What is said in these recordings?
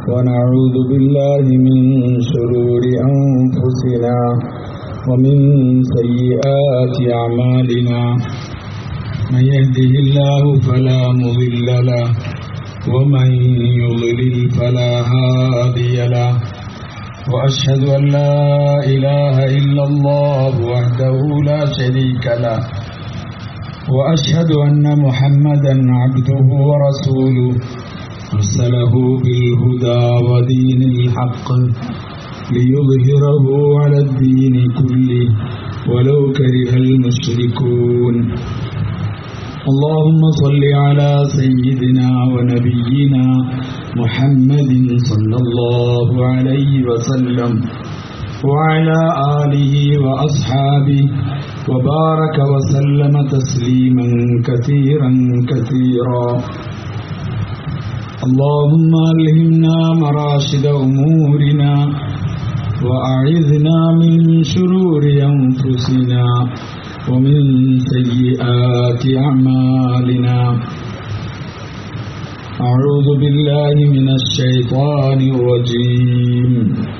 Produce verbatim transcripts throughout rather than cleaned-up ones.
ونعوذ بالله من شرور أنفسنا ومن سيئات أعمالنا من يهده الله فلا مضل له ومن يضلل فلا هادي له وأشهد أن لا إله إلا الله وحده لا شريك له وأشهد أن محمدا عبده ورسوله أرسله بالهدى ودين الحق ليظهره على الدين كله ولو كره المشركون اللهم صل على سيدنا ونبينا محمد صلى الله عليه وسلم وعلى آله وأصحابه وبارك وسلم تسليما كثيرا كثيرا اللهم ألهمنا مراشد أمورنا وأعذنا من شرور أنفسنا ومن سيئات أعمالنا أعوذ بالله من الشيطان الرجيم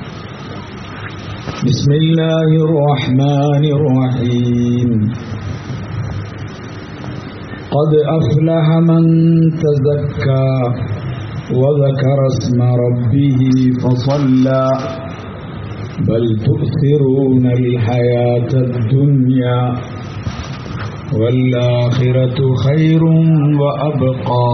بسم الله الرحمن الرحيم قد أفلح من تزكى وذكر اسم ربه فصلى بل تؤثرون الحياة الدنيا والآخرة خير وأبقى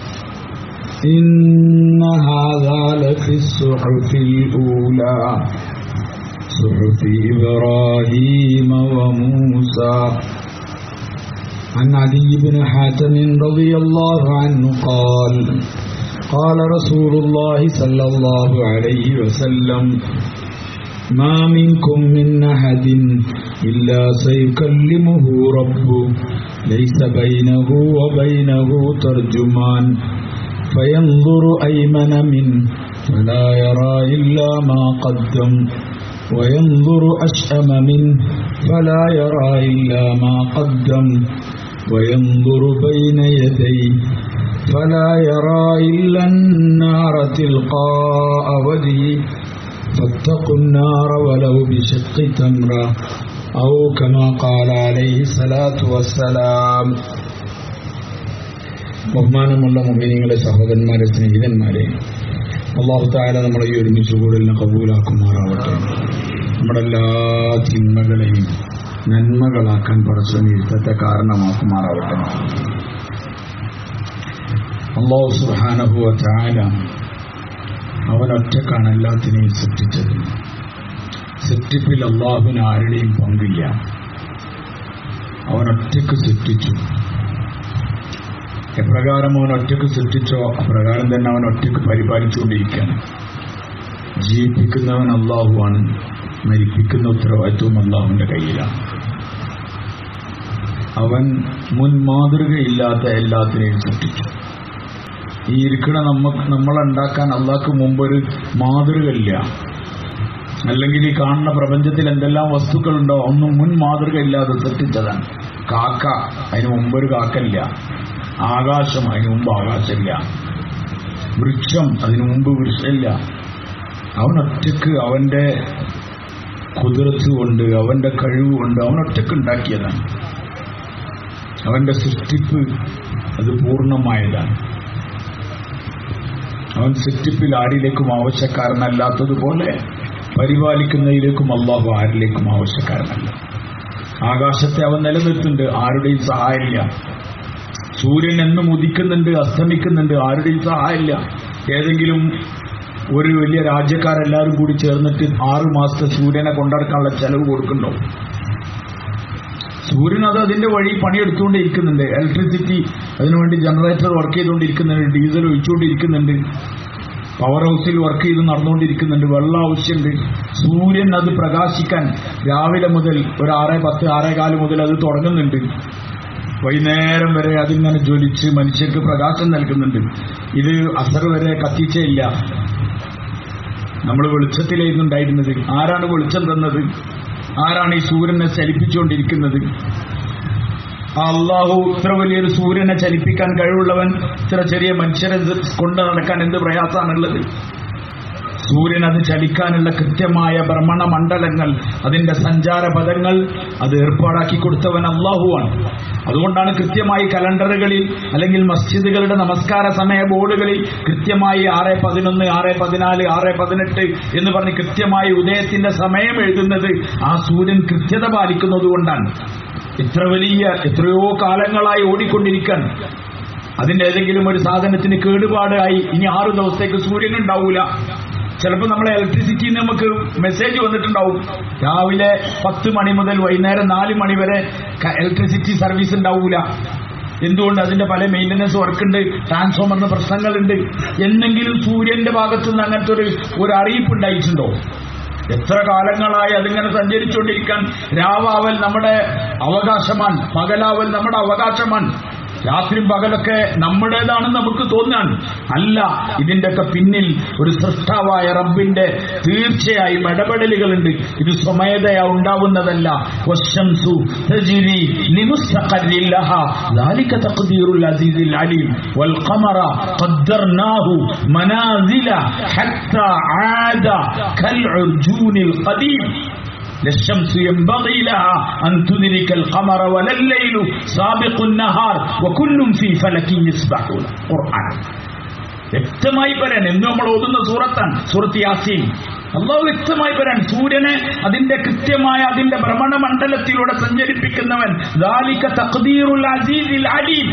إن هذا لفي الصحف الأولى صحف إبراهيم وموسى عن عدي بن حاتم رضي الله عنه قال قال رسول الله صلى الله عليه وسلم ما منكم من أحد إلا سيكلمه ربه ليس بينه وبينه ترجمان فينظر أيمن منه فلا يرى إلا ما قدم وينظر أشأم منه فلا يرى إلا ما قدم وينظر بين يديه فلا يرى إلا النار تلقاء وجهه فاتقوا النار ولو بشق تمرة أو كما قال عليه الصلاة والسلام. ബഹുമാനമുള്ള മുഅ്മിനീങ്ങളെ, സഹോദരന്മാരെ, സ്നേഹിതന്മാരെ, അല്ലാഹു തആല നമ്മളെ ഈ ഒരുമിച്ച് കൂടലിനെ കബൂലാക്കുമാറാവട്ടെ. നമ്മുടെ എല്ലാ തിന്മകളെയും നന്മകളാക്കാൻ പടച്ചവൻ ഇരുത്തത്തെ കാരണമാക്കുമാറാവട്ടെ. അല്ലാഹു സുബ്ഹാനഹു വ തആല അവനൊറ്റക്കാണ് എല്ലാത്തിനെയും സൃഷ്ടിച്ചത്. സൃഷ്ടിപ്പിൽ അല്ലാഹുവിന് ആരുടെയും പങ്കില്ല. അവനൊറ്റക്ക് സൃഷ്ടിച്ചു. എപ്രകാരം അവൻ ഒറ്റക്ക് സൃഷ്ടിച്ചോ അപ്രകാരം തന്നെ അവൻ ഒറ്റക്ക് പരിപാലിച്ചുകൊണ്ടിരിക്കുകയാണ്. ജീവിപ്പിക്കുന്നവൻ അല്ലാഹുവാണ്. മരിപ്പിക്കുന്ന ഉത്തരവാദിത്വവും അല്ലാഹുവിന്റെ കയ്യിലാണ്. അവൻ മുൻ മാതൃകയില്ലാത്ത എല്ലാത്തിനെയും സൃഷ്ടിച്ചു. ഈ ഇരിക്കണ നമുക്ക് നമ്മളുണ്ടാക്കാൻ അള്ളാഹ്ക്ക് മുമ്പൊരു മാതൃകയില്ല. അല്ലെങ്കിൽ ഈ കാണുന്ന പ്രപഞ്ചത്തിൽ എന്തെല്ലാം വസ്തുക്കളുണ്ടോ ഒന്നും മുൻ മാതൃക ഇല്ലാതെ സൃഷ്ടിച്ചതാണ്. കാക്ക, അതിന് മുമ്പൊരു കാക്കല്ല. ആകാശം, അതിന് മുമ്പ് ആകാശമില്ല. വൃക്ഷം, അതിനു മുമ്പ് വൃക്ഷമില്ല. അവനൊറ്റക്ക് അവന്റെ കുതിരത്ത് കൊണ്ട്, അവന്റെ കഴിവ് കൊണ്ട് അവനൊറ്റക്ക് ഉണ്ടാക്കിയതാണ്. അവന്റെ സൃഷ്ടിപ്പ് അത് പൂർണ്ണമായതാണ്. അവൻ സൃഷ്ടിപ്പിൽ ആരിലേക്കും ആവശ്യക്കാരനല്ലാത്തതുപോലെ പരിപാലിക്കുന്നതിലേക്കും അല്ലാഹു ആരിലേക്കും ആവശ്യക്കാരനല്ല. ആകാശത്തെ അവൻ നിലനിർത്തുന്നുണ്ട്, ആരുടെയും സഹായമില്ല. സൂര്യൻ എന്നും ഉദിക്കുന്നുണ്ട്, അസ്തമിക്കുന്നുണ്ട്, ആരുടെയും സഹായമില്ല. ഏതെങ്കിലും ഒരു വലിയ രാജ്യക്കാരെല്ലാവരും കൂടി ചേർന്നിട്ട് ആറു മാസത്തെ സൂര്യനെ കൊണ്ടിറക്കാനുള്ള ചെലവ് കൊടുക്കണ്ടോ? സൂര്യൻ അത് അതിന്റെ വഴി പണിയെടുത്തുകൊണ്ടിരിക്കുന്നുണ്ട്. ഇലക്ട്രിസിറ്റി അതിനുവേണ്ടി ജനറേറ്റർ വർക്ക് ചെയ്തുകൊണ്ടിരിക്കുന്നുണ്ട്, ഡീസൽ ഒഴിച്ചുകൊണ്ടിരിക്കുന്നുണ്ട്, പവർ ഹൗസിൽ വർക്ക് ചെയ്ത് നടന്നുകൊണ്ടിരിക്കുന്നുണ്ട്, വെള്ളം ആവശ്യമുണ്ട്. സൂര്യൻ അത് പ്രകാശിക്കാൻ രാവിലെ മുതൽ ഒരു ആറ് പത്ത് ആറേകാല് മുതൽ അത് തുടങ്ങുന്നുണ്ട്. വൈകുന്നേരം വരെ അതിങ്ങനെ ജ്വലിച്ച് മനുഷ്യർക്ക് പ്രകാശം നൽകുന്നുണ്ട്. ഇത് അസർ വരെ കത്തിച്ചേയില്ല. നമ്മൾ വെളിച്ചത്തിലായിരുന്നു ഉണ്ടായിരുന്നത്. ആരാണ് വെളിച്ചം തന്നത്? ആരാണ് ഈ സൂര്യനെ ചലിപ്പിച്ചുകൊണ്ടിരിക്കുന്നത്? അള്ളാഹു ഇത്ര വലിയൊരു സൂര്യനെ ചലിപ്പിക്കാൻ കഴിവുള്ളവൻ ഇത്ര ചെറിയ മനുഷ്യരെ കൊണ്ട് നടക്കാൻ എന്ത് പ്രയാസമാണുള്ളത്? സൂര്യൻ അത് ചലിക്കാനുള്ള കൃത്യമായ ഭ്രമണ മണ്ഡലങ്ങൾ, അതിന്റെ സഞ്ചാരപഥങ്ങൾ അത് ഏർപ്പാടാക്കി കൊടുത്തവൻ അല്ലാഹുവാണ്. അതുകൊണ്ടാണ് കൃത്യമായി കലണ്ടറുകളിൽ അല്ലെങ്കിൽ മസ്ജിദുകളുടെ നമസ്കാര സമയ ബോർഡുകളിൽ കൃത്യമായി ആറ് പതിനൊന്ന് ആറ് പതിനാല് ആറ് പതിനെട്ട് എന്ന് പറഞ്ഞ് കൃത്യമായി ഉദയത്തിന്റെ സമയം എഴുതുന്നത് ആ സൂര്യൻ കൃത്യത പാലിക്കുന്നത് കൊണ്ടാണ്. ഇത്ര വലിയ എത്രയോ കാലങ്ങളായി ഓടിക്കൊണ്ടിരിക്കാൻ അതിന്റെ ഏതെങ്കിലും ഒരു സാധനത്തിന് കേടുപാടായി ഇനി ആറു ദിവസത്തേക്ക് സൂര്യൻ ഉണ്ടാവൂല. ചിലപ്പോൾ നമ്മളെ ഇലക്ട്രിസിറ്റി നമുക്ക് മെസ്സേജ് വന്നിട്ടുണ്ടാവും, രാവിലെ പത്ത് മണി മുതൽ വൈകുന്നേരം നാല് മണി വരെ ഇലക്ട്രിസിറ്റി സർവീസ് ഉണ്ടാവൂല. എന്തുകൊണ്ട്? അതിന്റെ പല മെയിൻ്റനൻസ് വർക്കുണ്ട്, ട്രാൻസ്ഫോമറിന് പ്രശ്നങ്ങളുണ്ട്. എന്നെങ്കിലും സൂര്യന്റെ ഭാഗത്തുനിന്ന് അങ്ങനത്തെ ഒരു ഒരു അറിയിപ്പ് ഉണ്ടായിട്ടുണ്ടോ? എത്ര കാലങ്ങളായി അതിങ്ങനെ സഞ്ചരിച്ചുകൊണ്ടിരിക്കാൻ. രാവാവൽ നമ്മുടെ അവകാശമാണ്, പകലാവൽ നമ്മുടെ അവകാശമാണ്. രാത്രിയും പകലൊക്കെ നമ്മുടേതാണെന്ന് നമുക്ക് തോന്നാണ്. അല്ല, ഇതിന്റെയൊക്കെ പിന്നിൽ ഒരു സൃഷ്ടാവായ റബ്ബിന്റെ തീർച്ചയായും ഇടപെടലുകളുണ്ട്. ഇത് സ്വമേധയാ ഉണ്ടാവുന്നതല്ല. വശംസു തജ്രി ലിമുസ്തഖറിൻ ലഹാ ദാലിക തഖ്ദീറുൽ അസീസിൽ അലീം വൽ ഖമറ ഖദ്ദർനാഹു മനാസില ഹത്താ ആദ കൽ ഉർജൂനിൽ ഖദീം للشمس ينبغي لها أن تدرك القمر ولا الليل سابق النهار وكل في فلك يسبحون. ഖുർആൻ വ്യക്തമായി പറയാൻ എന്ന് നമ്മൾ ഓതുന്ന സൂറത്താണ്, സൂറത്ത് യാസീൻ. അല്ലാഹു വ്യക്തമായി പറയാൻ സൂര്യനെ അതിന്റെ കൃത്യമായ അതിന്റെ ഭ്രമണ മണ്ഡലത്തിലൂടെ സഞ്ചരിപ്പിക്കുന്നവൻ ദാലിക തഖ്ദീറുൽ അസീസിൽ അലീം,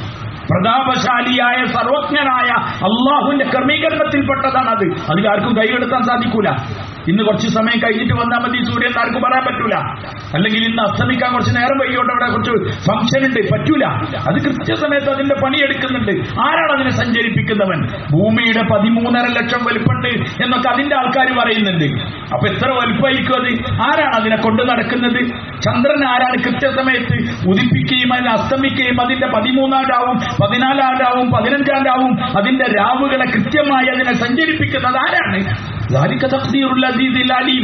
പ്രതാപശാലിയായ സർവജ്ഞനായ അള്ളാഹുവിന്റെ ക്രമീകരണത്തിൽപ്പെട്ടതാണ് അത്. അതിലാർക്കും കൈകെടുത്താൻ സാധിക്കൂല. ഇന്ന് കുറച്ച് സമയം കഴിഞ്ഞിട്ട് വന്നാൽ മതി സൂര്യൻ ആർക്കും പറയാൻ പറ്റൂല. അല്ലെങ്കിൽ ഇന്ന് അസ്തമിക്കാൻ കുറച്ച് നേരം വൈകിയോട്ട് അവിടെ കുറച്ച് ഫംഗ്ഷൻ ഉണ്ട്, പറ്റൂല. അത് കൃത്യസമയത്ത് അതിന്റെ പണിയെടുക്കുന്നുണ്ട്. ആരാണ് അതിനെ സഞ്ചരിപ്പിക്കുന്നവൻ? ഭൂമിയുടെ പതിമൂന്നര ലക്ഷം വലിപ്പുണ്ട് എന്നൊക്കെ അതിന്റെ ആൾക്കാർ പറയുന്നുണ്ട്. അപ്പൊ എത്ര വലിപ്പമായിരിക്കും അത്? ആരാണ് അതിനെ കൊണ്ട് നടക്കുന്നത്? ചന്ദ്രൻ ആരാണ് കൃത്യസമയത്ത് ഉദിപ്പിക്കുകയും അതിനെ അസ്തമിക്കുകയും അതിന്റെ പതിമൂന്നാം രാവും പതിനാലാം രാവും പതിനഞ്ചാം രാവും അതിന്റെ രാവുകളെ കൃത്യമായി അതിനെ സഞ്ചരിപ്പിക്കുന്നത് ആരാണ്? ദാലിക തഖ്ദീറുൽ അസീസിൽ അലീം.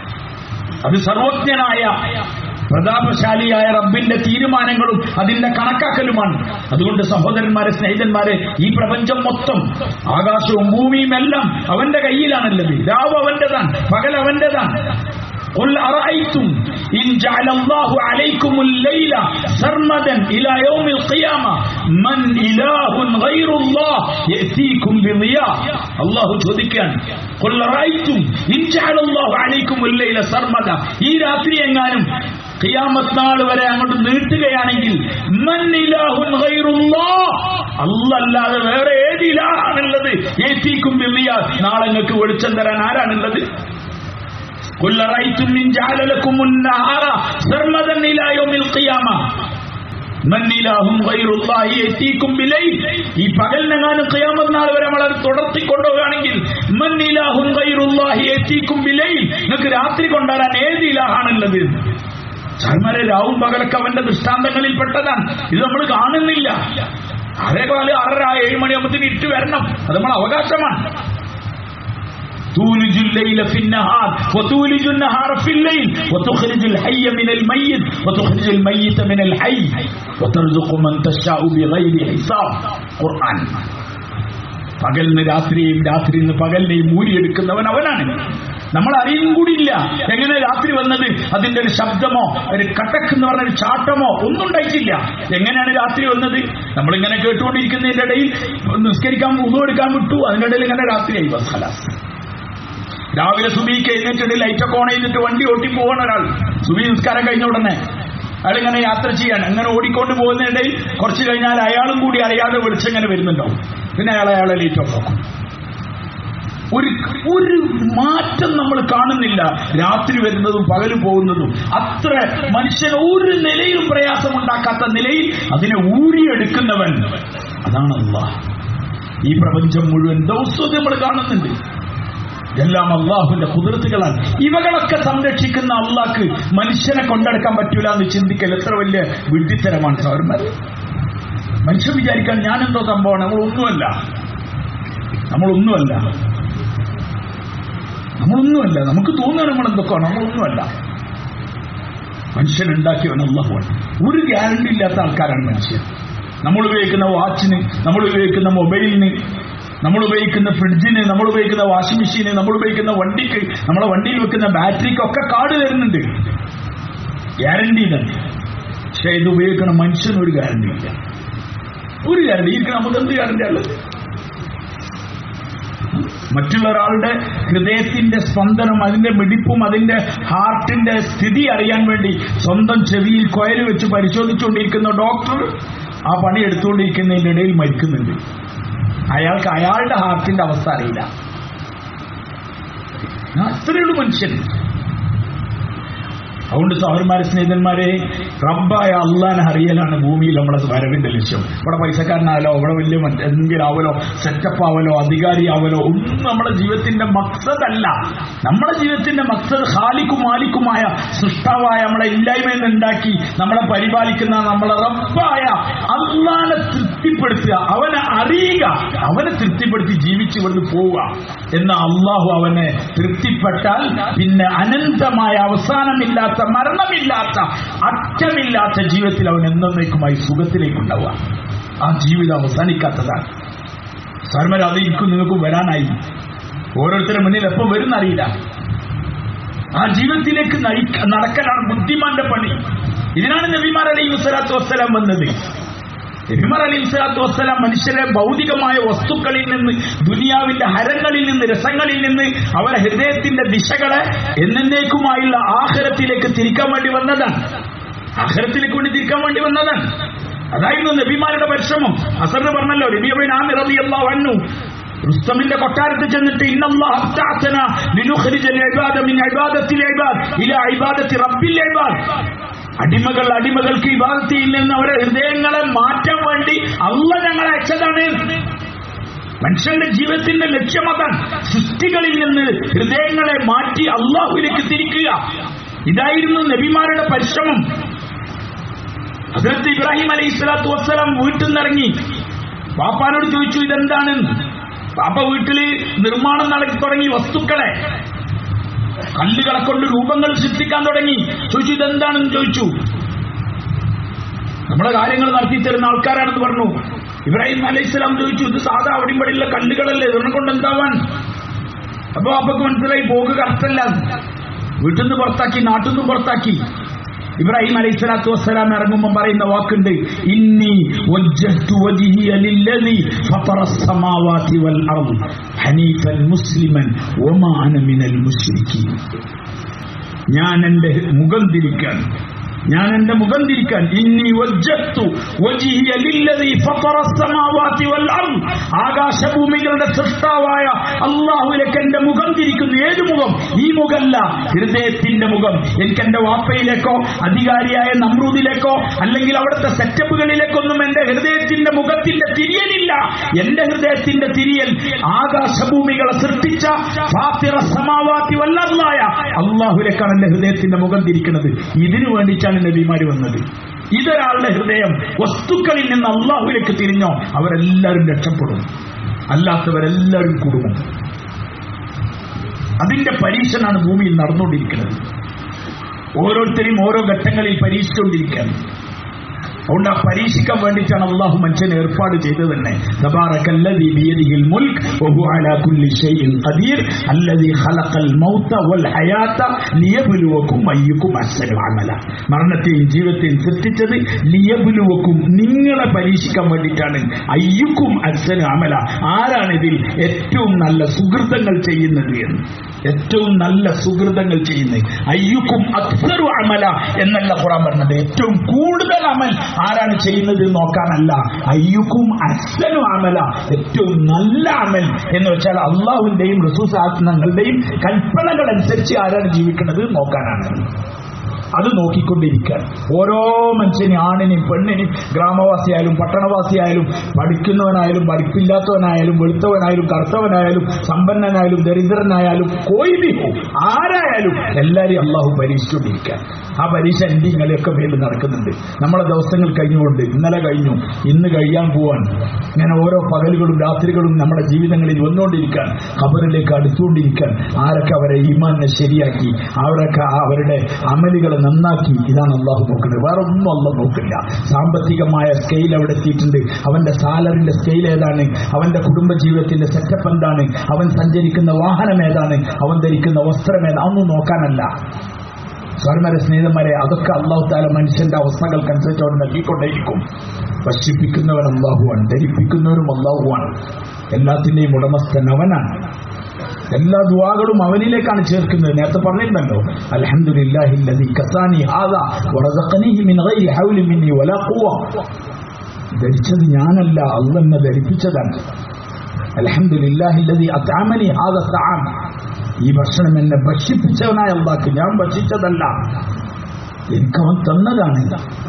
അത് സർവജ്ഞനായ പ്രതാപശാലിയായ റബ്ബിന്റെ തീരുമാനങ്ങളും അതിന്റെ കണക്കാക്കലുമാണ്. അതുകൊണ്ട് സഹോദരന്മാരെ, സ്നേഹിതന്മാരെ, ഈ പ്രപഞ്ചം മൊത്തം ആകാശവും ഭൂമിയും എല്ലാം അവന്റെ കയ്യിലാണുള്ളത്. രാവ് അവന്റേതാണ്, പകൽ അവന്റേതാണ്. قل أرأيتم إن جعل الله عليكم الليل سرمدا إلى يوم القيامة من إله غير الله يأتيكم بضياء. الله ചോദിക്കാൻ قل أرأيتم إن جعل الله عليكم الليل سرمدا, ഈ രാത്രി എങ്ങാനും ഖിയാമത്ത് നാൾ വരെ അങ്ങോട്ട് നീട്ടുകയാണെങ്കിൽ മൻ ഇലാഹുൻ ഗൈറുല്ലാഹ്, അല്ലാഹ് വേറെ ഏത് ഇലാഹാണുള്ളത്? യഅതീകും ബിളിയാ, നാളെ നിങ്ങൾക്ക് വെളിച്ചം തരാൻ ആരാണുള്ളത്? قل رأيتم من جعل لكم النهار سرمدا إلى يوم القيامة من إله غير الله يأتيكم بليل. ഈ പകലിനെങ്ങാനും ഖിയാമത്ത് നാൾ വരെ നമ്മൾ അത് തുടർത്തി കൊണ്ടുപോവുകയാണെങ്കിൽ മൻ ഇലാഹുൻ ഗൈറുല്ലാഹി യഅതീകും ബിലൈൽ, നിങ്ങൾക്ക് രാത്രി കൊണ്ടുവരാൻ ഏത് ഇലാഹാണുള്ളത്? ചാൽമാരെ, രാവും പകലൊക്കെ അവന്റെ ദൃഷ്ടാന്തങ്ങളിൽ പെട്ടതാണ്. ഇത് നമ്മൾ കാണുന്നില്ല. ആറേകാല് ആറര ഏഴ് മണിയാകുമ്പത്തിന് ഇട്ട് വരണം, അത് നമ്മൾ അവകാശമാണ്. تولج الليل في النهار وتولج النهار في الليل وتخرج الحي من الميت وتخرج الميت من الحي وترزق من تشاء بغير حساب. ഖുർആൻ. പകലിന് രാത്രിയും രാത്രിയിൽ നിന്ന് പകലിനെയും മൂരിയെടുക്കുന്നവൻ അവനാണ്. നമ്മൾ അറിയും കൂടിയില്ല എങ്ങനെ രാത്രി വന്നത്. അതിന്റെ ഒരു ശബ്ദമോ ഒരു കട്ടക്ക് എന്ന് പറഞ്ഞ ഒരു ചാട്ടമോ ഒന്നും ഉണ്ടായിട്ടില്ല. എങ്ങനെയാണ് രാത്രി വന്നത്? നമ്മളിങ്ങനെ കേട്ടുകൊണ്ടിരിക്കുന്നതിന്റെ ഇടയിൽ നിസ്കരിക്കാൻ ഉദു എടുക്കാൻ വിട്ടു, അതിന്റെ ഇടയിൽ ഇങ്ങനെ രാത്രിയായി. ബസ് ഖലാസ്. രാവിലെ സുബിക്ക് എഴുന്നേറ്റിട്ട് ലൈറ്റൊക്കെ ഓൺ ചെയ്തിട്ട് വണ്ടി ഓട്ടി പോകണ ഒരാൾ സുബി നിസ്കാരം കഴിഞ്ഞ ഉടനെ അയാൾ ഇങ്ങനെ യാത്ര ചെയ്യാണ്. അങ്ങനെ ഓടിക്കൊണ്ട് പോകുന്നതിനിടയിൽ കുറച്ച് കഴിഞ്ഞാൽ അയാളും കൂടി അറിയാതെ വെളിച്ചം ഇങ്ങനെ വരുന്നുണ്ടാവും. പിന്നെ അയാൾ അയാളെ ലൈറ്റ് ഓഫ് ആക്കും. ഒരു ഒരു മാറ്റം നമ്മൾ കാണുന്നില്ല. രാത്രി വരുന്നതും പകല് പോകുന്നതും അത്ര മനുഷ്യന് ഒരു നിലയിലും പ്രയാസമുണ്ടാക്കാത്ത നിലയിൽ അതിനെ ഊരിയെടുക്കുന്നവൻ അതാണ് അല്ലാഹ്. ഈ പ്രപഞ്ചം മുഴുവൻ ദിവസവും നമ്മൾ കാണുന്നുണ്ട്. എല്ലാം അള്ളാഹുവിന്റെ കുതിർത്തുകളാണ്. ഇവകളൊക്കെ സംരക്ഷിക്കുന്ന അള്ളാഹ്ക്ക് മനുഷ്യനെ കൊണ്ടെടുക്കാൻ പറ്റൂല എന്ന് ചിന്തിക്കൽ എത്ര വലിയ വിഡ്ഢിത്തരമാണ് സഹോദരന്മാർ. മനുഷ്യൻ വിചാരിക്കാൻ ഞാനെന്തോ സംഭവമാണ്. നമ്മളൊന്നുമല്ല, നമ്മളൊന്നുമല്ല നമ്മളൊന്നുമല്ല നമുക്ക് തോന്നുക നമ്മളെന്തൊക്കെയാണ്. നമ്മളൊന്നുമല്ല. മനുഷ്യനുണ്ടാക്കിയവൻ അള്ളാഹുവാണ്. ഒരു ഗ്യാരണ്ടി ഇല്ലാത്ത ആൾക്കാരാണ് മനുഷ്യൻ. നമ്മൾ ഉപയോഗിക്കുന്ന വാച്ചിന്, നമ്മൾ ഉപയോഗിക്കുന്ന മൊബൈലിന്, നമ്മൾ ഉപയോഗിക്കുന്ന ഫ്രിഡ്ജിന്, നമ്മൾ ഉപയോഗിക്കുന്ന വാഷിംഗ് മെഷീന്, നമ്മൾ ഉപയോഗിക്കുന്ന വണ്ടിക്ക്, നമ്മളെ വണ്ടിയിൽ വെക്കുന്ന ബാറ്ററിക്കൊക്കെ കാർഡ് തരുന്നുണ്ട്, ഗ്യാരണ്ടി തന്നെ. പക്ഷെ ഇത് ഉപയോഗിക്കണ മനുഷ്യന് ഒരു ഗ്യാരണ്ടി ഇല്ല, ഒരു ഗ്യാരണ്ടി. ഈ നമുക്ക് എന്ത് ഗ്യാരണ്ടി ഉള്ളത്? മറ്റുള്ള ഒരാളുടെ ഹൃദയത്തിന്റെ സ്പന്ദനം, അതിന്റെ മിടിപ്പും അതിന്റെ ഹാർട്ടിന്റെ സ്ഥിതി അറിയാൻ വേണ്ടി സ്വന്തം ചെവിയിൽ കോയൽ വെച്ച് പരിശോധിച്ചുകൊണ്ടിരിക്കുന്ന ഡോക്ടർ ആ പണി എടുത്തുകൊണ്ടിരിക്കുന്നതിന്റെ ഇടയിൽ മരിക്കുന്നുണ്ട്. അയാൾക്ക് അയാളുടെ ഹാർട്ടിന്റെ അവസ്ഥ അറിയില്ല. അത്രയുള്ളൂ മനുഷ്യൻ. അതുകൊണ്ട് സഹോദരന്മാരെ, സ്നേഹിതന്മാരെ, റബ്ബായ അള്ളാനെ അറിയലാണ് ഭൂമിയിൽ നമ്മളെ വരവിന്റെ ലക്ഷ്യം. ഇവിടെ പൈസക്കാരനാവലോ, ഇവിടെ വലിയ എന്തെങ്കിലും ആവലോ, സെറ്റപ്പ് ആവലോ, അധികാരി ആവലോ ഒന്നും നമ്മുടെ ജീവിതത്തിന്റെ മക്സദല്ല. നമ്മുടെ ജീവിതത്തിന്റെ മക്സദ് ഖാലിക്കും മാലിക്കുമായ സൃഷ്ടാവായ നമ്മളെ ഇല്ലായ്മയിൽ നിന്നുണ്ടാക്കി നമ്മളെ പരിപാലിക്കുന്ന നമ്മളെ റബ്ബായ അള്ളാനെ തൃപ്തിപ്പെടുത്തുക, അവനെ അറിയുക, അവനെ തൃപ്തിപ്പെടുത്തി ജീവിച്ചു ഇവിടുന്ന് പോവുക എന്ന അള്ളാഹു അവനെ തൃപ്തിപ്പെട്ടാൽ പിന്നെ അനന്തമായ അവസാനമില്ലാത്ത, മരണമില്ലാത്ത, അറ്റമില്ലാത്ത ജീവിതത്തിൽ അവൻ എന്നേക്കുമായി സുഖത്തിലേക്കുണ്ടാവുക. ആ ജീവിതം അവസാനിക്കാത്തതാണ്. സാർമാർ, അത് എനിക്കും നിങ്ങൾക്കും വരാനായി. ഓരോരുത്തരുടെ മുന്നിൽ എപ്പോൾ വരുന്നറിയില്ല. ആ ജീവിതത്തിലേക്ക് നടക്കലാണ് ബുദ്ധിമാന്റെ പണി. ഇതിനാണ് നബിമാർ അലൈഹി സ്വലാത്തു വസ്സലാം വന്നത്. നബിമാർ അലൈഹി സ്വലാത്തു വസ്സലാം മനുഷ്യരെ ഭൗതികമായ വസ്തുക്കളിൽ നിന്ന്, ദുനിയാവിന്റെ ഹരങ്ങളിൽ നിന്ന്, രസങ്ങളിൽ നിന്ന് അവരെ ഹൃദയത്തിന്റെ ദിശകളെ എന്നേക്കുമായുള്ള ആഖിറത്തിലേക്ക് തിരിക്കാൻ വേണ്ടി വന്നതാണ്. ആഖിറത്തിലേക്ക് വേണ്ടി തിരിക്കാൻ വേണ്ടി വന്നതാണ്. അതായിരുന്നു നബിമാരുടെ പരിശ്രമം. അസറിന് പറഞ്ഞല്ലോ, നബി ആമിർ റളിയല്ലാഹു അൻഹു റുസ്തമിന്റെ കൊട്ടാരത്തിൽ ചെന്നിട്ട് ഇന്നല്ലാഹു തഅതന ലിനുഖ്രിജൽ ഇബാദ മിൻ ഇബാദത്തിൽ ഇബാദ് ഇലാ ഇബാദത്തി റബ്ബിൽ ഇബാദ്. അടിമകൾ അടിമകൾക്ക് ഇബാദത്തിൽ നിന്ന് അവരുടെ ഹൃദയങ്ങളെ മാറ്റാൻ വേണ്ടി അല്ലാഹു ഞങ്ങളെ അയച്ചതാണ്. മനുഷ്യന്റെ ജീവിതത്തിന്റെ ലക്ഷ്യം അതാണ്. സൃഷ്ടികളിൽ നിന്ന് ഹൃദയങ്ങളെ മാറ്റി അല്ലാഹുവിലേക്ക് തിരിക്കുക. ഇതായിരുന്നു നബിമാരുടെ പരിശ്രമം. ഹദ്റത്ത് ഇബ്രാഹിം അലൈഹി സ്വലാത്തു വസ്സലാം വീട്ടിൽ നിന്നിറങ്ങി വാപ്പാനോട് ചോദിച്ചു, ഇതെന്താണ്? വാപ്പ വീട്ടില് നിർമ്മാണം നടത്തി തുടങ്ങി. വസ്തുക്കളെ, കല്ലുകളെ കൊണ്ട് രൂപങ്ങൾ സൃഷ്ടിക്കാൻ തുടങ്ങി. ചോദിച്ചു, ഇതെന്താണെന്ന് ചോദിച്ചു. നമ്മളെ കാര്യങ്ങൾ നടത്തി തരുന്ന ആൾക്കാരാണെന്ന് പറഞ്ഞു. ഇബ്രാഹിം അലൈഹി സ്വലാം ചോദിച്ചു, ഇത് സാധാ അവിടെയും പടിയുള്ള കല്ലുകളല്ലേ, ഇതിനെ കൊണ്ട് എന്താവാൻ? അപ്പൊ വാപ്പക്ക് മനസ്സിലായി പോക്ക് കറക്റ്റല്ല. വീട്ടിൽ നിന്ന് പുറത്താക്കി, നാട്ടിൽ നിന്ന് പുറത്താക്കി. ഇബ്രാഹിം അലൈഹി സ്വലാത്തു വസ്സലാം ഇറങ്ങുമ്പോൾ പറയുന്ന വാക്കുണ്ട്, ഇന്നി വജ്ജഹ്തു വജ്ഹിയ ലില്ലദി ഫതറസ് സമാവാതി വൽ അർദ് ഹനീഫൻ മുസ്ലിമൻ വമാ അന മിനൽ മുശ്രിക്കീൻ. ഞാൻ എന്റെ മുഖം തിരിക്കാൻ ഞാൻ എന്റെ മുഖം തിരിക്കാൻ ഇന്നി വജ്ജഹ്തു വജ്ഹിയ ലില്ലദി ഫതറസ് സമാവാതി വൽ അർദ്, ആകാശഭൂമികളുടെ സൃഷ്ടാവായ അല്ലാഹുവിലേക്ക് എന്റെ മുഖം തിരിക്കുന്നു. ഏത് മുഖം? ഈ മുഖമല്ല, ഹൃദയത്തിന്റെ മുഖം. എനിക്ക് എന്റെ വാപ്പയിലേക്കോ അധികാരിയായ നമ്രൂദിലേക്കോ അല്ലെങ്കിൽ അവിടുത്തെ സെറ്റപ്പുകളിലേക്കൊന്നും എന്റെ ഹൃദയത്തിന്റെ മുഖത്തിന്റെ തിരിയലില്ല. എന്റെ ഹൃദയത്തിന്റെ തിരിയൽ ആകാശഭൂമികളെ സൃഷ്ടിച്ച ഫാത്തിറസ് സമാവാതി വൽ അർദായ അല്ലാഹുവിലേക്കാണ് എന്റെ ഹൃദയത്തിന്റെ മുഖം തിരിക്കുന്നത്. ഇതിനു വേണ്ടിയിട്ടാണ് നബിമാര് വന്നത്. ഇതൊരാളുടെ ഹൃദയം വസ്തുക്കളിൽ നിന്ന് അല്ലാഹുവിലേക്ക് തിരിഞ്ഞോ അവരെല്ലാവരും രക്ഷപ്പെടും, അല്ലാത്തവരെല്ലാവരും കുടുങ്ങും. അതിന്റെ പരീക്ഷണമാണ് ഭൂമിയിൽ നടന്നുകൊണ്ടിരിക്കുന്നത്. ഓരോരുത്തരെയും ഓരോ ഘട്ടങ്ങളിൽ പരീക്ഷിച്ചുകൊണ്ടിരിക്കുകയാണ്. അതുകൊണ്ട് ആ പരീക്ഷിക്കാൻ വേണ്ടിയിട്ടാണ് അള്ളാഹു മനുഷ്യനെ ഏർപ്പാട് ചെയ്തത് തന്നെ. തബാറകല്ലദീ ബിയദിഹിൽ മുൽക്ക് വഹുവ അലാ കുല്ലി ഷൈഇൻ ഖദീർ അല്ലദീ ഖലഖൽ മൗത വൽ ഹയാത ലിയബ്ലുവകും അയ്യുക്കും അഹ്സനു അമല. മരണത്തെയും ജീവിതത്തെയും സൃഷ്ടിച്ചത് ലിയബ്ലുവകും, നിങ്ങളെ പരീക്ഷിക്കാൻ വേണ്ടിയിട്ടാണ്. അയ്യുക്കും അഹ്സനു അമല, ആരാണ് ഇതിൽ ഏറ്റവും നല്ല സുഹൃതങ്ങൾ ചെയ്യുന്നത് എന്ന്. ഏറ്റവും നല്ല സുഹൃതങ്ങൾ ചെയ്യുന്നത്. അയ്യുക്കും അക്സറു അമല എന്നല്ല ഖുർആൻ പറഞ്ഞത്. ഏറ്റവും കൂടുതൽ അമൽ ആരാണ് ചെയ്യുന്നത് നോക്കാനല്ല. അയ്യുക്കും അഹ്സനു അമല, ഏറ്റവും നല്ല അമൽ എന്ന് വെച്ചാൽ അള്ളാഹുവിന്റെയും റസൂൽ തങ്ങളുടെയും കൽപ്പനകൾ അനുസരിച്ച് ആരാണ് ജീവിക്കുന്നത് നോക്കാനാണ്. അത് നോക്കിക്കൊണ്ടിരിക്കാൻ ഓരോ മനുഷ്യനും, ആണിനും പെണ്ണിനും, ഗ്രാമവാസിയായാലും പട്ടണവാസിയായാലും, പഠിക്കുന്നവനായാലും പഠിപ്പില്ലാത്തവനായാലും, വെളുത്തവനായാലും കറുത്തവനായാലും, സമ്പന്നനായാലും ദരിദ്രനായാലും, കോയിബിഹു ആരായാലും എല്ലാവരെയും അള്ളാഹു പരീക്ഷിച്ചുകൊണ്ടിരിക്കാൻ. ആ പരീക്ഷ എൻ്റെ ഇങ്ങനെയൊക്കെ മേലിൽ നടക്കുന്നുണ്ട്. നമ്മളെ ദിവസങ്ങൾ കഴിഞ്ഞുകൊണ്ട്, ഇന്നലെ കഴിഞ്ഞു, ഇന്ന് കഴിയാൻ പോവാൻ, ഇങ്ങനെ ഓരോ പകലുകളും രാത്രികളും നമ്മുടെ ജീവിതങ്ങളിൽ വന്നുകൊണ്ടിരിക്കാൻ, ഖബറിലേക്ക് അടുത്തുകൊണ്ടിരിക്കാൻ. ആരൊക്കെ അവരെ ഈമാനെ ശരിയാക്കി, അവരൊക്കെ അവരുടെ അമലുകൾ നന്നാക്കി. ഇതാണ് അള്ളാഹു നോക്കുന്നത്, വേറെ ഒന്നും അള്ളാഹു നോക്കില്ല. സാമ്പത്തികമായ സ്കെയിൽ എവിടെ എത്തിയിട്ടുണ്ട്, അവന്റെ സാലറിന്റെ സ്കെയിൽ ഏതാണ്, അവന്റെ കുടുംബജീവിതത്തിന്റെ സെറ്റപ്പ് എന്താണ്, അവൻ സഞ്ചരിക്കുന്ന വാഹനം ഏതാണ്, അവൻ ധരിക്കുന്ന വസ്ത്രം ഏതാണ്, അതൊന്നും നോക്കാനല്ല. സ്വർണ്ണരെ സ്നേഹിതന്മാരെ, അതൊക്കെ അള്ളാഹു താല മനുഷ്യന്റെ അവസ്ഥകൾക്കനുസരിച്ച് അവിടെ നൽകിക്കൊണ്ടേയിരിക്കും. ഭക്ഷിപ്പിക്കുന്നവൻ അള്ളാഹുവാണ്, ധരിപ്പിക്കുന്നവരും അള്ളാഹുവാണ്. എല്ലാത്തിന്റെയും ഉടമസ്ഥൻ അവനാണ്. എല്ലാ ദുആകളും അവനിലേക്കാണ് ചേർക്കുന്നത്. നേരത്തെ പറഞ്ഞിട്ടുണ്ടല്ലോ, അൽഹംദുലില്ലാഹില്ലദീ കസാനി ഹാദാ വറസഖനീഹി മിൻ ഗൈരി ഹൗലി മിന്നി വലാ ഖുവ. ധരിച്ചത് ഞാനല്ല, അല്ലാഹ് എന്നെ ധരിപ്പിച്ചതാണ്. അൽഹംദുലില്ലാഹില്ലദീ അത്അമനി ഹാദാ തആം. ഈ ഭക്ഷണം എന്നെ ഭക്ഷിപ്പിച്ചവനായ അല്ലാഹ്, ഞാൻ ഭക്ഷിച്ചതല്ല, എനിക്കവൻ തന്നതാണ്.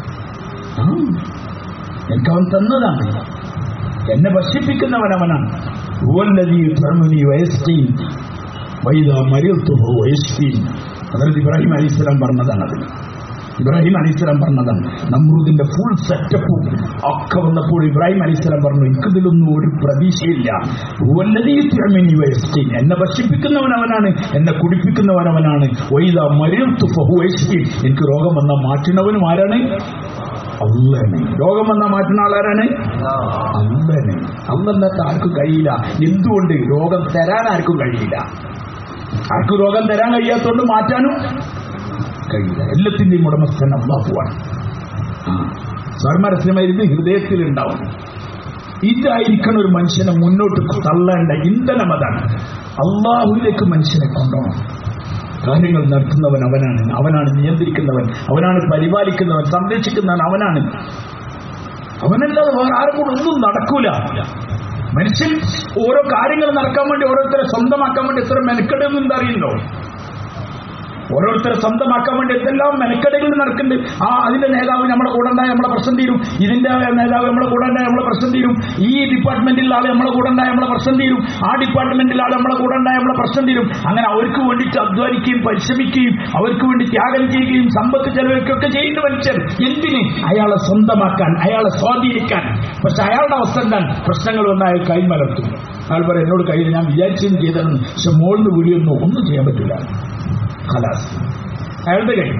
എനിക്കവൻ തന്നതാണ്. എന്നെ ഭക്ഷിപ്പിക്കുന്നവൻ അവനാണ്. ഹുവല്ലദീ യുത്ഇമുനി വയസ്ഖീൻ വഇദാ മരിദ്തു ഫഹുവ യശ്ഫീൻ. ഹദ്റത്ത് ഇബ്രാഹിം അലൈഹിസ്സലാം പറഞ്ഞതാണ്. അത് ഇബ്രാഹിം അലൈഹിസ്സലാം പറഞ്ഞതാണ്. നമ്രൂദിന്റെ ഫുൾ സെറ്റപ്പും ഒക്കെ വന്നപ്പോൾ ഇബ്രാഹിം അലൈഹിസ്സലാം പറഞ്ഞു, എനിക്കിതിലൊന്നും ഒരു പ്രതീക്ഷയില്ല. ഹുവല്ലദീ യുത്ഇമുനി വയസ്ഖീൻ, എന്നെ ഭക്ഷിപ്പിക്കുന്നവൻ അവനാണ്, എന്നെ കുടിപ്പിക്കുന്നവൻ അവനാണ്. വഇദാ മരിദ്തു ഫഹുവ യശ്ഫീൻ, എനിക്ക് രോഗം വന്നാൽ മാറ്റുന്നവനും ആരാണ്? അള്ളാഹ്. രോഗം വന്നാൽ മാറ്റുന്ന ആളാരാണ്? അള്ളാഹ്. അള്ളാഹ് ആർക്കും കഴിയില്ല. എന്തുകൊണ്ട്? രോഗം തരാൻ ആർക്കും കഴിയില്ല. ആർക്കും രോഗം തരാൻ കഴിയാത്തതുകൊണ്ട് മാറ്റാനും കഴിയില്ല. എല്ലാത്തിന്റെയും ഉടമസ്ഥൻ അള്ളാഹുവാണ്. സ്വർമ്മരസ്യമായിരുന്നു ഹൃദയത്തിലുണ്ടാവും. ഇതായിരിക്കണം ഒരു മനുഷ്യനെ മുന്നോട്ട് തള്ളേണ്ട ഇന്ധനം. അതാണ് അള്ളാഹുവിലേക്ക് മനുഷ്യനെ കൊണ്ടുപോകണം. കാര്യങ്ങൾ നടത്തുന്നവൻ അവനാണ്, അവനാണ് നിയന്ത്രിക്കുന്നവൻ, അവനാണ് പരിപാലിക്കുന്നവൻ, സംരക്ഷിക്കുന്നവൻ അവനാണ്. അവനല്ലാതെ വേറെ ആർക്കും ഒന്നും നടക്കൂല. മനുഷ്യൻ ഓരോ കാര്യങ്ങൾ നടക്കാൻ വേണ്ടി ഓരോരുത്തരെ സ്വന്തമാക്കാൻ വേണ്ടി എത്ര മെനക്കെടുന്നു എന്താ അറിയുന്നോ? ഓരോരുത്തരെ സ്വന്തമാക്കാൻ വേണ്ടി എന്തെല്ലാം മെനക്കെടുകൾ നടക്കുന്നുണ്ട്. ആ അതിന്റെ നേതാവ് നമ്മളെ കൂടെ ഉണ്ടായ നമ്മളെ പ്രശ്നം തീരും, ഇതിന്റെ നേതാവ് നമ്മളെ കൂടെ ഉണ്ടായ നമ്മളെ പ്രശ്നം തീരും, ഈ ഡിപ്പാർട്ട്മെന്റിൽ ആളെ നമ്മളെ കൂടെ ഉണ്ടായ നമ്മളെ പ്രശ്നം തീരും, ആ ഡിപ്പാർട്ട്മെന്റിൽ ആളെ നമ്മളെ കൂടെ ഉണ്ടായ നമ്മളെ പ്രശ്നം തീരും. അങ്ങനെ അവർക്ക് വേണ്ടിയിട്ട് അധ്വാനിക്കുകയും പരിശ്രമിക്കുകയും അവർക്ക് വേണ്ടി ത്യാഗം ചെയ്യുകയും സമ്പത്ത് ചെലവഴിക്കുകയൊക്കെ ചെയ്യുന്ന മനുഷ്യർ എന്തിന്? അയാളെ സ്വന്തമാക്കാൻ, അയാളെ സ്വാധീനിക്കാൻ. പക്ഷെ അയാളുടെ അവസ്ഥ എന്താണ്? പ്രശ്നങ്ങൾ വന്നാൽ അയാൾ കൈമലർത്തും. അയാൾ പറയും, എന്നോട് കഴിയില്ല, ഞാൻ വിചാരിച്ചതും ചെയ്തതെന്ന്. പക്ഷെ മോളിന് വിളിയൊന്നും ഒന്നും ചെയ്യാൻ പറ്റില്ല. ഖലാസ്, അയാളുടെ കഴിയും.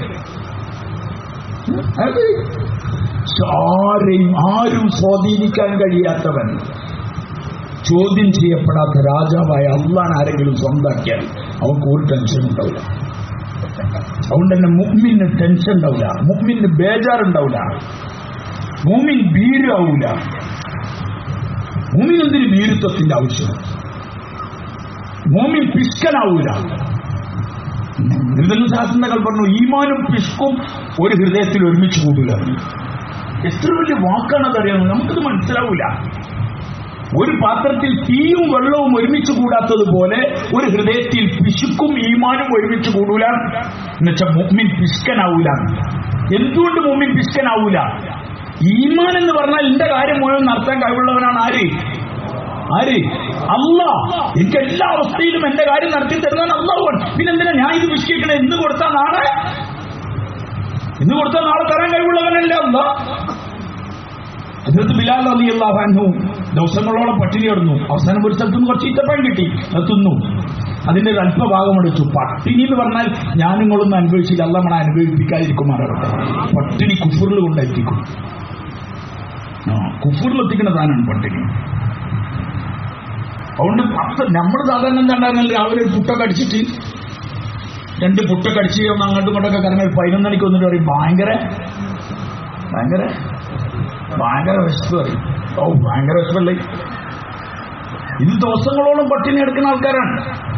ആരെയും ആരും സ്വാധീനിക്കാൻ കഴിയാത്തവൻ, ചോദ്യം ചെയ്യപ്പെടാത്ത രാജാവായ അള്ളാഹ് ആരെങ്കിലും സ്വന്താക്കിയാൽ അവർക്ക് ഒരു ടെൻഷൻ ഉണ്ടാവില്ല. അതുകൊണ്ട് തന്നെ മുഅ്മിന് ടെൻഷൻ ഉണ്ടാവില്ല, മുഅ്മിന് ബേജാറുണ്ടാവില്ല, മുഅ്മിൻ ഭീരാവൂല. മുഅ്മിൻ എന്തിന് ഭീരുത്വത്തിന്റെ ആവശ്യം? മുഅ്മിൻ പിസ്കനാവൂല. ശാസ്ത്രങ്ങൾ പറഞ്ഞു, ഈമാനും പിഷ്കും ഒരു ഹൃദയത്തിൽ ഒരുമിച്ച് കൂടില്ല. എത്ര വലിയ വാക്കാണതറിയാമോ? നമുക്കത് മനസ്സിലാവൂല. ഒരു പാത്രത്തിൽ തീയും വെള്ളവും ഒരുമിച്ച് കൂടാത്തതുപോലെ ഒരു ഹൃദയത്തിൽ പിശുക്കും ഈമാനും ഒരുമിച്ച് കൂടൂല. എന്നുവെച്ചാൽ മുഅ്മിൻ പിസ്കനാവൂല. എന്തുകൊണ്ട് മുഅ്മിൻ പിസ്കനാവൂല? ഈമാൻ എന്ന് പറഞ്ഞാൽ എന്റെ കാര്യം മുഴുവൻ നടത്താൻ കഴിവുള്ളവനാണ്. ആര്? ആര്? അല്ലാഹ്. എനിക്ക് എല്ലാ അവസ്ഥയിലും എന്റെ കാര്യം നടത്തി തരുന്നതാണ് അല്ലാഹുവാണ്. പിന്നെന്തിനാ ഞാൻ ഇത് വിശ്വസിക്കണേ? ഇന്ന് കൊടുത്താൽ നാളെ ഇന്ന് കൊടുത്താൽ നാളെ തരാൻ കഴിവുള്ളവനല്ല അല്ലാഹ്. ഹദ്റത്ത് ബിലാൽ റളിയല്ലാഹു അൻഹു ദിവസങ്ങളോളം പട്ടിണി കിടന്നു. അവസാനം ഒരു സ്ഥലത്ത് നിന്ന് കുറച്ച് ഈത്തപ്പഴം കിട്ടി, അത് തിന്നു. അതിന്റെ ഒരു അല്പഭാഗം എടുത്തു. പട്ടിണി എന്ന് പറഞ്ഞാൽ ഞാൻ നിങ്ങളൊന്നും അനുഭവിച്ചില്ല, അല്ലാഹ് നമ്മളെ അനുഭവിപ്പിക്കാതിരിക്കുമാറാവട്ടെ. പട്ടിണി കുഫറിൽ കൊണ്ടെത്തിക്കും. ആ കുഫറിൽ എത്തിക്കുന്ന സാധനമാണ് പട്ടിണി. അതുകൊണ്ട് പത്ത് നമ്മൾ സാധാരണ എന്താണ്ടാകുന്നില്ല, രാവിലെ ഒരു പുട്ടൊക്കെ അടിച്ചിട്ട് രണ്ട് പുട്ടൊക്കെ അടിച്ച് അങ്ങോട്ടും ഇങ്ങോട്ടൊക്കെ കറങ്ങി പതിനൊന്ന് മണിക്ക് വന്നിട്ട് പറയും ഭയങ്കര ഭയങ്കര ഭയങ്കര വിശപ്പ് പറയും. ഓ ഭയങ്കര വിശപ്പല്ലേ. ഇത് ദിവസങ്ങളോളം പട്ടിണി എടുക്കുന്ന ആൾക്കാരാണ്.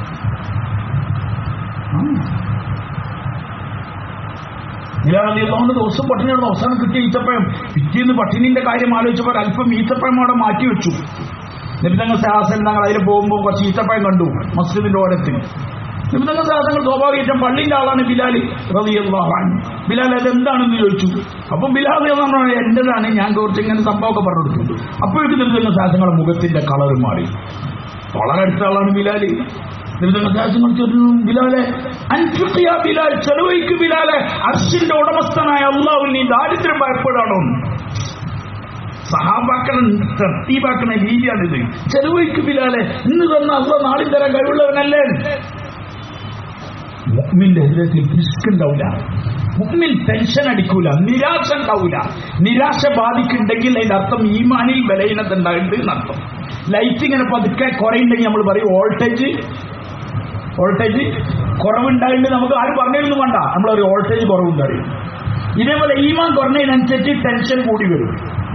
നിലാളിയുള്ളതുകൊണ്ട് ദിവസം പട്ടിണി എടുത്ത് അവസാനം കിട്ടിയ ഈത്തപ്പഴം പിറ്റേന്ന് പട്ടിണിന്റെ കാര്യം ആലോചിച്ചപ്പോൾ അല്പം ഈത്തപ്പഴം അവിടെ മാറ്റി വെച്ചു. നിബിധങ്ങൾ സാഹസം തങ്ങൾ അതിൽ പോകുമ്പോൾ കുറച്ച് ഈത്തപ്പഴം കണ്ടു മസ്ജിദിന്റെ ഓരത്തിൽ. നിബിധങ്ങൾ സാഹസങ്ങൾ സ്വാഭാവികം പള്ളിന്റെ ആളാണ് ബിലാൽ റളിയല്ലാഹു അൻഹു. ബിലാൽ അതെന്താണെന്ന് ചോദിച്ചു. അപ്പം ബിലാൽ പറഞ്ഞാൽ എന്റേതാണ്, ഞാൻ കുറച്ച് ഇങ്ങനെ സംഭവമൊക്കെ പറഞ്ഞു കൊടുത്തു. അപ്പോഴേക്ക് നിബിധങ്ങൾ സാഹസങ്ങളുടെ മുഖത്തിന്റെ കളർ മാറി. വളരെ അടുത്ത ആളാണ് ബിലാൽ. നിബിധങ്ങൾ സാഹസങ്ങൾ ചോദിച്ചു, ബിലാലെ അൻഫിഖ് യാ ബിലാൽ, ചെലവഴിക്കു ബിലാലെ, അർശിന്റെ ഉടമസ്ഥനായ അല്ലാഹുവിൽ നീ ദാരിദ്ര്യം ഭയപ്പെടാണോ? സഹാബാക്കളെ തർത്തീബാക്കുന്ന രീതിയാണിത്. ചെലവഴിക്കു ബിലാലെ, ഇന്ന് തന്ന അല്ലാഹ് നാളെ തരാൻ കഴിവുള്ളവനല്ലേ? മുഅ്മിന്റെ ഹൃദയത്തിൽ പിശുക്കുണ്ടാവില്ല. മുഅ്മിൻ ടെൻഷൻ അടിക്കൂല, നിരാശ ഉണ്ടാവില്ല. നിരാശ ബാധിക്കുന്നുണ്ടെങ്കിൽ അതിന്റെ അർത്ഥം ഈമാനിൽ ബലഹീനത ഉണ്ടായിട്ടുണ്ട് എന്നർത്ഥം. ലൈറ്റ് ഇങ്ങനെ പതുക്കെ കുറയുണ്ടെങ്കിൽ നമ്മൾ പറയും വോൾട്ടേജ് വോൾട്ടേജ് കുറവുണ്ടായിട്ട് നമുക്ക് ആരും പറഞ്ഞൊന്നും വേണ്ട, നമ്മളൊരു വോൾട്ടേജ് കുറവുണ്ടായി. ഇതേപോലെ ഈമാൻ കുറഞ്ഞതിനനുസരിച്ച് ടെൻഷൻ കൂടി വരും.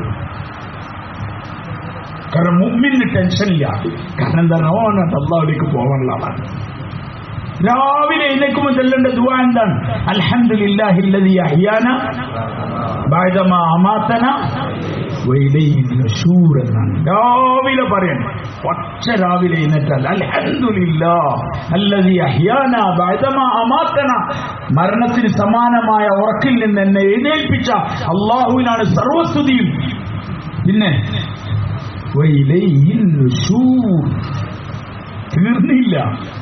കാരണം മുഅ്മിന് ടെൻഷൻ ഇല്ല. കാരണം എന്താണ്? ഓൻ അല്ലാഹുവിലേക്ക് പോകാനുള്ള ആളാണ്. രാവിലെ എഴുന്നേൽക്കുമ്പോൾ ചൊല്ലേണ്ട ദുആ എന്താണ്? അൽഹംദുലില്ലാഹില്ലദീ അഹ്യാന ബഅദമാ അമാതന വഇലൈഹി നുശൂർ എന്നാണ് രാവിലെ പറയണം. ഒറ്റ രാവിലെ എഴുന്നേറ്റാൽ അൽഹംദുലില്ലാഹ് അല്ലദീ അഹ്യാന ബഅദമാ അമാതന, മരണത്തിന് സമാനമായ ഉറക്കിൽ നിന്ന് എന്നെ എഴുന്നേൽപ്പിച്ച അല്ലാഹുവിനാണ് സർവസ്തുതിയും. പിന്നെ വഇലൈഹി നുശൂർ, തീർന്നില്ല.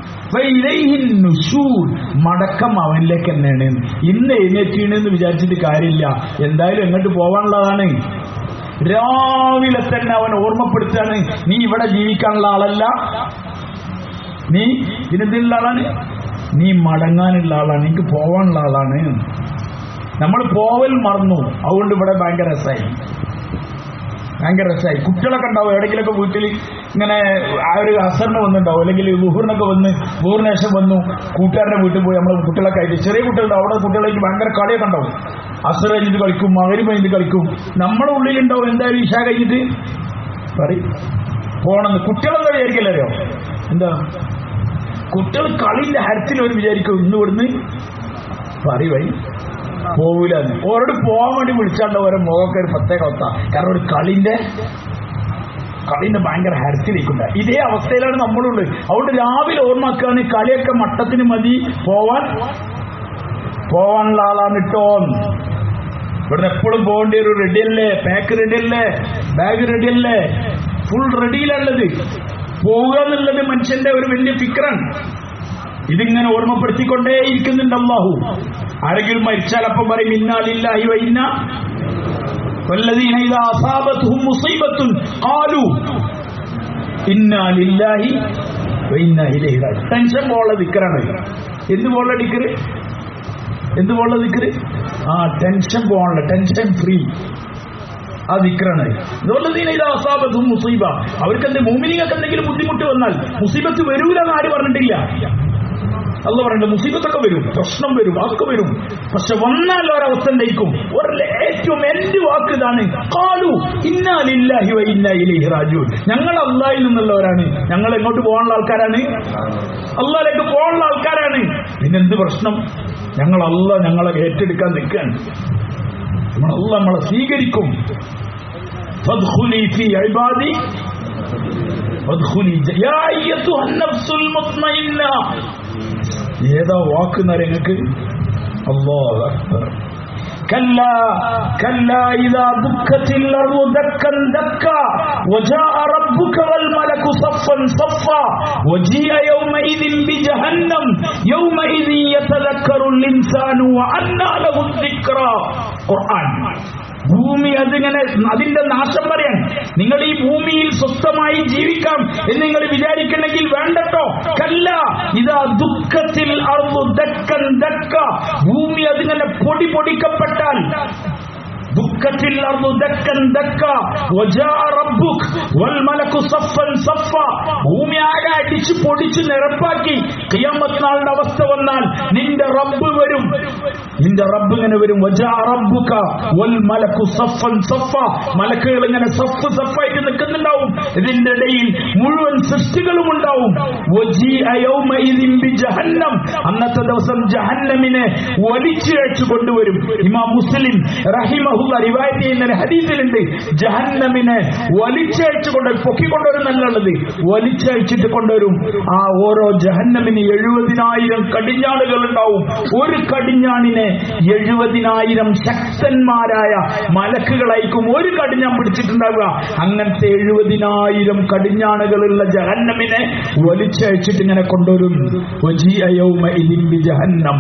മടക്കം അവനിലേക്ക് തന്നെയാണ്. ഇന്ന് എഴുന്നേറ്റീണെന്ന് വിചാരിച്ചിട്ട് കാര്യമില്ല, എന്തായാലും എങ്ങോട്ട് പോവാനുള്ളതാണ്. രാവിലെ തന്നെ അവൻ ഓർമ്മപ്പെടുത്താണ്, നീ ഇവിടെ ജീവിക്കാനുള്ള ആളല്ല, നീ ഇതിനുള്ള ആളാണ്, നീ മടങ്ങാനുള്ള ആളാണ്, എനിക്ക് പോവാനുള്ള ആളാണ്. നമ്മൾ പോവൽ മറന്നു, അതുകൊണ്ട് ഇവിടെ ഭയങ്കര രസമായി ഭയങ്കര രസമായി കുട്ടികളൊക്കെ ഉണ്ടാവും എവിടെയെങ്കിലൊക്കെ വീട്ടിൽ ഇങ്ങനെ ആ ഒരു അസറിന് വന്നിട്ടുണ്ടാവും, അല്ലെങ്കിൽ ലുഹറിനൊക്കെ വന്ന് ലുഹറിനേഷം വന്നു കൂട്ടുകാരുടെ വീട്ടിൽ പോയി നമ്മൾ കുട്ടികളൊക്കെ ആയിട്ട്, ചെറിയ കുട്ടികളുണ്ടാവും, അവിടെ കുട്ടികളായിട്ട് ഭയങ്കര കളിയൊക്കെ ഉണ്ടാവും. അസർ കഴിഞ്ഞിട്ട് കളിക്കും, മഗ്‌രിബ് കഴിഞ്ഞിട്ട് കളിക്കും. നമ്മുടെ ഉള്ളിലുണ്ടാവും എന്തായാലും ഇശാ കഴിഞ്ഞിട്ട് പറയും പോണെന്ന്. കുട്ടികളെന്താ വിചാരിക്കല്ലോ, എന്താ കുട്ടികൾ കളിന്റെ ഹരത്തിൽ ഒരു വിചാരിക്കും ഇന്ന് ഇവിടുന്ന് പറയുവായി പോവില്ല. ഓരോട് പോകാൻ വേണ്ടി വിളിച്ചാണ്ട് ഓരോ മുഖമൊക്കെ ഒരു പ്രത്യേക അവസ്ഥ. കാരണം ഒരു കളിന്റെ കളിന്റെ ഭയങ്കര ഹരത്തിലേക്കുണ്ട്. ഇതേ അവസ്ഥയിലാണ് നമ്മളുള്ളത്. അതുകൊണ്ട് രാവിലെ ഓർമ്മക്കാണ് കളിയൊക്കെ മട്ടത്തിന് മതി, പോവാൻ പോവാനുള്ള ആളാണ് ഇട്ടോ. ഇവിടെ എപ്പോഴും പോകേണ്ടി ഒരു റെഡിയല്ലേ, പാക്ക് റെഡിയല്ലേ, ബാഗ് റെഡിയല്ലേ, ഫുൾ റെഡിയിലുള്ളത്. പോവുക എന്നുള്ളത് മനുഷ്യന്റെ ഒരു വലിയ ഫിക്റാണ്. ഇതിങ്ങനെ ഓർമ്മപ്പെടുത്തിക്കൊണ്ടേ ഇരിക്കുന്നുണ്ട് അല്ലാഹു. ആരെങ്കിലും മരിച്ചാൽ അപ്പം പറയും ഇന്നാ ലില്ലാഹി വ ഇന്നാ വല്ലദീന ഇദാ അസാബത്തുഹും മുസീബത്തുൻ ഖാലു ഇന്നാ ലില്ലാഹി വ ഇന്നാ ഇലൈഹി റാജിഊൻ. ടെൻഷൻ പോലുള്ള ദിക്റാണ്. എന്ത് പോലുള്ള ദിക്റ്? എന്ത് പോലുള്ള ദിക്റ്? ആ ടെൻഷൻ പോകാനുള്ള, ടെൻഷൻ ഫ്രീ ആ ദിക്റാണ്. വല്ലദീന ഇദാ അസാബത്തുഹും മുസീബ, അവർക്കെന്ത് മുഅ്മിനീങ്ങൾക്ക് എന്തെങ്കിലും ബുദ്ധിമുട്ട് വന്നാൽ മുസീബത്ത് വരൂല എന്ന് ആര് പറഞ്ഞിട്ടില്ല? അല്ലാഹു പറയുന്നുണ്ട് മുസീബത്തൊക്കെ വരും, പ്രശ്നം വരും, അതൊക്കെ വരും. പക്ഷെ വന്നാൽ ഒരവസ്ഥ ഉണ്ടായിരിക്കും. ഒരു ഏറ്റവും എന്റെ വാക്ക് ഇതാണ്, ഖാലു ഇന്നാ ലില്ലാഹി വ ഇന്നാ ഇലൈഹി റാജിഊൻ. ഞങ്ങൾ അല്ലാഹുവിൽ നിന്നുള്ളവരാണ്, ഞങ്ങൾ എങ്ങോട്ട് പോകാനുള്ള ആൾക്കാരാണ്, അല്ലാഹുവിലേക്ക് പോകാനുള്ള ആൾക്കാരാണ്. പിന്നെന്ത് പ്രശ്നം? ഞങ്ങൾ അല്ലാഹ് ഞങ്ങളെ ഏറ്റെടുക്കാൻ നിൽക്കുകയാണ്. നമ്മൾ അല്ലാഹ് നമ്മളെ സ്വീകരിക്കും. ഫദ്ഖുലി ഫീ ഇബാദി വദ്ഖുലി യാ അയ്യത്തുഹൻ നഫ്സുൽ മുത്മഇന്ന. ഏതാ വാക്ക് നിങ്ങൾക്ക്? അല്ലാഹു അക്ബർ. കല്ലാ കല്ലാ ഇദാ ദുക്കത്തിൽ അർളു ദക്കൻ ദക്ക വജാഅ റബ്ബുക വൽ മലകു സഫൻ സഫ വജീഅ യൗമഇദിൻ ബിജഹന്നം യൗമഇദിൻ യതദക്കറുൽ ഇൻസാനു വഅന്നാ ലഹു ദിക്റ. ഖുർആൻ. ഭൂമി അതിങ്ങനെ അതിന്റെ നാശം പറയാൻ. നിങ്ങൾ ഈ ഭൂമിയിൽ സ്വസ്ഥമായി ജീവിക്കാം എന്ന് നിങ്ങൾ വിചാരിക്കണമെങ്കിൽ വേണ്ടട്ടോ. കല്ല ഇതാ ദുഃഖത്തിൽ അർളു ദക്കൻ ദക്ക. ഭൂമി അതിങ്ങനെ പൊടി പൊടിക്കപ്പെട്ടാൽ ദുഃഖത്തിൽ അർളു ദക്കൻ ദക്ക വജാഅ റബ്ബുക വൽ മലകു സഫൻ സഫ. ഭൂമി ആകെ അടിച്ച് പൊടിച്ച് നിരപ്പാക്കി ഖിയാമത്ത് നാളിന്റെ അവസ്ഥ വന്നാൽ നിന്റെ റബ്ബ് വരും. നിന്റെ റബ്ബ് ഇങ്ങനെ വരും. വജാഅ റബ്ബുക വൽ മലകു സഫൻ സഫ. മലക്കുകൾ ഇങ്ങനെ സഫ് സഫായിട്ട് നിൽക്കുന്നുണ്ടാവും. ഇതിന്റെ ഇടയിൽ മുഴുവൻ സൃഷ്ടികളും ഉണ്ടാവും. വജീഅ യൗമഇദിൻ ബിജഹന്നം. അന്നത്തെ ദിവസം ജഹന്നമിനെ വലിച്ചിഴച്ചു കൊണ്ടുവരും. ഇമാം മുസ്ലിം റഹിമഹു റിവായത്ത് ചെയ്യുന്ന ഹദീസിലുണ്ട്, ജഹന്നമിനെ വലിച്ചയച്ചു കൊണ്ട് പൊക്കിക്കൊണ്ടുവരും നല്ലുള്ളത്, വലിച്ചയച്ചിട്ട് കൊണ്ടുവരും. ആ ഓരോ ജഹന്നമിന് എഴുപതിനായിരം കടിഞ്ഞാണുകൾ ഉണ്ടാവും. ഒരു കടിഞ്ഞാണിനെ എഴുപതിനായിരം ശക്തന്മാരായ മലക്കുകളായിരിക്കും ഒരു കടിഞ്ഞാൻ പിടിച്ചിട്ടുണ്ടാവുക. അങ്ങനത്തെ എഴുപതിനായിരം കടിഞ്ഞാണുകളുള്ള ജഹന്നമിനെ വലിച്ചയച്ചിട്ട് ഇങ്ങനെ കൊണ്ടുവരും. ജഹന്നം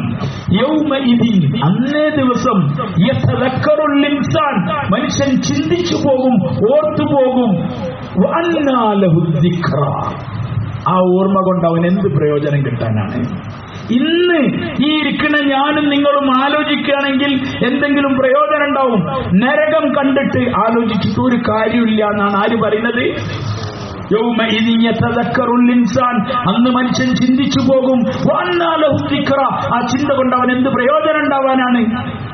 അന്നേ ദിവസം ഇൻസാൻ, മനുഷ്യൻ ചിന്തിച്ചു പോകും, ഓർത്തുപോകും. ആ ഓർമ്മ കൊണ്ട് അവൻ എന്ത് പ്രയോജനം കിട്ടാനാണ്? ഇന്ന് ഈ ഇരിക്കുന്ന ഞാനും നിങ്ങളും ആലോചിക്കുകയാണെങ്കിൽ എന്തെങ്കിലും പ്രയോജനം ഉണ്ടാവും. നരകം കണ്ടിട്ട് ആലോചിച്ചിട്ട് ഒരു കാര്യമില്ല എന്നാണ് ആര് പറയുന്നത്? അന്ന് മനുഷ്യൻ ചിന്തിച്ചു പോകും. ആ ചിന്ത കൊണ്ട് അവൻ എന്ത് പ്രയോജനം ഉണ്ടാവാനാണ്?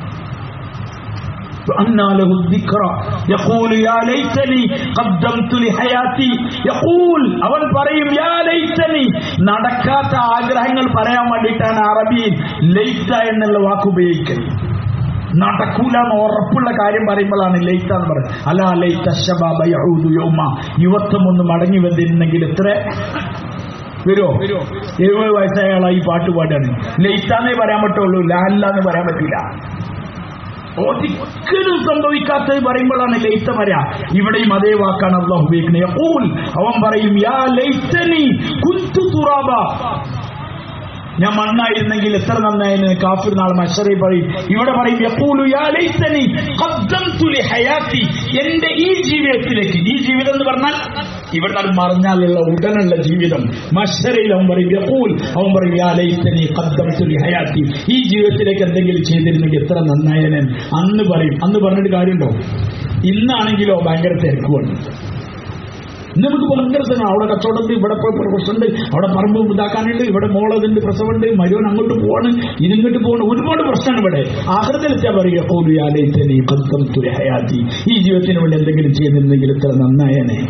അവൻ പറയും നടക്കാത്ത ആഗ്രഹങ്ങൾ പറയാൻ വേണ്ടിയിട്ടാണ് അറബിയിൽ ലൈത്ത എന്നുള്ള വാക്ക് ഉപയോഗിക്കുന്നത്. നടക്കൂല എന്ന് ഉറപ്പുള്ള കാര്യം പറയുമ്പോഴാണ് ലൈത്ത എന്ന് പറയുന്നത്. അല്ല ലൈത്ത ശബാബ യഊദു യൗമ, യുവത്വം ഒന്ന് മടങ്ങി വന്നിരുന്നെങ്കിൽ എത്ര വരുമോ? എഴുപത് വയസ്സായ ആളാ ഈ പാട്ട് പാടാണ്. ലൈത്താന്നേ പറയാൻ പറ്റുള്ളൂ, ലാല്ലാന്ന് പറയാൻ പറ്റില്ല. ഒരിക്കലും സംഭവിക്കാത്തത് പറയുമ്പോഴാണ് ലൈത്ത പറയാ. ഇവിടെയും അതേ വാക്കാണ് അല്ലാഹു ഉപയോഗിക്കുന്നത്. യഖൂൽ, അവൻ പറയും യാ ലൈതനി കുന്തു തുറാബ, ഞാൻ മണ്ണായിരുന്നെങ്കിൽ എത്ര നന്നായിരുന്നു. കാഫിർ നാളെ മഹ്ശറിൽ പറയും. ഇവിടെ പറയും യഖൂലു യാ ലൈതനി ഖദ്ദംതു ലി ഹയാതി, എന്റെ ഈ ജീവിതത്തിലേക്ക്, ഈ ജീവിതം എന്ന് പറഞ്ഞാൽ ഇവിടെ മറിഞ്ഞാലുള്ള ഉടനുള്ള ജീവിതം. മഹ്ശറിൽ അവൻ പറയും യഖൂൽ, അവൻ പറയും യാ ലൈതനി ഖദ്ദംതു ലി ഹയാതി, ഈ ജീവിതത്തിലേക്ക് എന്തെങ്കിലും ചെയ്തിരുന്നെങ്കിൽ എത്ര നന്നായനെ അന്ന് പറയും. അന്ന് പറഞ്ഞിട്ട് കാര്യമുണ്ടോ? ഇന്നാണെങ്കിലോ ഭയങ്കര തിരക്കുമാണ്. നമുക്ക് ഭയങ്കര തന്നെ അവിടെ കച്ചവടമുണ്ട്, ഇവിടെ പ്രശ്നമുണ്ട്, അവിടെ പറമ്പ് ഇതാക്കാനുണ്ട്, ഇവിടെ മോളതുണ്ട്, പ്രസവമുണ്ട്, മരുവൻ അങ്ങോട്ട് പോവാണ്, ഇതിങ്ങോട്ട് പോകണം, ഒരുപാട് പ്രശ്നമാണ് ഇവിടെ. ആഹ്റത്തിലെത്താ പറയുക ഹയാത്തി, ഈ ജീവിതത്തിന് വേണ്ടി എന്തെങ്കിലും ചെയ്തിരുന്നെങ്കിൽ ഇത്ര നന്നായനെ.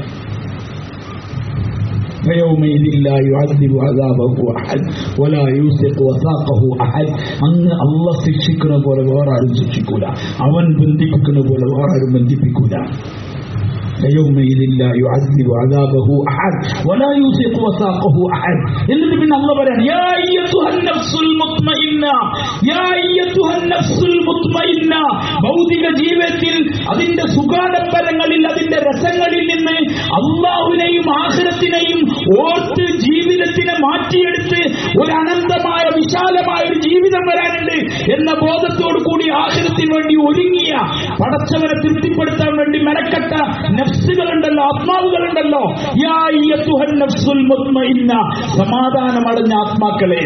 അന്ന് അള്ളാഹ് ശിക്ഷിക്കുന്ന പോലെ വേറെ ആരും ശിക്ഷിക്കൂല, അവൻ ബന്ധിപ്പിക്കുന്ന പോലെ വേറെ ആരും ബന്ധിപ്പിക്കൂല. എന്നിട്ട് പിന്നെ അല്ലാഹു പറയാണ് യാ അയ്യത്തുഹൻ നഫ്സുൽ മുത്മഇന്ന, യാ അയ്യത്തുഹൻ നഫ്സുൽ മുത്മഇന്ന, ഭൗതിക ജീവിതത്തിൽ അതിന്റെ സുഖാഡംബരങ്ങളിൽ അതിന്റെ രസങ്ങളിൽ നിന്ന് അല്ലാഹുവിനെയും ആഖിറത്തിനെയും ഓർത്ത് ജീവിതത്തിനെ മാറ്റിയെടുത്ത് ഒരു അനന്തമായ വിശാലമായ ഒരു ജീവിതം വരാനുണ്ട് എന്ന ബോധത്തോടു കൂടി ആഖിറത്തിന് വേണ്ടി ഒരുങ്ങിയ, പടച്ചവനെ തൃപ്തിപ്പെടുത്താൻ വേണ്ടി മെനക്കെട്ട നഫ്സുകളുണ്ടല്ലോ, ആത്മാവുകളുണ്ടല്ലോ. യാ അയ്യത്തുഹൻ നഫ്സുൽ മുത്മഇന്ന, സമാധാനമടഞ്ഞ ആത്മാക്കളെ.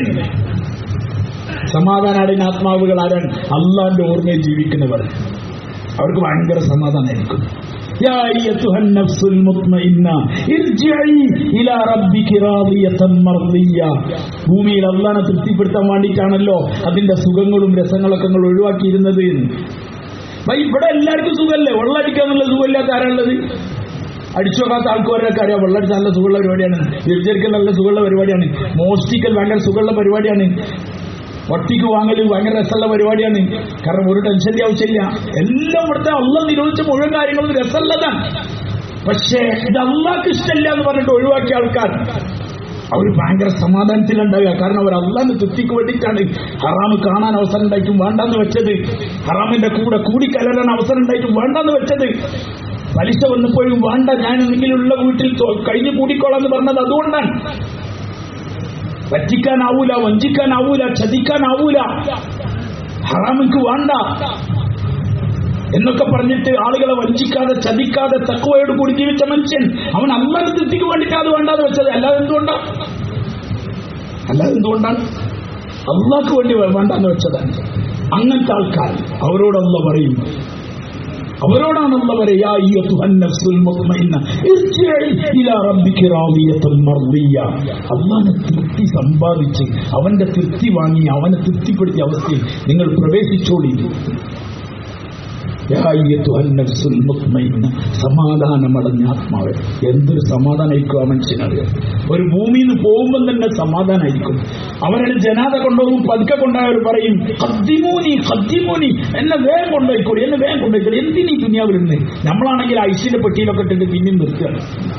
സമാധാനമടഞ്ഞ ആത്മാവുകൾ ആരാണ്? അള്ളാന്റെ ഓർമ്മയിൽ ജീവിക്കുന്നവർ. അവർക്ക് ഭയങ്കര സമാധാനമായിരിക്കും. യാ അയ്യത്തുഹൻ നഫ്സുൽ മുത്മഇന്ന ഇർജിഇ ഇലാ റബ്ബികി റാദിയതൻ മർദിയ. ഭൂമിയിൽ അള്ളാനെ തൃപ്തിപ്പെടുത്താൻ വേണ്ടിയിട്ടാണല്ലോ അതിന്റെ സുഖങ്ങളും രസങ്ങളൊക്കെ നിങ്ങൾ ഒഴിവാക്കിയിരുന്നത്. ഇവിടെ എല്ലാവർക്കും സുഖമല്ലേ? വെള്ളമടിക്കാന്നുള്ള സുഖമില്ലാത്ത ആരാളുള്ളത്? അടിച്ചു നോക്കാത്ത ആൾക്കാരൊക്കെ അറിയാം വെള്ളമടിച്ച നല്ല സുഖമുള്ള പരിപാടിയാണ്, വ്യഭിചരിക്കൽ നല്ല സുഖമുള്ള പരിപാടിയാണ്, മോഷ്ടിക്കൽ ഭയങ്കര സുഖമുള്ള പരിപാടിയാണ്, ഒട്ടിക്ക് വാങ്ങൽ ഭയങ്കര രസമുള്ള പരിപാടിയാണ്. കാരണം ഒരു ടെൻഷന്റെ ആവശ്യമില്ല. എല്ലാം ഇവിടുത്തെ അള്ളാഹ് നിരോധിച്ച മുഴുവൻ കാര്യങ്ങളും രസമുള്ളതാണ്. പക്ഷേ ഇത് അള്ളാഹ്ക്ക് ഇഷ്ടമില്ല എന്ന് പറഞ്ഞിട്ട് ഒഴിവാക്കിയ ആൾക്കാർ അവർ ഭയങ്കര സമാധാനത്തിലുണ്ടാവുക. കാരണം അവർ അള്ളാഹിന്റെ തൃപ്തിക്ക് വേണ്ടിയിട്ടാണ് ഹറാമ് കാണാൻ അവസരം ഉണ്ടായിട്ടും വേണ്ടാന്ന് വെച്ചത്, ഹറാമിന്റെ കൂടെ കൂടിക്കലരാൻ അവസരം ഉണ്ടായിട്ടും വേണ്ടാന്ന് വെച്ചത്, പലിശ വന്നപ്പോഴും വേണ്ട ഞാൻ എന്തെങ്കിലുള്ള വീട്ടിൽ കഴിഞ്ഞു കൂടിക്കോളാന്ന് പറഞ്ഞത് അതുകൊണ്ടാണ്. പറ്റിക്കാനാവൂല, വഞ്ചിക്കാനാവൂല, ചതിക്കാനാവൂല, ഹറാമിക്ക് വേണ്ട എന്നൊക്കെ പറഞ്ഞിട്ട് ആളുകളെ വഞ്ചിക്കാതെ ചതിക്കാതെ തഖ്വയോട് കൂടി ജീവിച്ച മനുഷ്യൻ അവൻ അള്ളാഹുവിന്റെ തൃപ്തിക്ക് വേണ്ടിയിട്ടാണ് വേണ്ടാന്ന് വെച്ചത്. അല്ലാതെ എന്തുകൊണ്ടാണ്? അല്ലാതെ എന്തുകൊണ്ടാണ്? അള്ളാഹ്ക്ക് വേണ്ടി വേണ്ടാന്ന് വെച്ചതാണ്. അങ്ങനത്തെ ആൾക്കാർ അവരോട് അല്ലാഹു പറയും, അവരോടാണ് അല്ലാഹു പറയുക യാ അയ്യത്തുഹൻ നഫ്സുൽ മുത്മഇന്ന ഇർജിഇ ഇലാ റബ്ബികി റാദിയതൻ മർദിയ. അല്ലാഹുവിന്റെ തൃപ്തി സമ്പാദിച്ച് അവന്റെ തൃപ്തി വാങ്ങി അവനെ തൃപ്തിപ്പെടുത്തിയ അവസ്ഥയിൽ നിങ്ങൾ പ്രവേശിച്ചോളി. സമാധാനമടഞ്ഞ ആത്മാവ്. എന്തൊരു സമാധാനമായിരിക്കും ആ മനുഷ്യനറിയാം. ഒരു ഭൂമിയിൽ നിന്ന് പോകുമ്പോൾ തന്നെ സമാധാനമായിരിക്കും. അവരുടെ ജനാദ കൊണ്ടുപോകും, പതുക്കെ കൊണ്ടായവർ പറയും ഖദ്ദിമൂനി ഖദ്ദിമൂനി, എന്നെ വേഗം കൊണ്ടുപോയിക്കോളി, എന്നെ വേഗം കൊണ്ടുപോയിക്കോളി. എന്തിനീ ദുനിയാവിൽ നിന്ന്? നമ്മളാണെങ്കിൽ ഐസിന്റെ പെട്ടിയിലൊക്കെ ഇട്ടിട്ട് പിന്നെയും നിർത്തുകയാണ്.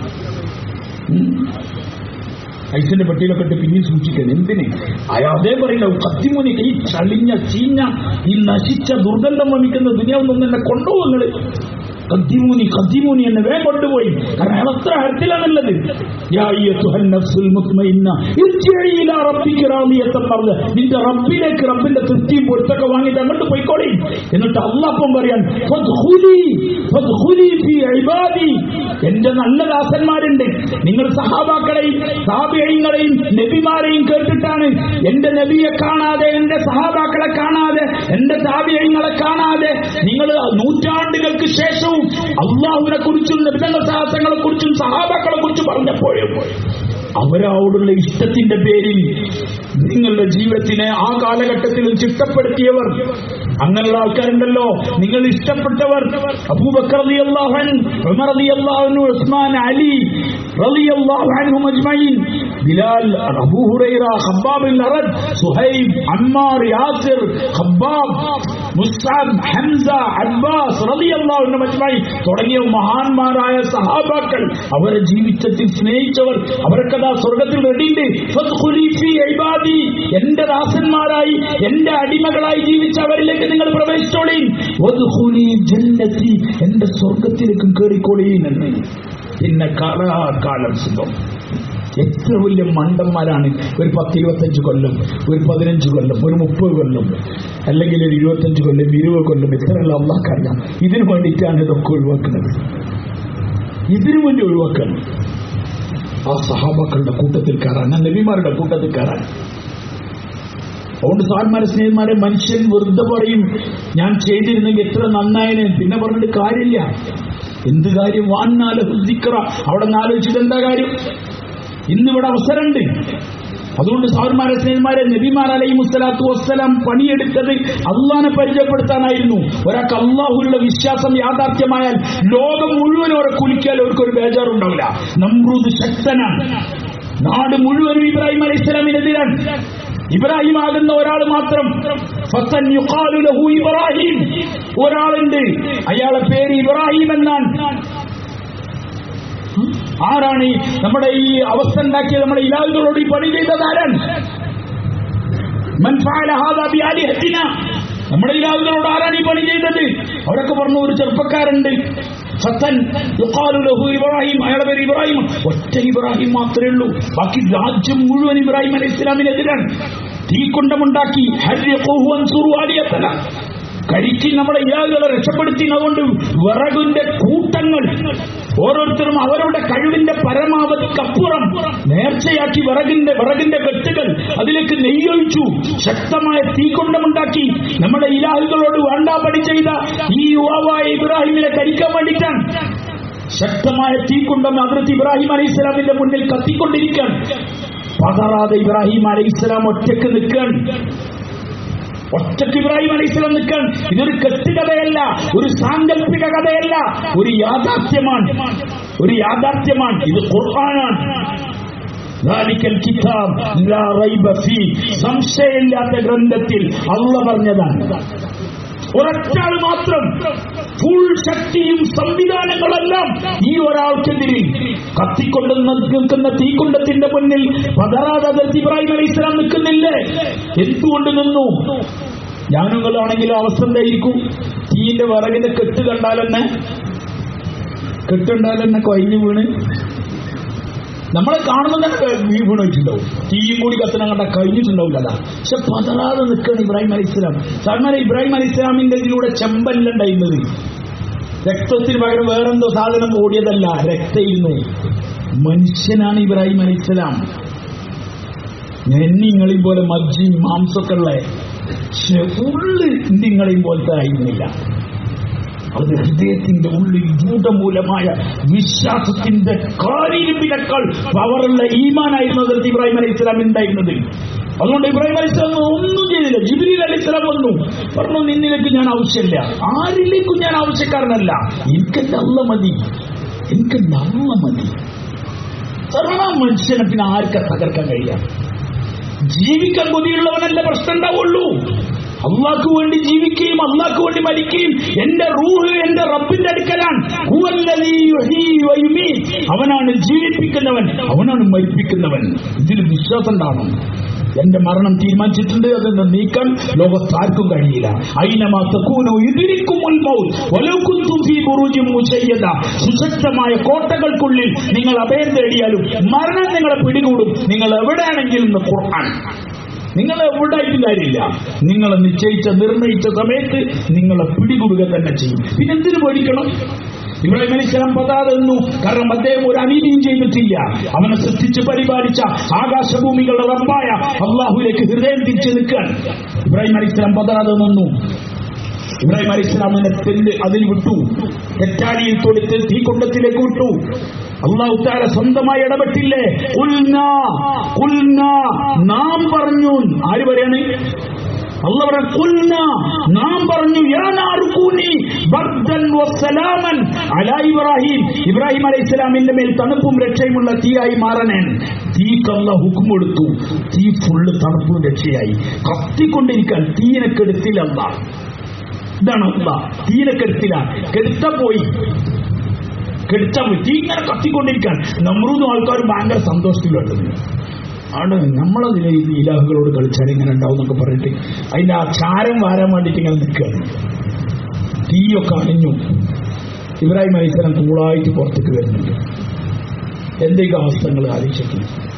ഐസിന്റെ പെട്ടിയിലൊക്കെ ഇട്ട് പിന്നെയും സൂക്ഷിക്കണം. എന്തിന്? അതേ പറയില്ല കത്തിമൂനി, ഈ ചളിഞ്ഞ ചീഞ്ഞ ഈ നശിച്ച ദുർഗന്ധം വമിക്കുന്ന ദുനിയാവൊന്നും എന്നെ കൊണ്ടുപോകുന്നത്. കത്തിമൂനി കത്തിമൂനി എന്നെ വേഗം കൊണ്ടുപോയി. കാരണം അയാൾ അത്ര ഹരത്തിലാണുള്ളത്. നിന്റെ റബ്ബിലേക്ക്, റബ്ബിന്റെ തൃപ്തിയും പൊരുത്തൊക്കെ വാങ്ങിയിട്ട് അങ്ങോട്ട് പോയിക്കോളി. എന്നിട്ട് അല്ലാഹു പറയാൻ എന്റെ നല്ല ദാസന്മാരുണ്ട്. നിങ്ങൾ സഹാബാക്കളെയും താബിഈങ്ങളെയും നബിമാരെയും കേട്ടിട്ടാണ് എന്റെ നബിയെ കാണാതെ, എന്റെ സഹാബാക്കളെ കാണാതെ, എന്റെ താബിഈങ്ങളെ കാണാതെ നിങ്ങൾ നൂറ്റാണ്ടുകൾക്ക് ശേഷവും അള്ളാഹുവിനെ കുറിച്ചും നബിതങ്ങളെ കുറിച്ചും സഹാബാക്കളെ കുറിച്ചും പറഞ്ഞപ്പോഴും അവരോടുള്ള ഇഷ്ടത്തിന്റെ പേരിൽ നിങ്ങളുടെ ജീവിതത്തിനെ ആ കാലഘട്ടത്തിൽ ചിട്ടപ്പെടുത്തിയവർ, അങ്ങനെയുള്ള ആൾക്കാരുണ്ടല്ലോ. നിങ്ങൾ ഇഷ്ടപ്പെട്ടവർ അബൂബക്കർ റളിയല്ലാഹു അൻഹു, ഉമർ റളിയല്ലാഹു അൻഹു, ഉസ്മാൻ, അലി റളിയല്ലാഹു അൻഹും അജ്മഈൻ, Bilal, Abu Hurairah, Khabbab bin Arad, Suhaib, Ammar, Yasir, Khabbab, Musab, Hamza, Abbas റളിയല്ലാഹു അൻഹും അജ്മഈൻ തുടങ്ങിയ മഹാന്മാരായ സഹാബാക്കൾ അവരെ ജീവിതത്തിൽ സ്നേഹിച്ചവർ, അവരൊക്കെ സ്വർഗത്തിൽ റെഡിയുണ്ട്. ഫദ്ഖുലി ഫീ ഇബാദി, എന്റെ ദാസന്മാരായി, എന്റെ അടിമകളായി ജീവിച്ച അവരിലേക്ക് നിങ്ങൾ പ്രവേശിച്ചോളീൻ. വദ്ഖുലി ജന്നതി, എന്റെ സ്വർഗത്തിലേക്കും കയറിക്കോളീൻ എന്ന്. പിന്നെ കാലാകാലം സുഖം. എത്ര വലിയ മണ്ടന്മാരാണ് ഒരു പത്തിരുപത്തഞ്ച് കൊല്ലം, ഒരു പതിനഞ്ച് കൊല്ലം, ഒരു മുപ്പത് കൊല്ലം, അല്ലെങ്കിൽ ഒരു ഇരുപത്തഞ്ച് കൊല്ലം, ഇരുപത് കൊല്ലം, ഇത്രയുള്ള അള്ളാഹ്ക്കറിയാം. ഇതിനു വേണ്ടിയിട്ടാണ് ഇതൊക്കെ ഒഴിവാക്കുന്നത്. ഇതിനു വേണ്ടി ഒഴിവാക്കണം. ആ സഹാബാക്കളുടെ കൂട്ടത്തിൽ കയറാൻ, ആ നബിമാരുടെ കൂട്ടത്തിൽ കയറാൻ. അതുകൊണ്ട് സാന്മാരെ സ്നേഹിതന്മാരെ, മനുഷ്യൻ വെറുതെ പറയും ഞാൻ ചെയ്തിരുന്നെങ്കിൽ എത്ര നന്നായന്, പിന്നെ പറഞ്ഞിട്ട് കാര്യമില്ല. എന്ത് കാര്യം? വാന്നാല ഹുദ്ദിക്ര, അവിടെ നിന്ന് ആലോചിച്ചിട്ട് എന്താ കാര്യം? ഇന്നിവിടെ അവസരമുണ്ട്. അതുകൊണ്ട് സാന്മാരെ സ്നേഹിതന്മാരെ, നബിമാർ അലൈഹിമുസ്സലാത്തു വസ്സലാം പണിയെടുത്തത് അള്ളാഹിനെ പരിചയപ്പെടുത്താനായിരുന്നു. ഒരാൾക്ക് അള്ളാഹുവിലുള്ള വിശ്വാസം യാഥാർത്ഥ്യമായാൽ ലോകം മുഴുവൻ അവരെ കുലിക്കാൽ അവർക്കൊരു ബേജാറുണ്ടാവില്ല. നമ്രൂദ് ശക്തനാണ്. നാട് മുഴുവനും ഇബ്രാഹിം അലൈഹിസ്സലാമിനെതിരാണ്. ഇബ്രാഹിം ആകുന്ന ഒരാൾ മാത്രം, ഫസൻ യുഖാലു ലഹു ഇബ്രാഹിം, ഒരാളുണ്ട്, അയാളെ പേര് ഇബ്രാഹിം എന്നാണ്. ആരാണ് നമ്മുടെ ഈ അവസ്ഥ ഉണ്ടാക്കിയത്? നമ്മുടെ ഇലാഹുകളോട് ഈ പണി ചെയ്തത് ആരാണ്? മൻ ഫഅല ഹാദാ ബിആലിഹത്തിന, നമ്മുടെ ഇലാഹുകളോട് ആരാണ് ഈ പണി ചെയ്തത്? അവരൊക്കെ പറഞ്ഞു ഒരു ചെറുപ്പക്കാരുണ്ട്, ഫസൻ യുഖാലു ലഹു ഇബ്രാഹിം, അയാളുടെ പേര് ഇബ്രാഹിം. ഒറ്റ ഇബ്രാഹിം മാത്രമേ ഉള്ളൂ. ബാക്കി രാജ്യം മുഴുവൻ ഇബ്രാഹിം അലൈഹി ഇസ്ലാമിനെതിരാണ്. തീക്കുണ്ടമുണ്ടാക്കി, ഹർരിഖൂഹു വൻസുറു ആലിയതന, കരിക്ക് നമ്മുടെ ഇയാളുകളെ രക്ഷപ്പെടുത്തി. അതുകൊണ്ട് വിറകിന്റെ കൂട്ടങ്ങൾ ഓരോരുത്തരും അവരുടെ കഴിവിന്റെ പരമാവധിക്കപ്പുറം നേർച്ചയാക്കി വിറകിന്റെ വിറകിന്റെ കെട്ടുകൾ അതിലേക്ക് നെയ്യൊഴിച്ചു. ശക്തമായ തീക്കുണ്ടമുണ്ടാക്കി. നമ്മുടെ ഇലാഹുകളോട് വേണ്ടാപടി ചെയ്ത ഈ യുവാവായ ഇബ്രാഹിമിനെ കരിക്കാൻ വേണ്ടിയിട്ടാണ്. ശക്തമായ തീക്കുണ്ടം ഹദ്റത്ത് ഇബ്രാഹിം അലൈഹിസ്സലാമിന്റെ മുന്നിൽ കത്തിക്കൊണ്ടിരിക്കാൻ. പതറാതെ ഇബ്രാഹിം അലൈഹിസ്സലാം ഒറ്റക്ക് നിൽക്കാൻ. ഒറ്റക്ക് ഇബ്രാഹിം അലൈഹിസ്സലാം നിൽക്കാൻ. ഇതൊരു കെട്ടുകഥയല്ല, ഒരു സാങ്കല്പിക കഥയല്ല, ഒരു യാഥാർത്ഥ്യമാണ്. ഒരു യാഥാർത്ഥ്യമാണ്. ഇത് ഖുർആനാണ്. ദാലിക്കൽ കിതാബ് ലാ റൈബ ഫീ, സംശയമില്ലാത്ത ഗ്രന്ഥത്തിൽ അല്ലാഹ് പറഞ്ഞതാണ്. ഒരൊറ്റാൾ മാത്രം, ഫുൾ ശക്തിയും സംവിധാനങ്ങളെല്ലാം ഈ ഒരാൾക്കെതിരെ കത്തിക്കൊണ്ട് നിൽക്കുന്ന തീക്കുണ്ടത്തിന്റെ മുന്നിൽ പതറാതെ ഹദ്റത്ത് ഇബ്രാഹിം അലൈഹിസ്സലാം നിൽക്കുന്നില്ലേ? എന്തുകൊണ്ട് നിന്നു? ഞാനുങ്ങളാണെങ്കിലും അവസ്ഥ എന്തായിരിക്കും? തീന്റെ വിറകിന്റെ കെട്ട് കണ്ടാലെന്നെ കെട്ടുണ്ടാലെന്നെ കൊഴിഞ്ഞു വീണ് നമ്മളെ കാണുമ്പോൾ തന്നെ വീണ് വെച്ചിട്ടുണ്ടാവും. തീയും കൂടി കത്തണം കണ്ട കഴിഞ്ഞിട്ടുണ്ടാവില്ല. പക്ഷെ പതറാതെ നിൽക്കുകയാണ് ഇബ്രാഹിം അലൈഹിസ്സലാം. സാധാരണ ഇബ്രാഹിം അലൈഹിസ്സലാമിന്റെ ഇതിലൂടെ ചെമ്പല്ല ഉണ്ടായിരുന്നത്. രക്തത്തിന് പകരം വേറെന്തോ സാധനം ഓടിയതല്ല, രക്തയിരുന്നു. മനുഷ്യനാണ് ഇബ്രാഹിം അലൈഹിസ്സലാം. എന്നിങ്ങളെയും പോലെ മജ്ജിയും മാംസമൊക്കെ ഉള്ള, പക്ഷെ ഉള്ളു നിങ്ങളെയും പോലത്തെ ആയിരുന്നില്ല. അത് ഹൃദയത്തിന്റെ ഉള്ളിൽ രൂഢമൂലമായ വിശ്വാസത്തിന്റെ കാരിരുമ്പിനേക്കാൾ പവറുള്ള ഈമാനായിരുന്നു ഹദ്റത്ത് ഇബ്രാഹിം അലൈഹിസ്സലാം ഉണ്ടായിരുന്നത്. അതുകൊണ്ട് ഇബ്രാഹിം അലൈഹിസ്സലാം ഒന്നും ചെയ്തില്ല. ജിബ്രീൽ അലൈഹിസ്സലാം വന്നു പറഞ്ഞു, നിന്നിലേക്ക് ഞാൻ ആവശ്യമില്ല, ആരിലേക്കും ഞാൻ ആവശ്യക്കാരനല്ല, എനിക്കെന്റെ അല്ലാഹ് മതി, എനിക്കെന്റെ അല്ലാഹ് മതി. സർവ മനുഷ്യനെ പിന്നെ ആർക്കാ തകർക്കാൻ കഴിയാം? ജീവിക്കാൻ കൊതിയുള്ളവനല്ല പ്രശ്നം ഉണ്ടാവുള്ളൂ. അള്ളാഹ്ക്ക് വേണ്ടി ജീവിക്കുകയും അള്ളാഹ്ക്ക് വേണ്ടി മരിക്കുകയും എന്റെ റൂഹ് എന്റെ റബ്ബിന്റെ അടുക്കലാണ്. അവനാണ് ജീവിപ്പിക്കുന്നവൻ, അവനാണ് മരിപ്പിക്കുന്നവൻ. ഇതിൽ വിശ്വാസം ഉണ്ടാവണം. എന്റെ മരണം തീരുമാനിച്ചിട്ടുണ്ട്, അതെന്ന് നീക്കാൻ ലോകത്താർക്കും കഴിയില്ല. സുശക്തമായ കോട്ടകൾക്കുള്ളിൽ നിങ്ങൾ അഭയം തേടിയാലും മരണം നിങ്ങളെ പിടികൂടും. നിങ്ങൾ എവിടെയാണെങ്കിലും ഖുർആൻ നിങ്ങൾ എവിടായിട്ടും കാര്യമില്ല. നിങ്ങളെ നിശ്ചയിച്ച നിർണയിച്ച സമയത്ത് നിങ്ങളെ പിടികൂടുക തന്നെ ചെയ്യും. പിന്നെന്തിനു പേടിക്കണം? ഇബ്രാഹിം അലൈഹിസ്സലാം പതാക നിന്നു. കാരണം അദ്ദേഹം ഒരു അനീതിയും ചെയ്തിട്ടില്ല. അവനെ സൃഷ്ടിച്ച് പരിപാലിച്ച ആകാശഭൂമികളുടെ റബ്ബായ അള്ളാഹുവിലേക്ക് ഹൃദയം തിരിച്ചു നിൽക്കാൻ ഇബ്രാഹിം അലൈഹിസ്സലാം പതാക നിന്നു. ഇബ്രാഹിം അലൈഹിസ്സലാമിനെ തെല്ല് അതിൽ വിട്ടു, തെറ്റാലിയിൽ തൊടുത്ത് തീക്കുണ്ടത്തിലേക്ക് വിട്ടു. അല്ലാഹു തആല സ്വന്തമായി ഇടപെട്ടില്ലേ? ഖുൽനാ ഖുൽനാ നാം പറഞ്ഞു. ആര് പറയാണ്? അല്ലാഹു പറഞ്ഞു ഖുൽനാ നാം പറഞ്ഞു യാ നാറു കൂനി ബർദൻ വസലാമൻ അലാ ഇബ്രാഹിം. ഇബ്രാഹിം അലൈഹിസ്സലാമിന്റെ മേൽ തണുപ്പും രക്ഷയുമുള്ള തീയായി മാറണേ. തീക്ക് അല്ലാഹു ഹുക്ം കൊടുത്തു. തീ ഫുള്ള് തണുപ്പും രക്ഷയായി കത്തിക്കൊണ്ടിരിക്കാൻ. തീനെ കെടുത്തില്ല അല്ലാഹ്. ഇതാണ് അല്ലാഹ്. തീനെ കെടുത്തില്ല. കെടുത്ത പോയി കെടുത്താൻ പോയി. തീ ഇങ്ങനെ കത്തിക്കൊണ്ടിരിക്കാൻ. നമ്രൂദും ആൾക്കാരും ഭയങ്കര സന്തോഷത്തിലുണ്ട്. ആണ് നമ്മളതിലെ ഈ ഇലാഹുകളോട് കളിച്ചാൽ ഇങ്ങനെ ഉണ്ടാവും എന്നൊക്കെ പറഞ്ഞിട്ട് അതിന്റെ ആ ചാരം വാരാൻ വേണ്ടിയിട്ട് ഇങ്ങനെ നിൽക്കുകയാണ്. തീയൊക്കെ അണിഞ്ഞു. ഇബ്രാഹിം അലൈഹിസ്സലാം കൂളായിട്ട് പുറത്തേക്ക് വരുന്നുണ്ട്. എന്തൊക്കെ അവസ്ഥകൾ ആലോചിച്ചു,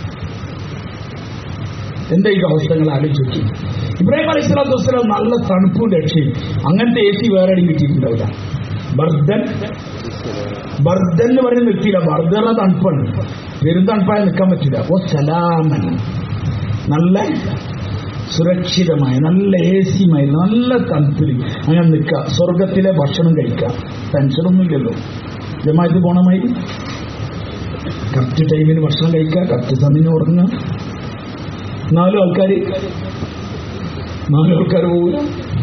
എന്തൊക്കെ അവസ്ഥകൾ ആലോചിച്ചു. ഇബ്രാഹിം അലൈഹിസ്സലാത്തു വസ്സലാം നല്ല തണുപ്പും രക്ഷയും. അങ്ങനത്തെ എ സി വേറെ എവിടെയും കിട്ടിയിട്ടുണ്ടാവില്ല. ബർദൻ ബർദൻ എന്ന് പറയുന്നത് നിർത്തിയില്ല. ബർദുള്ള തണുപ്പാണ്. വെറും തണുപ്പായ നിൽക്കാൻ പറ്റില്ല. ഓ സലാമൻ നല്ല സുരക്ഷിതമായ നല്ല എ സിയുമായി നല്ല തണുപ്പിൽ അങ്ങനെ നിൽക്കുക. സ്വർഗത്തിലെ ഭക്ഷണം കഴിക്കുക. ടെൻഷനൊന്നും ഇല്ലല്ലോ. ജമാഅത്ത് പോണമായി കറക്റ്റ് ടൈമിന് ഭക്ഷണം കഴിക്കുക, കറക്റ്റ് സമയം ഉറങ്ങുക. നാലും ആൾക്കാർ നാലും ആൾക്കാർ പോവുക.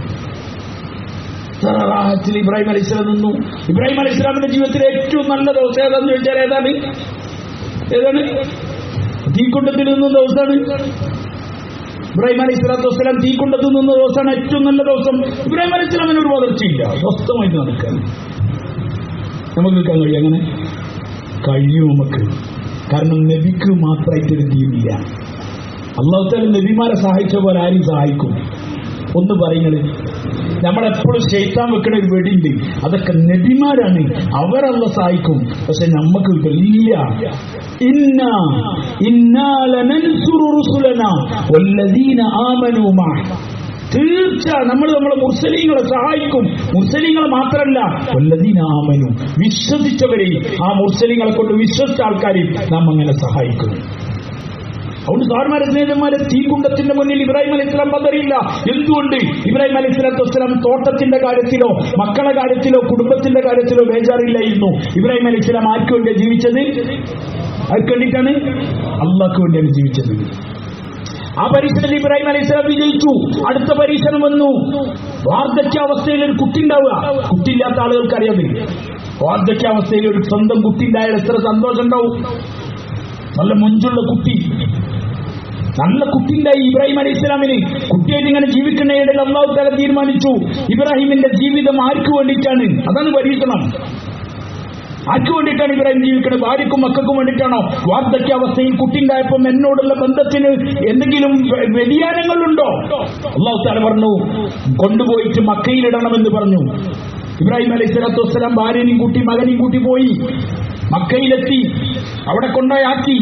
റാഹത്തിൽ ഇബ്രാഹിം അലൈഹിസ്സലാം നിന്നു. ഇബ്രാഹിം അലൈഹിസ്സലാമിന്റെ ജീവിതത്തിലെ ഏറ്റവും നല്ല ദിവസം ഏതാന്ന് ചോദിച്ചാൽ ഏതാണ് ഏതാണ് തീക്കുണ്ടത്തിൽ നിന്ന ദിവസമാണ്. ഇബ്രാഹിം അലൈഹിസ്സലാത്തു വസ്സലാം തീക്കുണ്ടത്തിൽ നിന്ന ദിവസമാണ് ഏറ്റവും നല്ല ദിവസം. ഇബ്രാഹിം അലൈഹിസ്സലാമിന് ഒരു വളർച്ചയില്ല, സ്വസ്ഥമായിട്ട് നടക്കാൻ നമുക്ക് നിൽക്കാൻ കഴിയും. അങ്ങനെ കഴിയും നമുക്ക്. കാരണം നബിക്ക് മാത്രമായിട്ടൊരു ദീനില്ല. അല്ലാഹു തആല നബിമാരെ സഹായിച്ച പോലെ ആരും സഹായിക്കും. ഒന്ന് പറയുന്നത് നമ്മളെപ്പോഴും ശൈത്താൻ വെക്കുന്ന ഒരു വെടിയുണ്ട്. അതൊക്കെ നബിമാരാണ്, അവരല്ല സഹായിക്കും. പക്ഷെ നമുക്ക് ഇല്ല. ഇന്നാ ഇന്നാ ലനൻസുറു റുസുലനാ വല്ലദീന ആമനൂ മഅഹ്. തീർച്ച നമ്മൾ നമ്മളെ മുർസലീങ്ങളെ സഹായിക്കും. മുർസലീങ്ങളെ മാത്രമല്ല വല്ലദീന ആമനൂ, വിശ്വസിച്ചവരെയും ആ മുർസലീങ്ങളെ കൊണ്ട് വിശ്വസിച്ച ആൾക്കാരെയും നാം അങ്ങനെ സഹായിക്കും. അതുകൊണ്ട് സാർമാരെ സ്നേഹിതന്മാരെ തീകുണ്ടത്തിന്റെ മുന്നിൽ ഇബ്രാഹിം അലൈഹിസ്സലാം പതറിയില്ല. എന്തുകൊണ്ട്? ഇബ്രാഹിം അലൈഹിസ്സലാത്തു വസ്സലാം തോട്ടത്തിന്റെ കാര്യത്തിലോ മക്കളെ കാര്യത്തിലോ കുടുംബത്തിന്റെ കാര്യത്തിലോ ബേജാറില്ലായിരുന്നു. ഇബ്രാഹിം അലൈഹിസ്സലാം ആർക്ക് വേണ്ടിയാണ് ജീവിച്ചത്? ആർക്ക് വേണ്ടിയിട്ടാണ്? അള്ളാഹ്ക്ക് വേണ്ടിയാണ് ജീവിച്ചത്. ആ പരീക്ഷണത്തിൽ ഇബ്രാഹിം അലൈഹിസ്സലാം വിജയിച്ചു. അടുത്ത പരീക്ഷണം വന്നു. വാർദ്ധക്യാവസ്ഥയിൽ ഒരു കുട്ടി ഉണ്ടാവുക. കുട്ടിയില്ലാത്ത ആളുകൾക്ക് അറിയാതെ വാർദ്ധക്യാവസ്ഥയിൽ ഒരു സ്വന്തം കുട്ടി ഉണ്ടായാൽ എത്ര സന്തോഷം ഉണ്ടാവും. നല്ല മുഞ്ചുള്ള കുട്ടി, നല്ല കുട്ടിണ്ടായി ഇബ്രാഹിം അലൈഹിസ്സലാമിന്. കുട്ടിയായിട്ട് ഇങ്ങനെ ജീവിക്കുന്നതിനിടയിൽ അല്ലാഹു തആല തീരുമാനിച്ചു ഇബ്രാഹിമിന്റെ ജീവിതം ആർക്ക് വേണ്ടിയിട്ടാണ്? അതാണ് പരീക്ഷണം. ആർക്ക് വേണ്ടിയിട്ടാണ് ഇബ്രാഹിം ജീവിക്കുന്നത്? ഭാര്യക്കും മക്കൾക്കും വേണ്ടിയിട്ടാണോ? വാർദ്ധക്യാവസ്ഥയിൽ കുട്ടിണ്ടായപ്പം എന്നോടുള്ള ബന്ധത്തിന് എന്തെങ്കിലും വ്യതിയാനങ്ങളുണ്ടോ? അല്ലാഹു തആല പറഞ്ഞു കൊണ്ടുപോയിട്ട് മക്കയിലിടണമെന്ന് പറഞ്ഞു. ഇബ്രാഹിം അലൈഹിസ്സലാത്തു വസ്സലാം ഭാര്യനെയും കൂട്ടി മകനെയും കൂട്ടി പോയി മക്കയിലെത്തി. അവിടെ കൊണ്ടുപോയാക്കി.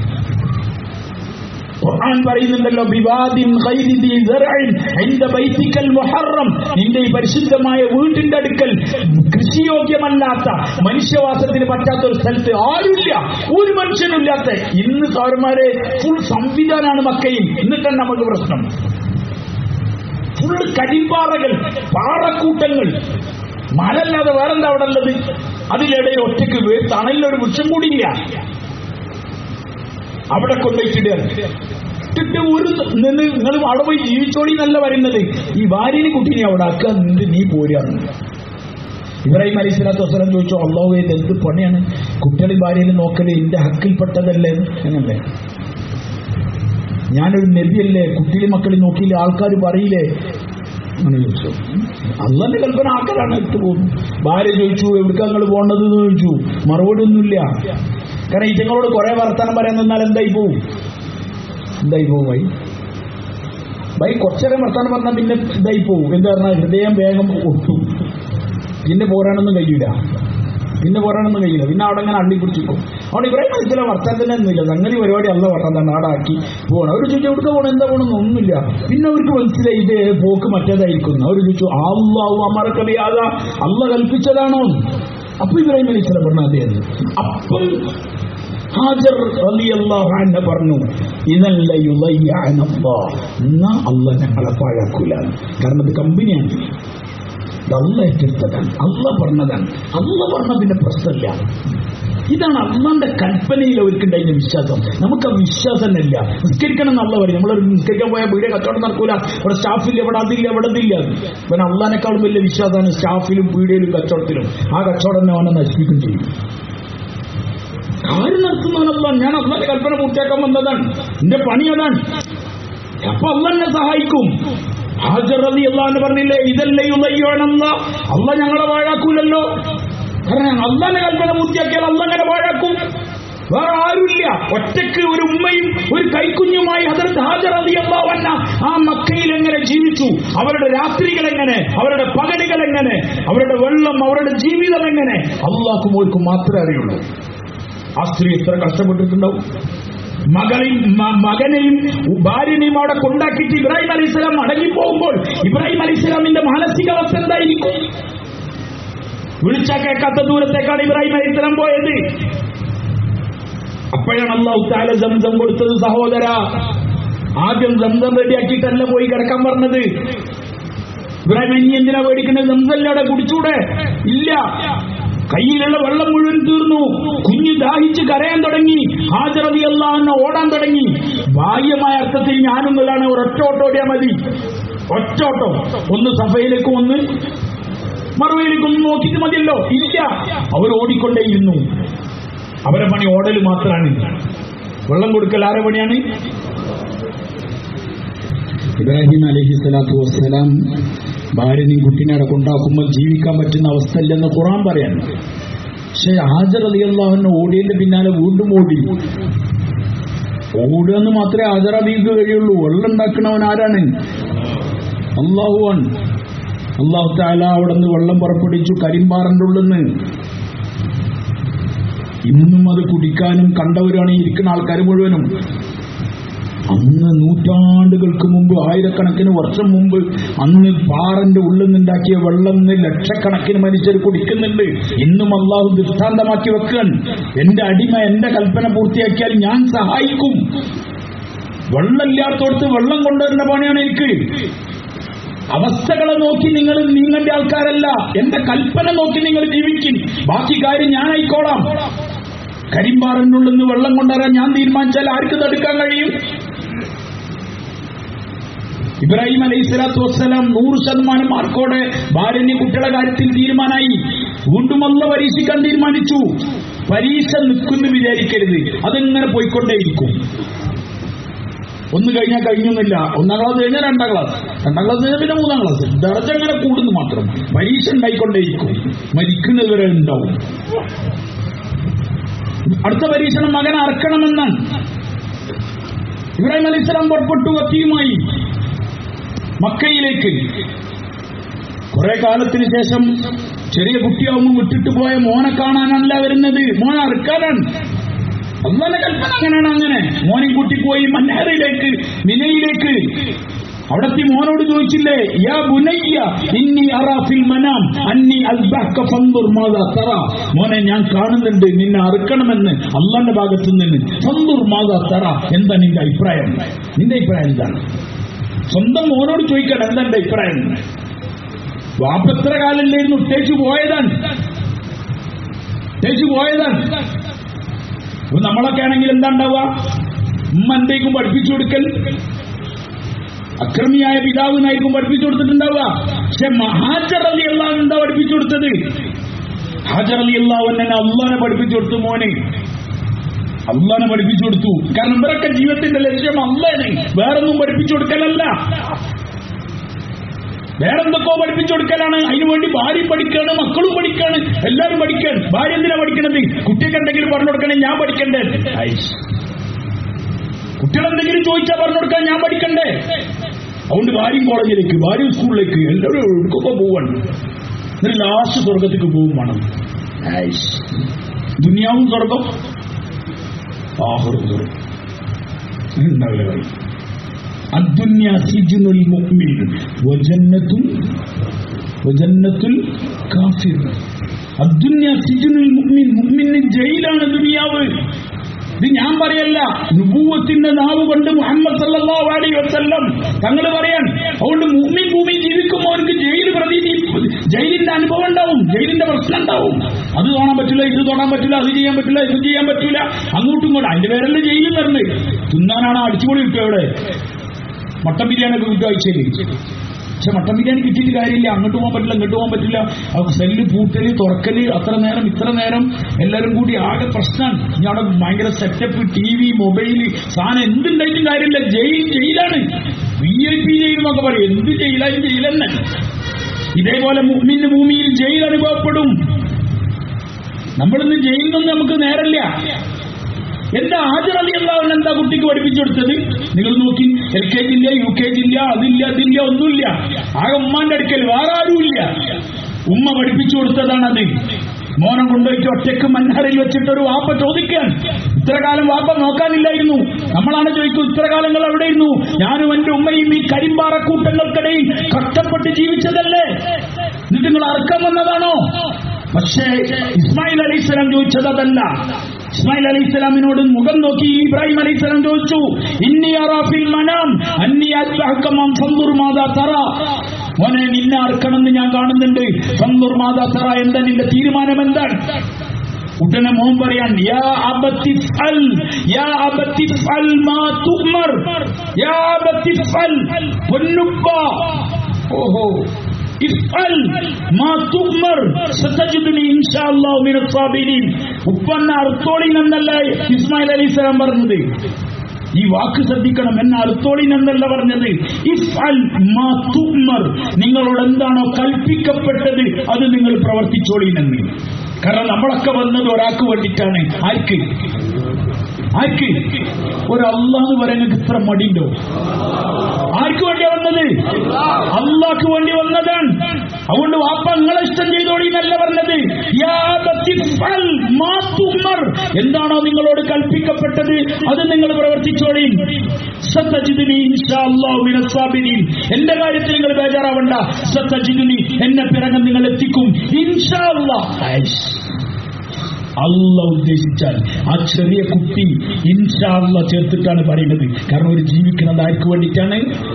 ഖുർആൻ പറയുന്നുണ്ടല്ലോ ബിവാദിൻ ഗൈരി ദി സറഇൻ ഇൻദ ബൈതിക്കൽ മുഹറം. നിന്റെ ഈ പരിശുദ്ധമായ വീട്ടിന്റെ അടുക്കൽ കൃഷിയോഗ്യമല്ലാത്ത മനുഷ്യവാസത്തിന് പറ്റാത്ത ഒരു സ്ഥലത്ത് ആരുമില്ല, ഒരു മനുഷ്യനില്ലാത്ത. ഇന്ന് സാറുമാരെ ഫുൾ സംവിധാനമാണ് മക്കയിൽ. എന്നിട്ടാണ് നമുക്ക് പ്രശ്നം. ഫുൾ കരിമ്പാറകൾ, പാറക്കൂട്ടങ്ങൾ, മഴല്ലാതെ വേറെന്താ അവിടെ ഉള്ളത്? അതിലിടയിൽ ഒറ്റയ്ക്ക് തണലിലൊരു വൃക്ഷം കൂടിയില്ല. അവിടെ കൊണ്ടുപോയിട്ടിടുക. ഇട്ടിട്ട് ഒരു നിങ്ങൾ അവിടെ പോയി ജീവിച്ചോളി എന്നല്ല പറയുന്നത്. ഈ ഭാര്യനെ കുട്ടീനെ അവിടെ ആക്കുക, നിന്ന് നീ പോരാണ്. ഇബ്രാഹിം അലൈഹിസ്സലാത്തു വസ്സലാം ചോദിച്ചു അല്ലാഹുവേ ഇത് എന്ത് പണിയാണ്? കുട്ടികളെയും ഭാര്യനെ നോക്കല് എന്റെ ഹക്കിൽപ്പെട്ടതല്ലേ? എന്നല്ലേ, ഞാനൊരു നബിയല്ലേ? കുട്ടികളെയും മക്കളെയും നോക്കിയില്ലേ? ആൾക്കാർ പറയില്ലേ? അങ്ങനെ ചോദിച്ചു. അള്ളാന്റെ കൽപ്പന ആക്കലാണ് ഇട്ട് പോകുന്നു. ഭാര്യ ചോദിച്ചു എവിടേക്കാ നിങ്ങൾ പോകേണ്ടത് എന്ന് ചോദിച്ചു. മറുപടി ഒന്നുമില്ല. കാരണം ഇറ്റങ്ങളോട് കുറെ വർത്തമാനം പറയാൻ നിന്നാൽ എന്തായി പോവും? എന്തായി പോവും ഭായി? ഭായി കുറച്ചേരം വർത്തമാനം പറഞ്ഞാൽ പിന്നെ ഇതായി പോവും. എന്താ പറഞ്ഞാൽ ഹൃദയം വേഗം ഒട്ടും. പിന്നെ പോരാനൊന്നും കഴിയില്ല. പിന്നെ പോരാനൊന്നും കഴിയില്ല. പിന്നെ അവിടെ അങ്ങനെ അള്ളി പിടിച്ചിട്ടും. അവിടെ ഇബ്രാഹിം അലൈഹിസ്സലാം വർത്തമാനത്തിന് ഒന്നുമില്ല. സംഗതി പരിപാടി അല്ല പറഞ്ഞ നാടാക്കി പോകണം. അവർ ചോദിച്ചു എവിടെ പോകണം, എന്താ പോകണമെന്ന് ഒന്നുമില്ല. പിന്നെ അവർക്ക് മനസ്സിലായി ഇത് പോക്ക് മറ്റേതായിരിക്കുന്നു. അവർ ചോദിച്ചു അല്ലാഹു അമറക ബിഹാദാ, അല്ലാഹ് കൽപ്പിച്ചതാണോ? അപ്പൊ ഇബ്രാഹിം അലൈഹി സ്വലാം പറഞ്ഞു അതെ എന്ന്. അപ്പം ഹാജർ റളിയല്ലാഹു അൻഹ പറഞ്ഞു ഇദല്ല യുളയ്യഅനല്ലാഹ്, എന്നാ അള്ളാഹ് ഞങ്ങളെ പാഴാക്കൂല. കാരണം ഇത് കമ്പനിയാണ്, അള്ളാഹ് ഏറ്റെടുത്തതാണ്, അള്ളാഹ് പറഞ്ഞതാണ്. അള്ളാഹ് പറഞ്ഞ പിന്നെ പ്രശ്നമില്ല. ഇതാണ് അള്ളാന്റെ കൽപ്പനയിൽ അവർക്കുണ്ടായിരുന്ന വിശ്വാസം. നമുക്ക് ആ വിശ്വാസം തന്നെ ഇല്ല. നിസ്കരിക്കണം എന്ന് അള്ളാഹ് പറയും. നമ്മളൊരു നിസ്കരിക്കാൻ പോയാൽ വീട് കച്ചവടം നടക്കൂല, ഇവിടെ സ്റ്റാഫില്ല, ഇവിടെ അതില്ല, ഇവിടെ ഇതില്ല. പിന്നെ അള്ളാഹിനേക്കാളും വലിയ വിശ്വാസമാണ് സ്റ്റാഫിലും പീടികയിലും കച്ചവടത്തിലും. ആ കച്ചവടം തന്നെ അവനെ നശിപ്പിക്കുകയും ചെയ്യും. കാര്യം നടത്തുന്നവനല്ല. ഞാൻ അള്ളാന്റെ കൽപ്പന പൂർത്തിയാക്കാൻ വന്നതാണ്, എന്റെ പണി അതാണ്. അപ്പൊ അള്ളാഹ് എന്നെ സഹായിക്കും. ഹാജർ റളിയല്ലാഹു അൻഹ പറഞ്ഞില്ലേ ഇദല്ല യുളയ്യഅനല്ലാഹ്, അള്ളാഹ് ഞങ്ങളെ വാഴാക്കൂലല്ലോ. കാരണം അള്ളാന്റെ കൽപ്പന പൂർത്തിയാക്കിയാൽ അള്ളാഹ് അങ്ങനെ വാഴാക്കും. വേറെ ആരുമില്ല. ഒറ്റക്ക് ഒരു ഉമ്മയും ഒരു കൈക്കുഞ്ഞുമായി ഹദ്റത്ത് ഹാജർ റളിയല്ലാഹു അൻഹ ആ മക്കയിൽ എങ്ങനെ ജീവിച്ചു, അവരുടെ രാത്രികൾ എങ്ങനെ, അവരുടെ പകലുകൾ എങ്ങനെ, അവരുടെ വെള്ളം, അവരുടെ ജീവിതം എങ്ങനെ, അള്ളാഹ്ക്കും ഓർക്കും മാത്രമേ അറിയുള്ളൂ. ആ സ്ത്രീ എത്ര കഷ്ടപ്പെട്ടിട്ടുണ്ടാവും. മകളെയും മകനെയും ഭാര്യനെയും അവിടെ കൊണ്ടാക്കിയിട്ട് ഇബ്രാഹിം അലൈഹിസ്സലാം മടങ്ങിപ്പോകുമ്പോൾ ഇബ്രാഹിം അലൈഹിസ്സലാമിന്റെ മാനസികാവസ്ഥ എന്തായിരിക്കും? വിളിച്ചാ കേൾക്കാത്ത ദൂരത്തേക്കാണ് ഇബ്രാഹിം അലൈഹിസ്സലാം പോയത്. അപ്പോഴാണ് അല്ലാഹു തആല സംസം കൊടുത്തത്. സഹോദര, ആദ്യം സംസം റെഡിയാക്കിയിട്ടല്ല പോയി കിടക്കാൻ പറഞ്ഞത്. ഇബ്രാഹിം ഇനി എന്തിനാ പേടിക്കുന്നത്? സംസല്ലവിടെ കുടിച്ചൂടെ? ഇല്ല. കയ്യിലുള്ള വെള്ളം മുഴുവൻ തീർന്നു. കുഞ്ഞ് ദാഹിച്ച് കരയാൻ തുടങ്ങി. ഹാജർ റളിയല്ലാഹു അൻഹ ഓടാൻ തുടങ്ങി. ബാഹ്യമായ അർത്ഥത്തിൽ ഞാനൊന്നിലാണ് ഒരൊറ്റ ഓട്ടം ഓടിയാൽ മതി. ഒറ്റോട്ടം, ഒന്ന് സഫയിലേക്കും ഒന്ന് മറുവയിലേക്കും ഒന്ന് നോക്കിയിട്ട് മതിയല്ലോ. ഇല്ല, അവർ ഓടിക്കൊണ്ടേയിരുന്നു. അവരെ പണി ഓടൽ മാത്രമാണ്. വെള്ളം കൊടുക്കൽ ആരെ പണിയാണ്? ഇബ്രാഹിം അലൈഹി സ്വലാത്തു വസ്സലാം ഭാര്യനെയും കുട്ടീനെ അവിടെ കൊണ്ടാക്കുമ്പോൾ ജീവിക്കാൻ പറ്റുന്ന അവസ്ഥ ഇല്ലെന്ന് ഖുർആൻ പറയാൻ. പക്ഷെ ഹാജർ റളിയല്ലാഹു അൻഹ ഓടിയതിന്റെ പിന്നാലെ വീണ്ടും ഓടി. ഓടുകയെന്ന് മാത്രമേ ഹാജർ ബീവിക്ക് കഴിയുള്ളൂ. വെള്ളം ഉണ്ടാക്കണവൻ ആരാണ്? അല്ലാഹുവാണ്. അല്ലാഹു തആല അവിടെ നിന്ന് വെള്ളം പുറപ്പെടുവിച്ചു കരിമ്പാറന്റെ ഉള്ളിന്ന്. ഇന്നും അത് കുടിക്കാനും കണ്ടവരാണ് ഇരിക്കുന്ന ആൾക്കാർ മുഴുവനും. അന്ന് നൂറ്റാണ്ടുകൾക്ക് മുമ്പ്, ആയിരക്കണക്കിന് വർഷം മുമ്പ്, അന്ന് പാറന്റെ ഉള്ളിൽ നിന്നുണ്ടാക്കിയ വെള്ളം ലക്ഷക്കണക്കിന് മനുഷ്യർ കുടിക്കുന്നുണ്ട്. ഇന്നും അള്ളാഹു ദൃഷ്ടാന്തമാക്കി വെക്കാൻ, എന്റെ അടിമ എന്റെ കൽപ്പന പൂർത്തിയാക്കിയാൽ ഞാൻ സഹായിക്കും. വെള്ളമില്ലാത്തോടത്ത് വെള്ളം കൊണ്ടുവരുന്ന പണിയാണ് എനിക്ക്. അവസ്ഥകളെ നോക്കി നിങ്ങൾ നിങ്ങളുടെ ആൾക്കാരല്ല, എന്റെ കൽപ്പന നോക്കി നിങ്ങൾ ജീവിക്കും. ബാക്കി കാര്യം ഞാൻ ആയിക്കോളാം. കരിമ്പാറിനുള്ളിൽ നിന്ന് വെള്ളം കൊണ്ടുവരാൻ ഞാൻ തീരുമാനിച്ചാൽ ആർക്ക് തടുക്കാൻ കഴിയും? ഇബ്രാഹിം അലൈഹി സ്വലാത്തു വസ്സലാം നൂറ് ശതമാനം മാർക്കോടെ ഭാര്യന്റെ കുട്ടികളുടെ കാര്യത്തിൽ തീരുമാനമായി. വീണ്ടും അല്ലാഹ് പരീക്ഷിക്കാൻ തീരുമാനിച്ചു. പരീക്ഷ നിൽക്കുന്നു വിചാരിക്കരുത്, അതിങ്ങനെ പോയിക്കൊണ്ടേയിരിക്കും. ഒന്ന് കഴിഞ്ഞാൽ കഴിഞ്ഞൊന്നുമില്ല. ഒന്നാം ക്ലാസ് കഴിഞ്ഞാൽ രണ്ടാം ക്ലാസ്, രണ്ടാം ക്ലാസ് കഴിഞ്ഞാൽ പിന്നെ മൂന്നാം ക്ലാസ്. ദർജ അങ്ങനെ കൂടുന്നു മാത്രം. പരീക്ഷ ഉണ്ടായിക്കൊണ്ടേയിരിക്കും. മരിക്കുന്നവരെ ഉണ്ടാവും. അടുത്ത പരീക്ഷണം മകനെ അറക്കണമെന്നാണ്. ഇബ്രാഹിം അലൈഹി സ്വലാം പുറപ്പെട്ടു കത്തിയുമായി മക്കയിലേക്ക്. കുറെ കാലത്തിന് ശേഷം ചെറിയ കുട്ടിയാവുമ്പോൾ വിട്ടിട്ട് പോയ മോനെ കാണാനല്ല വരുന്നത്, മോനെ അറുക്കാനാണ്. അല്ലാഹുവിന്റെ കൽപ്പന അങ്ങനെയാണ്. അങ്ങനെ മോനെ കൂട്ടിപ്പോയി മൻഹറിലേക്ക്, മിനയിലേക്ക്. അവിടത്തെ മോനോട് ചോദിച്ചില്ലേ, യാ ബുനയ്യ ഇന്നി അറാ ഫിൽ മനാം അന്നി അസ്ബഹക ഫൻദുർ മാദാ തറാ, മോനെ ഞാൻ കാണുന്നുണ്ട് നിന്നെ അറുക്കണമെന്ന് അല്ലാഹുവിന്റെ ഭാഗത്തു നിന്ന്. ഫൻദുർ മാദാ തറാ, എന്താ നിന്റെ അഭിപ്രായം? നിന്റെ അഭിപ്രായം എന്താണ്? സ്വന്തം മോനോട് ചോദിക്കണം എന്താ എന്റെ അഭിപ്രായം. വാപ്പത്ര കാലല്ലായിരുന്നു, ഇട്ടേച്ചു പോയതാണ്, ഇട്ടേച്ചു പോയതാണ്. ഇപ്പൊ നമ്മളൊക്കെ ആണെങ്കിൽ എന്താ ഉണ്ടാവുക? ഉമ്മ എന്തേക്കും പഠിപ്പിച്ചു കൊടുക്കൽ, അക്രമിയായ പിതാവിനായിരിക്കും പഠിപ്പിച്ചു കൊടുത്തിട്ടുണ്ടാവുക. പക്ഷെ ഹാജർ റളിയല്ലാഹു അൻഹ എന്താ പഠിപ്പിച്ചു കൊടുത്തത്? ഹാജർ റളിയല്ലാഹു അൻഹ അല്ലാഹുവിനെ പഠിപ്പിച്ചു കൊടുത്തു. മോനെ അല്ലാഹുവിനെ പഠിപ്പിച്ചു കൊടുത്തു. കാരണം ഇവരൊക്കെ ജീവിതത്തിന്റെ ലക്ഷ്യം അല്ലാഹുവിനെ, വേറൊന്നും പഠിപ്പിച്ചു കൊടുക്കലല്ല, വേറെന്തൊക്കെയോ പഠിപ്പിച്ചു കൊടുക്കലാണ്. അതിനുവേണ്ടി ഭാര്യ പഠിക്കാണ്, മക്കളും പഠിക്കാണ്, എല്ലാവരും പഠിക്കാൻ. ഭാര്യ എന്തിനാ പഠിക്കണത്? കുട്ടിയൊക്കെ എന്തെങ്കിലും പറഞ്ഞു കൊടുക്കണേ ഞാൻ പഠിക്കണ്ടേ? കുട്ടികളെന്തെങ്കിലും ചോദിച്ചാൽ പറഞ്ഞു കൊടുക്കാൻ ഞാൻ പഠിക്കണ്ടേ? അതുകൊണ്ട് ഭാര്യയും കോളേജിലേക്ക്, ഭാര്യയും സ്കൂളിലേക്ക്, എല്ലാവരും എടുക്കൊക്കെ പോവാണ്. എന്നിട്ട് ലാസ്റ്റ് സ്വർഗത്തേക്ക് പോകും വേണം. ദുനിയാവും സ്വർഗം, ആഖിറവും സ്വർഗം ഉണ്ടാവില്ല. പറയും അദ്ദുന്യാ സിജ്നുൽ മുഅ്മിൻ വജന്നത്തുൽ വജന്നത്തുൽ കാഫിർ. അദ്ദുന്യ സിജ്നുൽ മുഅ്മിൻ, മുഅ്മിന് ജയിലാണ് ദുനിയാവ്. ഇത് ഞാൻ പറയല്ല, നുബുവത്തിന്റെ നാവ് കൊണ്ട് മുഹമ്മദ് സല്ലല്ലാഹു അലൈഹി വസല്ലം തങ്ങൾ പറയാൻ. അതുകൊണ്ട് മുഅ്മിൻ ഭൂമി ജീവിക്കുമ്പോൾ അവർക്ക് ജയിൽ പ്രതീതി ജയിലിന്റെ അനുഭവം ഉണ്ടാവും, ജയിലിന്റെ പ്രശ്നം ഉണ്ടാവും. അത് തോന്നാൻ പറ്റില്ല, ഇത് തോന്നാൻ പറ്റില്ല, അത് ചെയ്യാൻ പറ്റില്ല, ഇത് ചെയ്യാൻ പറ്റില്ല, അങ്ങോട്ടും ഇങ്ങോട്ടും. അതിന്റെ പേരല്ലേ ജയിലിൽ നടന്ന് തിന്നാനാണ് അടിച്ചുപൊളി കിട്ടുക. ഇവിടെ മട്ടൻ ബിരിയാണി ഒക്കെ കിട്ടുക ആഴ്ചയിൽ. പക്ഷെ മട്ടൻ ബിരിയാണി കിട്ടിയിട്ട് കാര്യമില്ല, അങ്ങോട്ട് പോകാൻ പറ്റില്ല, ഇങ്ങോട്ട് പോകാൻ പറ്റില്ല. സെല്ല് പൂട്ടല് തുറക്കല്, അത്ര നേരം ഇത്ര നേരം എല്ലാവരും കൂടി ആകെ പ്രശ്നമാണ്. ഇനി അവിടെ ഭയങ്കര സെറ്റപ്പ്, ടി വി, മൊബൈല്, സാധനം എന്തുണ്ടായിട്ടും കാര്യമില്ല. ജയിൽ ജയിലാണ്, വി ഐ പി ജയിൽ എന്നൊക്കെ പറയും. എന്ത് ജയിലായും ജയിലെന്നെ. ഇതേപോലെ മുഅ്മിന് ഭൂമിയിൽ ജയിൽ അനുഭവപ്പെടും. നമ്മളിന്ന് ജയിലിൽ നിന്ന് നമുക്ക് നേരല്ല. എന്താ ഹാജർ റളിയല്ലാഹു അൻഹു എന്താ കുട്ടിക്ക് പഠിപ്പിച്ചു കൊടുത്തത്? നിങ്ങൾ നോക്കി, എൽ കെ ജി ഇല്ല, യു കെ ജി ഇല്ല, അതില്ല അതില്ല ഒന്നുമില്ല. ആകെ ഉമ്മാന്റെ അടുക്കൽ വേറെ ആരുമില്ല. ഉമ്മ പഠിപ്പിച്ചു കൊടുത്തതാണത്. മോനം കൊണ്ടുപോയിട്ട് ഒറ്റയ്ക്ക് മണ്ണറയിൽ വെച്ചിട്ടൊരു വാപ്പ ചോദിക്കാൻ, ഇത്ര കാലം വാപ്പ നോക്കാനില്ലായിരുന്നു. നമ്മളാണ് ചോദിക്കും, ഇത്ര കാലങ്ങൾ എവിടെയിരുന്നു? ഞാനും എന്റെ ഉമ്മയും ഈ കരിമ്പാറക്കൂട്ടങ്ങൾക്കിടയിൽ കഷ്ടപ്പെട്ട് ജീവിച്ചതല്ലേ, എന്നിട്ട് നിങ്ങൾ അറക്കാൻ വന്നതാണോ? പക്ഷേ ഇസ്മായിൽ അലൈഹിസ്സലാം ചോദിച്ചത് അതല്ല. ഇസ്മായിൽ അലൈഹിസ്സലാമിനോട് മുഖം നോക്കി ഇബ്രാഹിം അലൈഹിസ്സലാം ചോദിച്ചു, ഇന്നി അറാ ഫിൽ മനാം അന്നി അസ്ബഹക ഫൻദുർ മാദാ തറാ. മോനെ, നിന്നെ അറക്കണമെന്ന് ഞാൻ കാണുന്നുണ്ട്. ഫൻദുർ മാദാ തറാ, എന്താ നിന്റെ തീരുമാനം എന്താണ്? ഉടനെ മോൻ പറയാൻ, യാ അബത്തി ഫഅൽ യാ അബത്തി ഫഅൽ മാ തുഅ്മർ യാ അബത്തി ഫഅൽ. പൊന്നുപ്പ, ഓഹോ, ഇഫ്അൽ മാ തുഅ്മർ സതജിദുനി ഇൻഷാഅല്ലാഹു മിനസ് സാബിരീൻ. ഉപ്പന്ന അർത്തോളിൻ എന്നല്ല ഇസ്മായിൽ അലൈഹിസ്സലാം പറഞ്ഞത്. ഈ വാക്ക് ശ്രദ്ധിക്കണം, എന്നെ അർത്തോളിൻ എന്നല്ല പറഞ്ഞത്. ഇഫ്അൽ മാ തുഅ്മർ, നിങ്ങളോട് എന്താണോ കൽപ്പിക്കപ്പെട്ടത് അത് നിങ്ങൾ പ്രവർത്തിച്ചോളിനെന്ന്. കാരണം നമ്മളൊക്കെ വന്നത് ഒരാൾക്ക് വേണ്ടിയിട്ടാണ്. ആർക്ക് ആർക്ക് ഒരു അല്ലാഹ് പറയാൻ ഇത്ര മടിയുണ്ടോ? ആർക്ക് വേണ്ടിയാ വന്നത്? അള്ളാഹ്ക്ക് വേണ്ടി വന്നതാണ്. അതുകൊണ്ട് വാപ്പ നിങ്ങളെ ഇഷ്ടം ചെയ്തോളി എന്നല്ല പറഞ്ഞത്. എന്താണോ നിങ്ങളോട് കൽപ്പിക്കപ്പെട്ടത് അത് നിങ്ങൾ പ്രവർത്തിച്ചോളി. സതജിദുനി ഇൻഷാഅല്ലാഹു മിനസ് സാബിരീൻ. എന്റെ കാര്യത്തിൽ നിങ്ങൾ ബേജാറാവണ്ട. സതജിദുനി, എന്നെ പിറകെ നിങ്ങൾ എത്തിക്കും. ഇൻഷാഅല്ലാഹ്. അല്ലാഹ് ഉദ്ദേശിച്ചാൽ ആ ചെറിയ കുട്ടി ഇൻഷാ അല്ലാഹ് ചേർത്തിട്ടാണ് പറയുന്നത്. കാരണം ഒരു ജീവിക്കുന്നത് ആർക്ക് വേണ്ടിയിട്ടാണ്?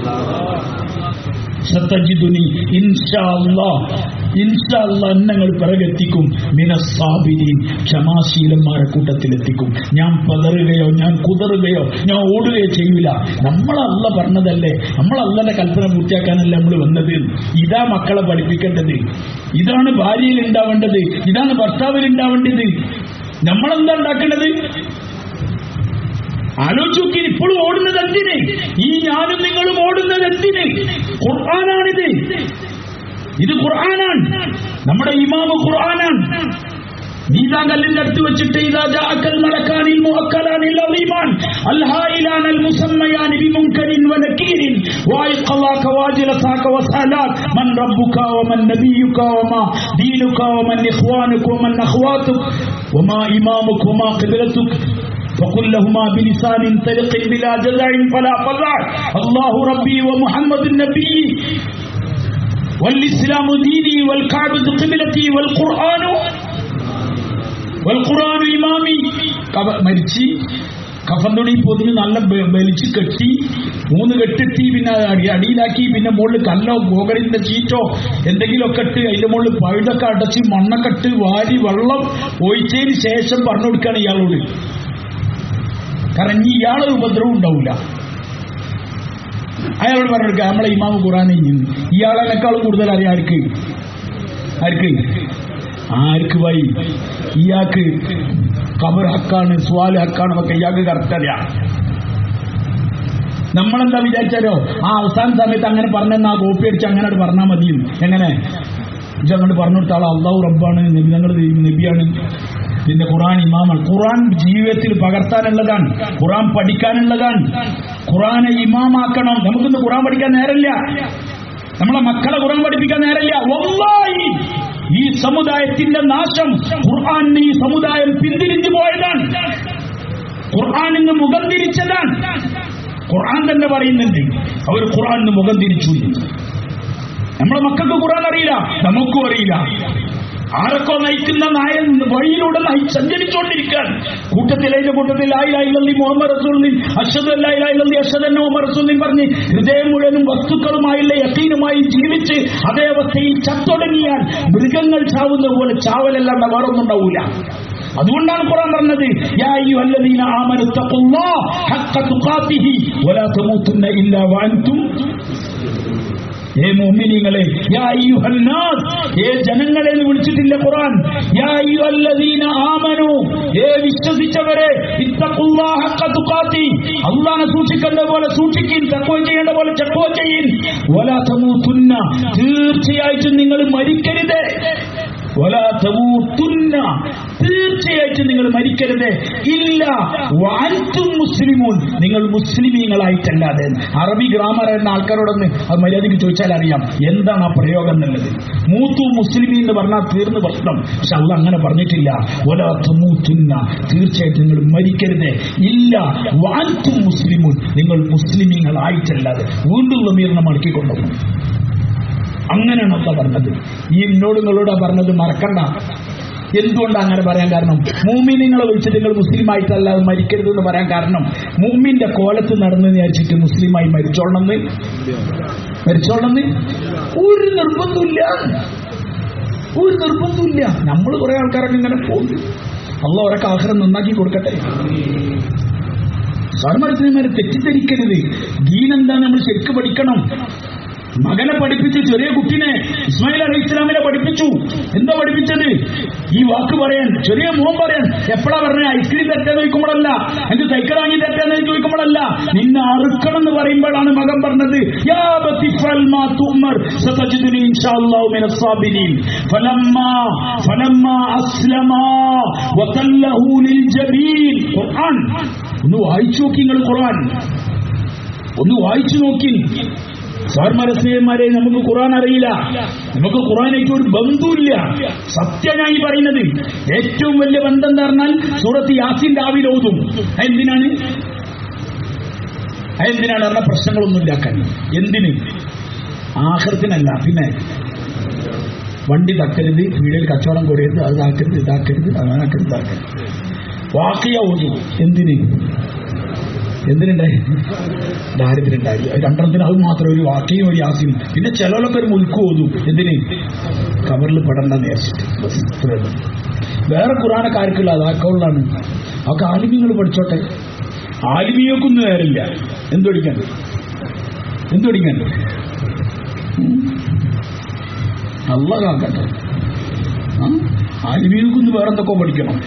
സതജിദുനി ഇൻഷാ അല്ലാഹ്, ഇൻഷാ അല്ലാഹ് ഞങ്ങൾ പിറകെത്തിക്കും. മിനസ് സാബിരീൻ, ക്ഷമാശീലന്മാരെ കൂട്ടത്തിലെത്തിക്കും. ഞാൻ പതറുകയോ ഞാൻ കുതറുകയോ ഞാൻ ഓടുകയോ ചെയ്യൂല. നമ്മൾ അല്ലാഹ് പറഞ്ഞതല്ലേ, നമ്മൾ അല്ലാഹുവിന്റെ കൽപ്പന പൂർത്തിയാക്കാനല്ലേ നമ്മൾ വന്നത്. ഇതാ മക്കളെ പഠിപ്പിക്കേണ്ടത്, ഇതാണ് ഭാര്യയിൽ ഉണ്ടാവേണ്ടത്, ഇതാണ് ഭർത്താവിൽ ഉണ്ടാവേണ്ടത്. നമ്മളെന്താ ഉണ്ടാക്കേണ്ടത്? ആലോചിച്ച് നോക്കി. ഇപ്പോഴും ഓടുന്നത് എന്തിന്? ഈ ഞാനും നിങ്ങളും ഓടുന്നത് എന്തിന്? ഖുർആനാണിത്, ഇത് ഖുർആനാണ്. നമ്മുടെ ഇമാമ് ഖുർആനാണ്. മീസാൻ കല്ലിന്റെ അടുത്ത് വെച്ചിട്ട് ഇദാ ജാഅകൽ മലക്കാനിൽ മുഅക്കലാനിൽ അളീമാൻ അൽഹായിലാനൽ മുസമ്മയാനി ബിമുൻകരിൻ വനകീരിൻ വഅഖലാക വാജിലസാക വസലാത് മൻ റബ്ബുക വമൻ നബിയുക വമാ ദീനുക വമൻ ഇഖ്വാനുക വമൻ അഖ്വാതുക വമാ ഇമാമുക വമാ ഖിബ്ലതുക فقل لهما بلسان طلق بلا جزع فلا فزع الله ربي ومحمد النبي والإسلام ديني والكعبة قبلتي والقرآن والقرآن إمامي. മരിച്ച് കഫൻ തുണി പൊതിഞ്ഞ് നല്ല വലിച്ച് കെട്ടി മൂന്ന് കെട്ടിട്ടി പിന്നെ അടിയിലാക്കി പിന്നെ മുകളിൽ കല്ലോ ഗോകരിന്റെ ചീറ്റോ എന്തെങ്കിലുമൊക്കെ ഇട്ട് അതിന്റെ മുകളിൽ പഴുതൊക്കെ അടച്ച് മണ്ണൊക്കെ ഇട്ട് വാരി വെള്ളം ഒഴിച്ചതിന് ശേഷം പറഞ്ഞു കൊടുക്കുകയാണ് ഇയാളോട്. കാരണം ഇനി ഇയാളൊരു ഉപദ്രവം ഉണ്ടാവില്ല. അയാളോട് പറഞ്ഞു കൊടുക്കുക, നമ്മളെ ഇമാമ് ഖുർആൻ ഇയാളെക്കാളും കൂടുതൽ അറിയാം. ആർക്ക് ആർക്ക് ആർക്ക് വൈ ഇയാൾക്ക് ഖബർ ഹക്കാണ്, സ്വാല് ഹക്കാണ് എന്നൊക്കെ ഇയാൾക്ക് കറക്റ്റ് അറിയാം. നമ്മളെന്താ വിചാരിച്ചാലോ, ആ അവസാന സമയത്ത് അങ്ങനെ പറഞ്ഞെന്ന് ആ കോപ്പി അടിച്ച് അങ്ങനെ പറഞ്ഞാൽ മതിയും. എങ്ങനെ ഇതങ്ങോട്ട് പറഞ്ഞു കൊടുത്താളോ അള്ളാഹു റബ്ബാണ്, ഞങ്ങൾ നബിയാണ്, പിന്നെ ഖുർആൻ ഇമാമാണ്. ഖുർആൻ ജീവിതത്തിൽ പകർത്താനുള്ളതാണ്, ഖുർആൻ പഠിക്കാനുള്ളതാണ്. ഖുർആനെ ഇമാമാക്കണം. നമുക്കിന്ന് ഖുർആൻ പഠിക്കാൻ നേരമില്ല, നമ്മളെ മക്കളെ ഖുർആൻ പഠിപ്പിക്കാൻ നേരമില്ല. വല്ലാഹി ഈ സമുദായത്തിന്റെ നാശം ഖുർആൻ ഈ സമുദായം പിന്തിരിഞ്ഞു പോയതാണ്. ഖുർആൻ ഇന്ന് മുഖം തിരിച്ചതാണ്. ഖുർആൻ തന്നെ പറയുന്നുണ്ട് അവർ ഖുർആനിന് മുഖം തിരിച്ചു. നമ്മളെ മക്കൾക്ക് ഖുർആൻ അറിയില്ല, നമുക്കും അറിയില്ല. ആരൊക്കെ നയിക്കുന്ന നായ വഴിയിലൂടെ സഞ്ചരിച്ചുകൊണ്ടിരിക്കാൻ കൂട്ടത്തിൽ അതിന്റെ കൂട്ടത്തിൽ ലാ ഇലാഹ ഇല്ലല്ലാഹ് മുഹമ്മദ് റസൂലുള്ളാഹി അശ്ഹദു അല്ലാ ഇലാഹ ഇല്ലല്ലാഹ് അശ്ഹദു അന്ന മുഹമ്മദ് റസൂലുള്ളാഹി പറഞ്ഞ് ഹൃദയം മുഴുവനും വസ്തുക്കളുമായുള്ള യഖീനുമായി ജീവിച്ച് അതേ അവസ്ഥയിൽ ചത്തൊടങ്ങിയാൽ മൃഗങ്ങൾ ചാവുന്ന പോലെ ചാവലല്ലാണ്ട് വേറൊന്നും ഉണ്ടാവൂല. അതുകൊണ്ടാണ് ഖുർആൻ പറഞ്ഞത് യാ അയ്യുഹല്ലദീന ആമനു തഖുല്ലാഹ ഹഖ്ക തുഖാതിഹി വലാ തമൂതുന്ന ഇല്ലാ വഅൻതും ഏ മുഅ്മിനീങ്ങളെ യാ അയ്യുഹന്നാസ് ഏ ജനങ്ങളെ എന്ന് വിളിച്ചിട്ടില്ല ഖുർആൻ. യാ അയ്യുഹല്ലദീന ആമനു ഏ വിശ്വസിച്ചവരെ ഇത്തഖുല്ലാഹ ഹഖ്ക തുഖാതി അല്ലാഹനെ സൂക്ഷിക്കേണ്ട പോലെ സൂക്ഷിക്കിൻ, തഖ്വ ചെയ്യേണ്ട പോലെ തഖ്വ ചെയ്യിൻ. വലാ തമൂതുന്ന തീർച്ചയായിട്ടും നിങ്ങൾ മരിക്കരുത്. വലാ തമൂതുന്ന തീർച്ചയായിട്ടും നിങ്ങൾ മരിക്കരുത്. ഇല്ല വഅൻതും മുസ്ലിമൂൻ നിങ്ങൾ മുസ്ലിമീങ്ങളായിട്ടല്ലാതെ. അറബി ഗ്രാമർ എന്ന ആൾക്കാരോടൊന്ന് അത് മര്യാദയ്ക്ക് ചോദിച്ചാൽ അറിയാം എന്താണ് ആ പ്രയോഗം എന്നുള്ളത്. മൂത്തു മുസ്ലിമീ എന്ന് പറഞ്ഞാൽ തീർന്ന് പ്രശ്നം. പക്ഷെ അള്ളാഹ് അങ്ങനെ പറഞ്ഞിട്ടില്ല. വലാ തമൂതുന്ന തീർച്ചയായിട്ടും നിങ്ങൾ മരിക്കരുത്. ഇല്ല വഅൻതും മുസ്ലിമൂൻ നിങ്ങൾ മുസ്ലിമീങ്ങളായിട്ടല്ലാതെ. വീണ്ടും ലമീറിനെ മടക്കിക്കൊണ്ടുപോകും. അങ്ങനെയാണ് അള്ളാഹ് പറഞ്ഞത്. ഈ എന്നോട് നിങ്ങളോട് പറഞ്ഞത് മറക്കണ്ട. എന്തുകൊണ്ടാണ് അങ്ങനെ പറയാൻ കാരണം? മുഅ്മിനീങ്ങളെ വിളിച്ചിട്ട് നിങ്ങൾ മുസ്ലിം ആയിട്ടല്ലാതെ മരിക്കരുത് എന്ന് പറയാൻ കാരണം മുഅ്മിന്റെ കോലത്ത് നടന്നു വിചാരിച്ചിട്ട് മുസ്ലിമായി മരിച്ചോളണമെന്ന് മരിച്ചോളണമെന്ന് ഒരു നിർബന്ധമില്ല. ഒരു നിർബന്ധമില്ല. നമ്മൾ കുറെ ആൾക്കാരൊക്കെ ഇങ്ങനെ പോകും. അള്ളാഹ് അവരൊക്കെ ആഖിറത്ത് നന്നാക്കി കൊടുക്കട്ടെ. സാർമാരെ തെറ്റിദ്ധരിക്കരുത്. ദീൻ എന്താണ് നമ്മൾ ശരിക്കും പഠിക്കണം. മകനെ പഠിപ്പിച്ചു, ചെറിയ കുട്ടിനെ ഇസ്മായിൽ അലൈഹി ഇസ്ലാമിനെ പഠിപ്പിച്ചു. എന്താ പഠിപ്പിച്ചത്? ഈ വാക്ക് പറയാൻ. ചെറിയ മോൻ പറയാൻ. എപ്പോഴാ പറഞ്ഞത്? ഐസ്ക്രീം തെറ്റാന്ന് ചോദിക്കുമ്പോഴല്ല, എനിക്ക് സൈക്കിൾ വാങ്ങി തെറ്റാന്ന് ചോദിക്കുമ്പോഴല്ല, നിന്നെ അറുക്കണം എന്ന് പറയുമ്പോഴാണ് മകൻ പറഞ്ഞത് യാ അബതി ഫഅൽ മാ തുഅ്മർ സതജിദുനി ഇൻഷാഅല്ലാഹു മിനസ് സാബിരീൻ. ഫലമ്മാ ഫലമ്മാ അസ്ലമാ വതല്ലഹു ലിൽ ജബീൻ. ഖുർആൻ ഒന്ന് വായിച്ചു നോക്കി. നിങ്ങൾ ഖുർആൻ ഒന്ന് വായിച്ചു നോക്കി. സാർമാരെ നമുക്ക് ഖുർആൻ അറിയില്ല, നമുക്ക് ഖുർആനായിട്ട് ഒരു ബന്ധമില്ല. സത്യമായി പറയുന്നത് ഏറ്റവും വലിയ ബന്ധം എന്ന് പറഞ്ഞാൽ സൂറത്ത് യാസീൻ രാവിലെ ഓതും. എന്തിനാണ്? എന്തിനാണ് പറഞ്ഞ പ്രശ്നങ്ങളൊന്നും ഇല്ലാക്കാൻ. എന്തിന്? ആഖിറത്തിനല്ല. പിന്നെ വണ്ടി തക്കരുത്, വീടിൽ കച്ചവടം കൂടരുത്, അതാക്കരുത്, ഇതാക്കരുത്, അതാക്കരുത്, ഇതാക്കരുത്. വാക്കിയ ഓതും. എന്തിന്? എന്തിനുണ്ടായി? ദാരിദ്ര്യം ഉണ്ടായി. രണ്ടെണ്ണത്തിന് അത് മാത്രം ഒരു വാക്കിയും ഒരു യാസിയും. പിന്നെ ചിലവരൊക്കെ ഒരു മുൽക്ക് ഓതും. എന്തിന്? കബറിൽ പെടണ്ടെന്ന് വിചാരിച്ചിട്ട്. വേറെ ഖുർആനൊക്കെ ആർക്കുള്ള അതാക്കുള്ളതാണ്. അതൊക്കെ ആലിമീങ്ങൾ പഠിച്ചോട്ടെ. ആലിമീങ്ങൾക്കൊന്നും നേരില്ല. എന്ത് പഠിക്കാൻ? എന്ത് പഠിക്കാൻ? അല്ലാഹ് കാക്കട്ടെ. ആലിമീങ്ങൾക്കൊന്ന് വേറെന്തൊക്കെ പഠിക്കണം.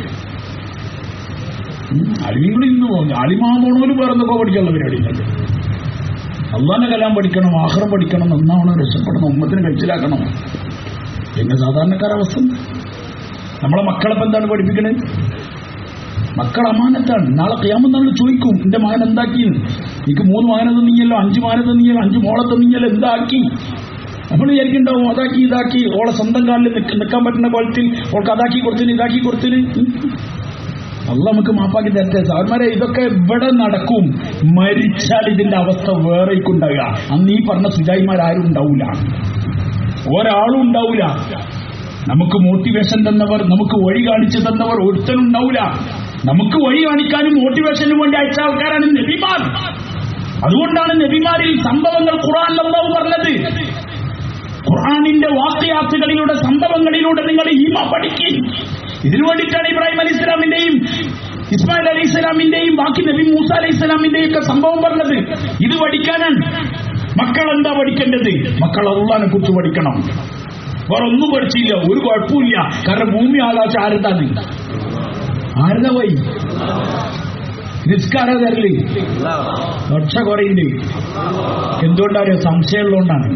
അലിമീങ്ങൾ ഇന്ന് പോകുന്നു. അലിമാമോണോല് വേറെ എന്തൊക്കെ പഠിക്കാനുള്ള പരിപാടിയില്ല. അള്ളാന്റെ കലാം പഠിക്കണം, ആഖിറം പഠിക്കണം, നന്നാവണം, രക്ഷപ്പെടണം, ഉമ്മത്തിനെ കഴിച്ചിലാക്കണം. പിന്നെ സാധാരണക്കാരവസ്ഥ നമ്മളെ മക്കളെപ്പം എന്താണ് പഠിപ്പിക്കണത്? മക്കൾ അമാനത്താണ്. നാളെ ഖിയാമത്ത് നാളിൽ ചോദിക്കും എന്റെ മകൻ എന്താക്കിയെന്ന്. എനിക്ക് മൂന്ന് മകനെ തന്നീയല്ലോ, അഞ്ച് മകനെ തന്നീയല്ലോ, അഞ്ച് മോളെ തന്നീയല്ലോ, എന്താക്കി? നമ്മൾ വിചാരിക്കുന്നുണ്ടാവും അതാക്കി ഇതാക്കി ഓളെ സ്വന്തം കാലിൽ നിൽക്കാൻ പറ്റുന്ന കോലത്തിൽ ഓൾക്ക് അതാക്കി കൊടുത്തിന് ഇതാക്കി കൊടുത്തിന്. അള്ളാഹ് നമുക്ക് മാപ്പാക്കി തരട്ടെ. സാർമാരെ ഇതൊക്കെ ഇവിടെ നടക്കും. മരിച്ചാൽ ഇതിന്റെ അവസ്ഥ വേറെക്കുണ്ടാവുക. അന്ന് ഈ പറഞ്ഞ സുജായിമാരും ഉണ്ടാവൂല, ഒരാളും ഉണ്ടാവൂല. നമുക്ക് മോട്ടിവേഷൻ തന്നവർ, നമുക്ക് വഴി കാണിച്ചു തന്നവർ ഒരുത്തനും ഉണ്ടാവൂല. നമുക്ക് വഴി കാണിക്കാനും മോട്ടിവേഷനും വേണ്ടി അയച്ച ആൾക്കാരാണ് നബിമാർ. അതുകൊണ്ടാണ് നബിമാരിൽ സംഭവങ്ങൾ ഖുർആനിൽ അല്ലാഹു പറഞ്ഞത്. ഖുർആനിന്റെ വാഖിയാത്തുകളിലൂടെ, സംഭവങ്ങളിലൂടെ നിങ്ങൾ ഈമാൻ പഠിക്കും. ഇതിനു വേണ്ടിയിട്ടാണ് ഇബ്രാഹിം അലൈഹി ഇസ്ലാമിന്റെയും ഇസ്മായിൽ അലൈഹി ഇസ്ലാമിന്റെയും ബാക്കി നബി മൂസ അലൈഹി ഇസ്ലാമിന്റെയും ഒക്കെ സംഭവം പറഞ്ഞത്. ഇത് പഠിക്കാനാണ്. മക്കൾ എന്താ പഠിക്കേണ്ടത്? മക്കൾ അല്ലാഹുവിനെ കുറിച്ച് പഠിക്കണം. വേറെ ഒന്നും പഠിച്ചില്ല, ഒരു കുഴപ്പമില്ല. കാരണം ഭൂമി ആകാശം ആരതാണ്? ആരുടെ പോയി റിസ്ക് ആരാ തരല്? രക്ഷ കുറയുണ്ട്. എന്തുകൊണ്ടാണ്? സംശയമുള്ളതുകൊണ്ടാണ്.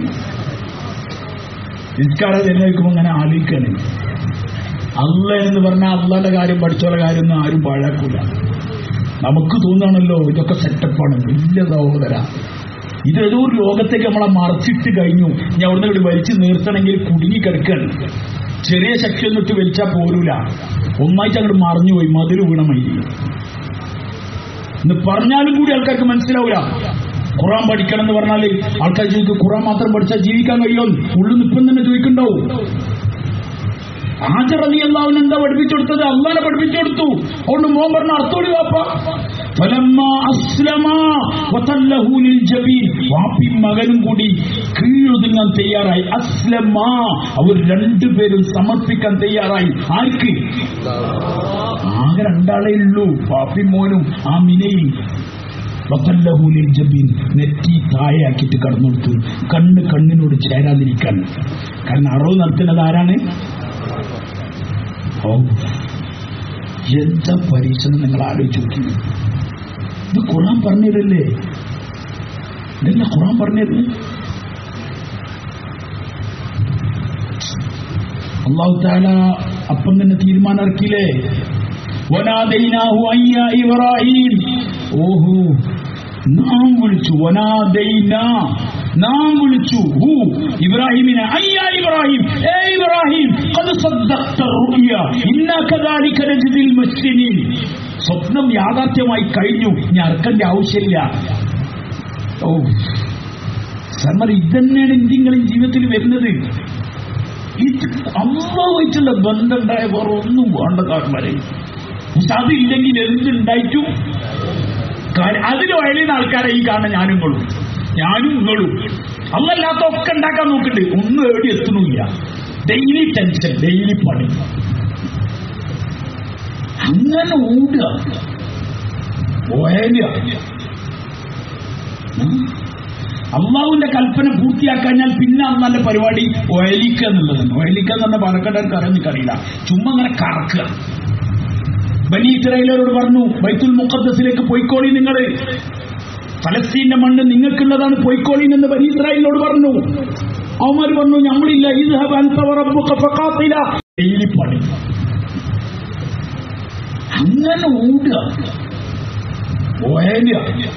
റിസ്ക് ആരാ തരുന്നേക്കുമ്പോ അങ്ങനെ ആലോചിക്കാണ്. അല്ല എന്ന് പറഞ്ഞാൽ അള്ളാന്റെ കാര്യം പഠിച്ചോളെ കാര്യമൊന്നും ആരും പാഴാക്കൂല. നമുക്ക് തോന്നുകയാണല്ലോ ഇതൊക്കെ സെറ്റപ്പാണ്. ഇല്ല സഹോദര, ഇതേതോ ഒരു ലോകത്തേക്ക് നമ്മളെ മറച്ചിട്ട് കഴിഞ്ഞു. ഞാൻ അവിടുന്ന് ഇവിടെ വലിച്ചു നിർത്തണമെങ്കിൽ കുടുങ്ങി കിടക്കാണ്. ചെറിയ ശക്തി ഒന്നിട്ട് വലിച്ചാൽ പോരൂല. ഒന്നായിട്ട് അങ്ങോട്ട് മറിഞ്ഞുപോയി, മതില് വീണമായി. എന്ന് പറഞ്ഞാലും കൂടി ആൾക്കാർക്ക് മനസ്സിലാവൂല. ഖുർആൻ പഠിക്കണം എന്ന് പറഞ്ഞാൽ ആൾക്കാർ ചോദിക്കും ഖുർആൻ മാത്രം പഠിച്ചാൽ ജീവിക്കാൻ കഴിയുമോ? ഉള്ളു നിപ്പം തന്നെ ചോദിക്കണ്ടാവും. ഹാജർ റളിയല്ലാഹു അൻഹ എന്താ പഠിപ്പിച്ചു കൊടുത്തത്? അള്ളാനെ പഠിപ്പിച്ചു കൊടുത്തു. അതുകൊണ്ട് മോൻ പറഞ്ഞ അർത്ഥോടി വാപ്പ വാപ്പിയും മകനും കൂടി കീഴൊതുങ്ങാൻ തയ്യാറായി. അസ്ലമ, അവർ രണ്ടുപേരും സമർപ്പിക്കാൻ തയ്യാറായി. ആർക്ക്? ആകെ രണ്ടാളേ ഉള്ളൂ, വാപ്പിയും മോനും. ആ മിനയിൽ നെറ്റി താഴെയാക്കിയിട്ട് കടന്നെടുത്തു, കണ്ണ് കണ്ണിനോട് ചേരാതിരിക്കാൻ. കാരണം അറവ് നടത്തുന്നത് ആരാണ്? ഓ, എന്താ പരീക്ഷണം നിങ്ങൾ ആലോചിച്ച് നോക്കി. ഇത് ഖുർആൻ പറഞ്ഞതല്ലേ? ഇതല്ല ഖുർആൻ പറഞ്ഞത്. അല്ലാഹു തആല അപ്പം തന്നെ തീരുമാനം ഇറക്കിയില്ലേ? വനാദൈനാഹു അയ്യാ ഇബ്രാഹിം. ഓഹോ, നാം വിളിച്ചു. വനാദൈന, നാം വിളിച്ചു. ഹു, ഇബ്രാഹിമിനെ. അയ്യാ ഇബ്രാഹിം, ഏ ഇബ്രാഹിം, ഖദ് സദ്ദഖ്ത റുഅ്യ ഇന്നാ കദാലിക നജ്ദിൽ മുഹ്സിനീൻ. സ്വപ്നം യാഥാർത്ഥ്യമായി കഴിഞ്ഞു, ഇനി അർക്കന്റെ ആവശ്യമില്ല. ഓ സമ്മർ, ഇതന്നെയാണ് ഇന്ത്യങ്ങളിൽ ജീവിതത്തിൽ വരുന്നത്. ഇത് അള്ളാഹുമായിട്ടുള്ള ബന്ധം ഉണ്ടായ വേറെ ഒന്നും വേണ്ട കാരണവരെ. പക്ഷെ അതില്ലെങ്കിൽ എന്തുണ്ടായിട്ടും അതിന് വയലിന് ആൾക്കാരെ ഈ കാണുന്ന ഞാനും നിങ്ങളും ഞാനും നിങ്ങളും അല്ലല്ലാത്തൊക്കെ ഉണ്ടാക്കാൻ നോക്കുന്നുണ്ട്. ഒന്നും എവിടെ എത്തണില്ല. ഡെയിലി ടെൻഷൻ, ഡെയിലി പണി, അങ്ങനെ ഓടുക ഓയലുക. അള്ളാഹുവിന്റെ കൽപ്പന പൂർത്തിയാക്കഴിഞ്ഞാൽ പിന്നെ അന്നല്ല പരിപാടി ഒയലിക്ക എന്നുള്ളതാണ്. ഒയലിക്ക എന്ന് പറഞ്ഞ പാലക്കാട്ടുകാർക്ക് അറിയാൻ ചുമ്മാ അങ്ങനെ കറക്കുക. ബനി ഇസ്രായേലരോട് പറഞ്ഞു, ബൈത്തുൽ മുഖദ്ദസിലേക്ക് പോയിക്കോളി, നിങ്ങൾ ഫലസ്തീന്റെ മണ്ണ് നിങ്ങൾക്കുള്ളതാണ്, പോയിക്കോളി എന്ന് ബനി ഇസ്രായേലിനോട് പറഞ്ഞു. അവന്മാർ പറഞ്ഞു, നമ്മളില്ല. ഇദ്ഹബ് അൻത വറബ്ബുക ഫഖാതില. ഡെയിലി പണി, അങ്ങനെ ഓടുക ഓയലുക.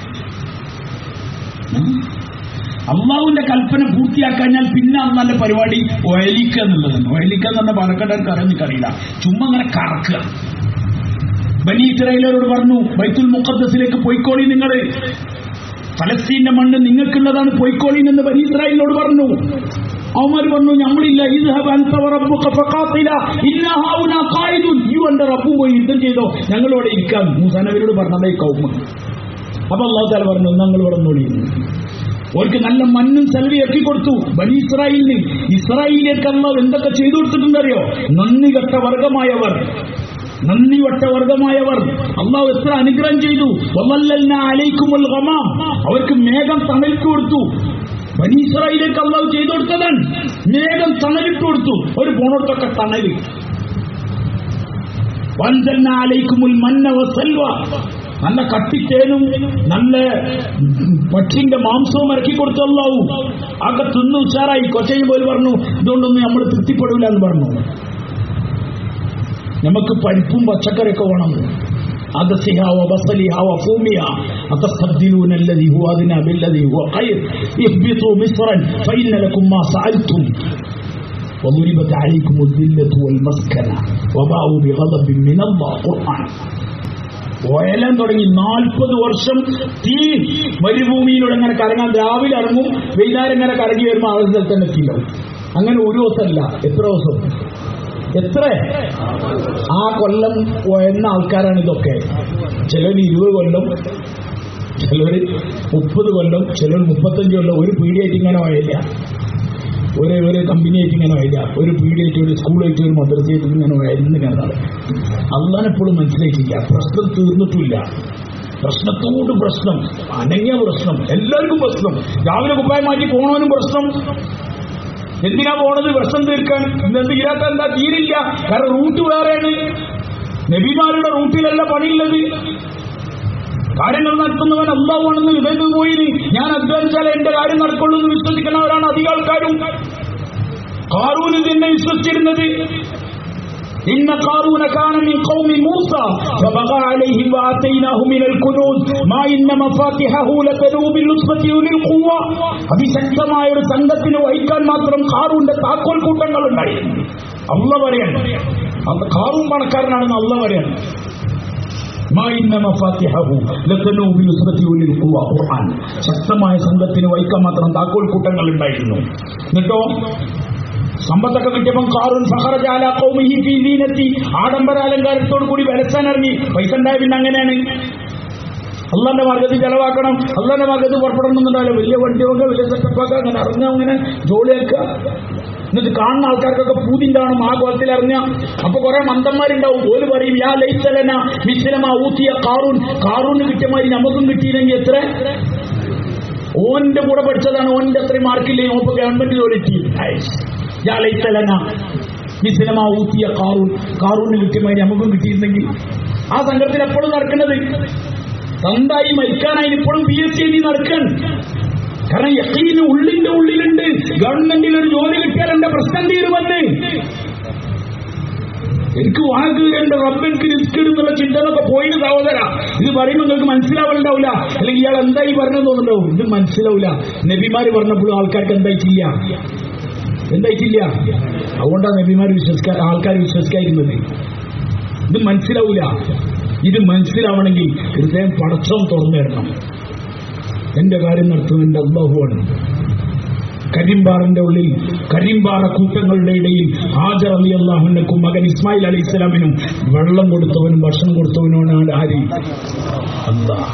അള്ളാഹുവിന്റെ കൽപ്പന പൂർത്തിയാക്കഴിഞ്ഞാൽ പിന്നെ അന്നല്ല പരിപാടി ഒയലിക്ക എന്നുള്ളതാണ്. ഒയലിക്ക എന്ന് പറഞ്ഞ പാലക്കാട്ടുകാർക്ക് അറിയാൻ ചുമ്മാ അങ്ങനെ കറക്കുക. ബനി ഇസ്രായേലരോട് പറഞ്ഞു, ബൈത്തുൽ മുഖദ്ദസിലേക്ക് പോയിക്കോളി, നിങ്ങൾ ഫലസ്തീന്റെ മണ്ണ് നിങ്ങൾക്കുള്ളതാണ്, പോയിക്കോളി എന്ന് ബനി ഇസ്രായേലിനോട് പറഞ്ഞു. അവന്മാർ പറഞ്ഞു, നമ്മളില്ല. ഇദ്ഹബ് അൻത വറബ്ബുക ഫഖാതില ഇന്നാ ഹൗനാ ഖായിദുൻ. യു അന്റെ റബ്ബു പോയി യുദ്ധം ചെയ്തോ, ഞങ്ങളിവിടെ ഇരിക്കാം. മൂസാ നബിയോട് പറഞ്ഞതേ കൗമ. അപ്പൊ അല്ലാഹു തആല പറഞ്ഞു, ഞങ്ങൾ ഇവിടെ നോളി. അവർക്ക് നല്ല മണ്ണും സെൽവി ഇറക്കി കൊടുത്തു. ബനി ഇസ്രായേലിന് ഇസ്രായേലിലേക്ക് അല്ലാഹു എന്തൊക്കെ ചെയ്തു കൊടുത്തിട്ടുണ്ടറിയോ? നന്ദി കെട്ട വർഗമായവർ, നന്ദി വട്ട വർഗമായവർ അള്ളാഹു എത്ര അനുഗ്രഹം ചെയ്തു. വല്ലൽനാ അലൈക്കുമുൽ ഗമാം, അവർക്ക് മേഘം തണലിട്ട് കൊടുത്തു. ബനി ഇസ്രായേലിലേക്ക് അള്ളാഹു ചെയ്തു കൊടുത്തതാണ്. മേഘം തണലിട്ട് കൊടുത്തു. ഒരു പോണോടത്തൊക്കെ തണല്. വൻസൽനാ അലൈക്കുമുൽ മന്ന വസൽവ, നല്ല കട്ടിത്തേനും നല്ല പക്ഷിന്റെ മാംസവും ഇറക്കി കൊടുത്തു അല്ലാഹു. ആകെ തിന്നു ഉഷാറായി. കൊച്ചയും പോലും പറഞ്ഞു, ഇതുകൊണ്ടൊന്നും നമ്മൾ തൃപ്തിപ്പെടില്ല എന്ന് പറഞ്ഞു. നമുക്ക് പരിപ്പും പച്ചക്കറിയൊക്കെ വേണം. ഓയലാൻ തുടങ്ങി. നാൽപ്പത് വർഷം തീ മരുഭൂമിയിലൂടെ അങ്ങനെ കറങ്ങാൻ. രാവിലെ ഇറങ്ങും, വൈകുന്നേരം ഇങ്ങനെ കറങ്ങി വരുമ്പോൾ ആ സ്ഥലത്ത് തന്നെ എത്തില്ല. അങ്ങനെ ഒരു ദിവസമല്ല, എത്ര ദിവസം, എത്ര ആ കൊല്ലം എന്ന ആൾക്കാരാണ് ഇതൊക്കെ. ചിലർ ഇരുപത് കൊല്ലം, ചിലർ മുപ്പത് കൊല്ലം, ചിലർ മുപ്പത്തഞ്ച് കൊല്ലം. ഒരു പീഡിയായിട്ട് ഇങ്ങനെ പോയില്ല, ഒരു ഒരു കമ്പനിയായിട്ട് ഇങ്ങനെ പോയില്ല, ഒരു പീഡിയായിട്ട് ഒരു സ്കൂളായിട്ട് ഒരു മദ്രസയായിട്ട് ഇങ്ങനെ പോയെന്ന് കണ്ടാണ്. അള്ളാനെപ്പോഴും മനസ്സിലാക്കില്ല. പ്രശ്നം തീർന്നിട്ടില്ല. പ്രശ്നത്തോട് പ്രശ്നം, അനങ്ങിയ പ്രശ്നം, എല്ലാവർക്കും പ്രശ്നം. രാവിലെ കുപ്പായം മാറ്റി പോണവനും പ്രശ്നം. എന്തിനാ പോണത്? പ്രശ്നം തീർക്കാൻ. ഇന്നെന്ത് തീരാത്ത എന്താ? തീരില്ല. കാരണം റൂട്ട് വേറെയാണ്. നബിമാരുടെ റൂട്ടിലല്ല പണിയുള്ളത്. കാര്യങ്ങൾ നടത്തുന്നവൻ അല്ലാഹുവാണെന്ന് വിവേക് പോയി ഞാൻ അധ്വാനിച്ചാലേ എന്റെ കാര്യം നടക്കുള്ളൂ എന്ന് വിശ്വസിക്കുന്നവരാണ് അധിക ആൾക്കാരും. ഖാറൂന് തന്നെ വിശ്വസിച്ചിരുന്നത്. إن قارون كان من قوم موسى فبغى عليهم وآتيناه من الكنوز ما إن مفاتحه لتنوء بالعصبة أولي القوة. അതിശക്തമായ ഒരു സംഘത്തിന് വഹിക്കാൻ മാത്രം ഖാറൂന്റെ താക്കോൽ കൂട്ടങ്ങൾ ഉണ്ടായി. അല്ലാഹു പറയാണ്, ഖാറൂൻ പണക്കാരനാണെന്ന് അല്ലാഹു പറയാണ്. ما إن مفاتحه لتنوء بالعصبة أولي القوة. ഖുർആൻ. ശക്തമായ സംഘത്തിന് വഹിക്കാൻ മാത്രം താക്കോൽ കൂട്ടങ്ങൾ ഉണ്ടായിരുന്നു. എന്നിട്ടോ സമ്പത്തൊക്കെ കിട്ടിയപ്പം ഖാറൂൻ ഫഖറജ അലാ ഖൗമിഹി ഫീ സീനത്തി, ആഡംബര അലങ്കാരത്തോടു കൂടി വലസാൻ ഇറങ്ങി. പൈസ ഉണ്ടായ പിന്നെ അങ്ങനെയാണ്, അള്ളാന്റെ മാർഗത്തിൽ ചെലവാക്കണം, അള്ളാന്റെ മാർഗത്തിൽ പുറപ്പെടണമെന്നുണ്ടാവില്ല. വലിയ വണ്ടിയൊക്കെ വലിയ സെറ്റപ്പൊക്കെ അങ്ങനെ ഇറങ്ങാം, അങ്ങനെ ജോളിയാക്കുക. എന്നിട്ട് കാണുന്ന ആൾക്കാർക്കൊക്കെ പൂതിണ്ടാവണം ആ കോലത്തിൽ ഇറങ്ങാം. അപ്പൊ കുറെ മന്ദന്മാരുണ്ടാവും. ഓല് പറയും യാ ലൈസലന മിസ്ലമ ഊതിയ ഖാറൂൻ, ഖാറൂന് കിട്ടിയമാതിരി നമുക്കും കിട്ടിയില്ലെങ്കിൽ എത്ര. ഓന്റെ കൂടെ പഠിച്ചതാണ്, ഓന്റെ അത്രയും മാർക്കില്ലേ, ഓപ്പോ ഗവൺമെന്റ് ജോലി കിട്ടി. യാ ലൈസലന മിസ്ലമ ഊതിയ ഖാറൂൻ, ഖാറൂന് കിട്ടിയമാതിരി നമുക്കും കിട്ടിയിരുന്നെങ്കിൽ. ആ സംഘത്തിൽ എപ്പോഴും നടക്കുന്നത് സ്വന്തമായി മരിക്കാനായി ഇപ്പോഴും പി എസ് സി നടക്കാൻ. കാരണം യഖീന് ഉള്ളിന്റെ ഉള്ളിലുണ്ട്, ഗവൺമെന്റിൽ ഒരു ജോലി കിട്ടിയാൽ എന്റെ പ്രശ്നം തീരുമെന്ന്. എനിക്ക് വാക്ക് എന്റെ റബ്ബെനിക്ക് റിസ്ക് എന്നുള്ള ചിന്തകളൊക്കെ പോയിട്ട് സഹോദര, ഇത് പറയുമ്പോൾ നിങ്ങൾക്ക് മനസ്സിലാവുന്നുണ്ടാവില്ല. അല്ലെങ്കിൽ ഇയാൾ എന്തായി പറഞ്ഞെന്ന് തോന്നുന്നുണ്ടാവും. ഇത് മനസ്സിലാവില്ല. നബിമാര് പറഞ്ഞപ്പോഴും ആൾക്കാർക്ക് എന്തായിട്ടില്ല, എന്തായിട്ടില്ല. അതുകൊണ്ടാണ് നബിമാര് വിശ്വസിക്കാൻ ആൾക്കാർ വിശ്വസിക്കാതിരുന്നത്. ഇത് മനസ്സിലാവില്ല. ഇത് മനസ്സിലാവണമെങ്കിൽ ഹൃദയം പടച്ചോൻ തുറന്നു തരണം. എന്റെ കാര്യം നടത്തുന്നതിന്റെ അല്ലാഹുവാണ്. കരിമ്പാറിന്റെ ഉള്ളിൽ, കരിമ്പാറ കൂട്ടങ്ങളുടെ ഇടയിൽ ഹാജർ റളിയല്ലാഹു അൻഹുക്കും മകൻ ഇസ്മായിൽ അലൈഹി സ്വലാമിനും വെള്ളം കൊടുത്തവനും ഭക്ഷണം കൊടുത്തവനുമാണ് ആര്? അല്ലാഹ്.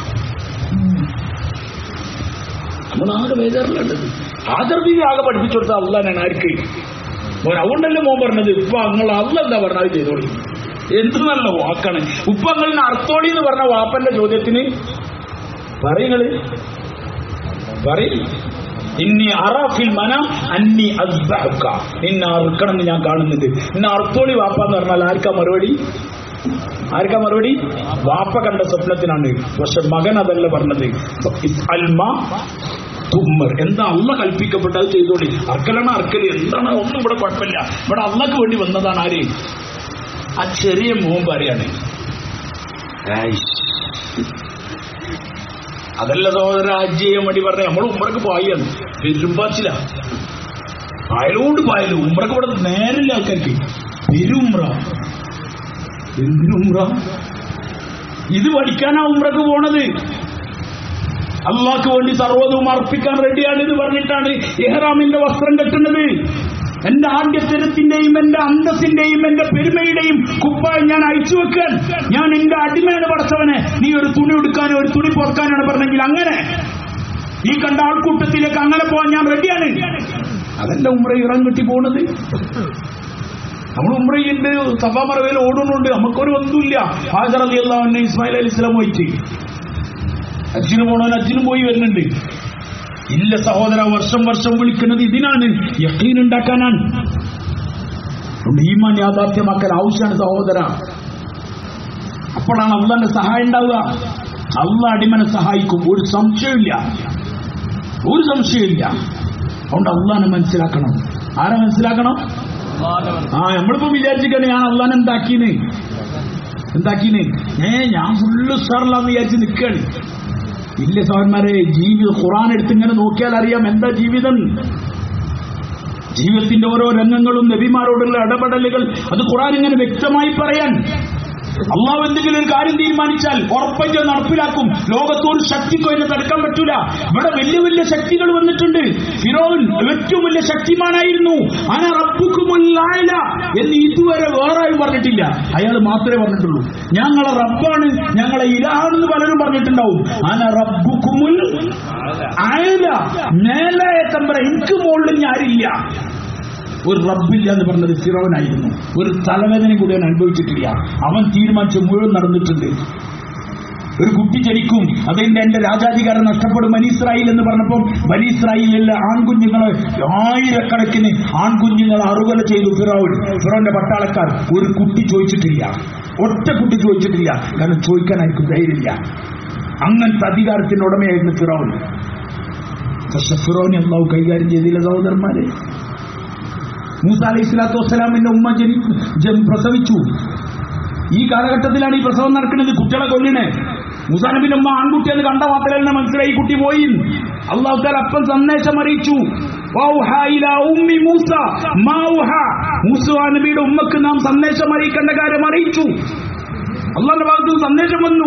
നമ്മളാകെ വേദാറിലുള്ളത് ഹാജർ ബീവി ആകെ പഠിപ്പിച്ചു കൊടുത്ത അള്ളാനാണ്. ആർക്ക്? മോൻ. അതുകൊണ്ടല്ലേ മോൻ പറഞ്ഞത് ഇപ്പൊ നിങ്ങൾ അള്ള എന്താ പറഞ്ഞത് ചെയ്തോളി. എന്ത് നല്ല വാക്കാണ് ഉപ്പങ്ങളിന് അർത്തോളി എന്ന് പറഞ്ഞ വാപ്പന്റെ ചോദ്യത്തിന് പറയുന്നത്. പറയും ഇന്നി അറാഫിൽ മന അന്നി അസ്ബഹുക, നിന്നെ അറുക്കണം എന്ന് ഞാൻ കാണുന്നുണ്ട്. നിന്നെ അർത്തോളി വാപ്പ എന്ന് പറഞ്ഞാൽ ആർക്കാ മറുപടി? ആർക്കാ മറുപടി? വാപ്പ കണ്ട സ്വപ്നത്തിനാണ്. പക്ഷെ മകൻ അതല്ല പറഞ്ഞത്. തുമ്മർ എന്താ അള്ള കൽപ്പിക്കപ്പെട്ട അത് ചെയ്തോളി. അർക്കലാണ് അർക്കല്, എന്താണ് ഒന്നും ഇവിടെ കുഴപ്പമില്ല. ഇവിടെ അള്ളക്ക് വേണ്ടി വന്നതാണ്. ആര്? ആ ചെറിയ മോൻ പറയാണ്. അതല്ല സഹോദര ഹജ്ജ് ചെയ്യാൻ വേണ്ടി പറഞ്ഞ നമ്മൾ ഉമ്രക്ക് പായാണ് പെരുമ്പാച്ചില അയലോട് പായലും ഉമ്രക്ക് ഇവിടെ നേരില്ല ആൾക്കാർക്ക്. പെരുമ്ര എന്തിനുമ്ര? ഇത് പഠിക്കാനാ ഉമ്രക്ക് പോണത്. അള്ളാഹ്ക്ക് വേണ്ടി സർവ്വതും അർപ്പിക്കാൻ റെഡിയാണ് എന്ന് പറഞ്ഞിട്ടാണ് ഇഹ്റാമിന്റെ വസ്ത്രം കെട്ടുന്നത്. എന്റെ ആദ്യത്തരത്തിന്റെയും എന്റെ അന്തസ്സിന്റെയും എന്റെ പെരുമയുടെയും കുപ്പായം ഞാൻ അയച്ചു വെക്കാൻ. ഞാൻ എന്റെ അടിമയാണ് പടച്ചവനെ. നീ ഒരു തുണി ഉടുക്കാനോ ഒരു തുണി പൊറക്കാനാണ് പറഞ്ഞെങ്കിൽ അങ്ങനെ ഈ കണ്ട ആൾക്കൂട്ടത്തിലേക്ക് അങ്ങനെ പോകാൻ ഞാൻ റെഡിയാണ്. അതല്ല ഉംറ ഇറം കെട്ടി പോകുന്നത്. നമ്മൾ ഉംറയുണ്ട്, സഫാ മറവയിൽ ഓടുന്നുണ്ട്, നമുക്കൊരു ഒന്നുമില്ല. ഹാജർ റളിയല്ലാഹു അൻഹ ഇസ്മായിൽ അലൈഹി സ്വലാം പോയിട്ട് ഹജ്ജിന് പോണവൻ ഹജ്ജിനും പോയി വരുന്നുണ്ട്. ഇല്ല സഹോദര, വർഷം വർഷം വിളിക്കുന്നത് ഇതിനാണ്, യഖീൻ ഉണ്ടാക്കാനാണ്. ഈമാൻ യാഥാർത്ഥ്യമാക്കാൻ ആവശ്യമാണ് സഹോദര. അപ്പോഴാണ് അള്ളാന്റെ സഹായം ഉണ്ടാവുക. അള്ളാഹ് അടിമനെ സഹായിക്കും, ഒരു സംശയമില്ല, ഒരു സംശയമില്ല. അതുകൊണ്ട് അള്ളാനെ മനസ്സിലാക്കണം. ആരെ മനസ്സിലാക്കണം? ആ നമ്മളിപ്പോ വിചാരിച്ചിട്ടാണ് ഞാൻ അള്ളാനെ എന്താക്കീന് എന്താക്കീന് ഏ ഞാൻ ഫുള്ള് ഉസാറിലാന്ന് വിചാരിച്ച് നിൽക്കാണ്. ഇല്ല സഹോദരന്മാരെ, ജീവിതം ഖുർആൻ എടുത്ത് ഇങ്ങനെ നോക്കിയാൽ അറിയാം എന്താ ജീവിതം. ജീവിതത്തിന്റെ ഓരോ രംഗങ്ങളും നബിമാരോടുള്ള ഇടപെടലുകൾ അത് ഖുർആൻ ഇങ്ങനെ വ്യക്തമായി പറയാൻ. അള്ളാഹു എന്തെങ്കിലും ഒരു കാര്യം തീരുമാനിച്ചാൽ ഉറപ്പായിട്ട് നടപ്പിലാക്കും. ലോകത്തോട് ശക്തിക്കോ എന്നെ തടുക്കാൻ പറ്റൂല. ഇവിടെ വലിയ വലിയ ശക്തികൾ വന്നിട്ടുണ്ട്. ഫിറൗൻ ഏറ്റവും വലിയ ശക്തിമാനായിരുന്നു. അന റബ്ബുക്കുമുൽ ആല എന്ന് ഇതുവരെ വേറെ ആരും പറഞ്ഞിട്ടില്ല. അയാൾ മാത്രമേ പറഞ്ഞിട്ടുള്ളൂ. ഞങ്ങളെ റബ്ബാണ്, ഞങ്ങളെ ഇലാഹാണെന്ന് പലരും പറഞ്ഞിട്ടുണ്ടാവും. അന റബ്ബുക്കുമുൽ ആല, മേലെ തമ്പറ, എനിക്ക് മുകളിൽ ആരില്ല. ഒരു റബ്ബില്ല എന്ന് പറഞ്ഞത് ഫിറൗനായിരുന്നു. ഒരു തലവേദന കൂടി അവൻ അനുഭവിച്ചിട്ടില്ല. അവൻ തീരുമാനിച്ച് മുഴുവൻ നടന്നിട്ടുണ്ട്. ഒരു കുട്ടി ജനിക്കും, അതിന്റെ എന്റെ രാജാധികാരം നഷ്ടപ്പെടും ബനി ഇസ്രായേൽ എന്ന് പറഞ്ഞപ്പോൾ ബനി ഇസ്രായേലിലെ ആൺകുഞ്ഞുങ്ങളെ ആയിരക്കണക്കിന് ആൺകുഞ്ഞുങ്ങളെ അറുകൊല ചെയ്തു ഫിറൗൻ. ഫിറൗന്റെ പട്ടാളക്കാർ. ഒരു കുട്ടി ചോദിച്ചിട്ടില്ല, ഒറ്റ കുട്ടി ചോദിച്ചിട്ടില്ല. കാരണം ചോദിക്കാനായിരിക്കും ധൈര്യമില്ല. അങ്ങനത്തെ അധികാരത്തിന്റെ ഉടമയായിരുന്നു ഫിറൗൻ. പക്ഷെ ഫിറൗനെ അല്ലാഹു കൈകാര്യം ചെയ്തില്ല സഹോദരന്മാരെ. മൂസ അലൈഹി സ്വലാത്തു വസ്സലാമിന്റെ ഉമ്മ ജനി പ്രസവിച്ചു. ഈ കാലഘട്ടത്തിലാണ് ഈ പ്രസവം നടക്കുന്നത്. കുട്ടികളെ കൊല്ലണേ. മൂസാ നബിന്റെ ഉമ്മ ആൺകുട്ടിയെന്ന് കണ്ട മാത്രമേ തന്നെ മനസ്സിലായി കുട്ടി പോയി. അല്ലാഹു തആല അപ്പം സന്ദേശം അറിയിച്ചു. മൂസാ നബിയുടെ ഉമ്മക്ക് നാം സന്ദേശം അറിയിക്കേണ്ട കാര്യം അറിയിച്ചു. അള്ളാന്റെ ഭാഗത്ത് സന്ദേശം വന്നു.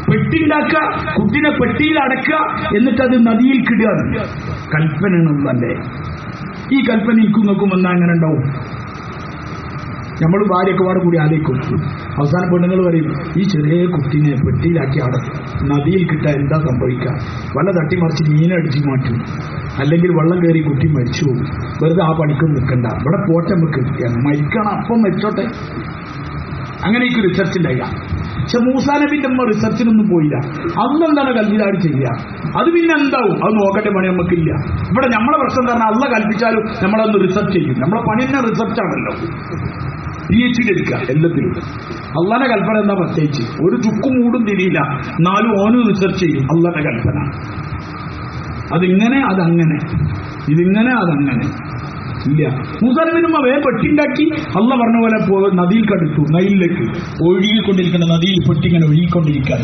പെട്ടിണ്ടാക്കുക, കുട്ടിനെ പെട്ടിയിൽ അടക്കുക, എന്നിട്ടത് നദിയിൽ കിടുക. കൽപ്പനയാണല്ലേ. ഈ കൽപ്പന ഇരിക്കും വന്നാൽ അങ്ങനെ ഉണ്ടാവും. നമ്മൾ ഭാര്യയൊക്കെ പാടെ കൂടി ആലോചിക്കും. അവസാനം പെണ്ണുങ്ങൾ പറയും, ഈ ചെറിയ കുട്ടീനെ പെട്ടിയിലാക്കി അവിടെ നദിയിൽ കിട്ടാൻ എന്താ സംഭവിക്കുക? വല്ല തട്ടിമറിച്ച് മീനടിച്ച് മാറ്റും, അല്ലെങ്കിൽ വെള്ളം കയറി കുട്ടി മരിച്ചു പോകും. വെറുതെ ആ പണിക്കും നിൽക്കണ്ട, ഇവിടെ പോട്ടെ, നമുക്ക് മരിക്കണം, അപ്പം മരിച്ചോട്ടെ. അങ്ങനെ എനിക്ക് റിസർച്ച് ഉണ്ടായില്ല. പക്ഷെ മൂസാ നബിന്റെ അമ്മ റിസർച്ചിനൊന്നും പോയില്ല. അന്നെന്താണ് കൽപ്പിച്ചാൽ ചെയ്യുക? അത് പിന്നെ എന്താവും, അത് നോക്കട്ടെ, പണി നമുക്കില്ല. ഇവിടെ നമ്മളെ പ്രശ്നം എന്താ പറഞ്ഞാൽ അള്ള കൽപ്പിച്ചാലും നമ്മളതൊന്ന് റിസർച്ച് ചെയ്യും. നമ്മളെ പണി തന്നെ റിസർച്ചാണല്ലോ. പി എച്ച് ഡി എടുക്കുക എല്ലാത്തിലും. അള്ളാന്റെ കൽപ്പന എന്താ പ്രത്യേകിച്ച്? ഒരു ചുക്കും മൂടും തിരിയില്ല, നാലും ഓനും റിസർച്ച് ചെയ്യും. അള്ളാന്റെ കൽപ്പന അതിങ്ങനെ അതങ്ങനെ, ഇതിങ്ങനെ അതങ്ങനെ ഇല്ല. മൂസാ നബിയുടെ അമ്മ വേഗം പെട്ടിണ്ടാക്കി അള്ള പറഞ്ഞ പോലെ നദിയിൽ കടുത്തു. നയിലേക്ക് ഒഴുകിക്കൊണ്ടിരിക്കുന്ന നദിയിൽ പെട്ടി ഇങ്ങനെ ഒഴുകിക്കൊണ്ടിരിക്കാൻ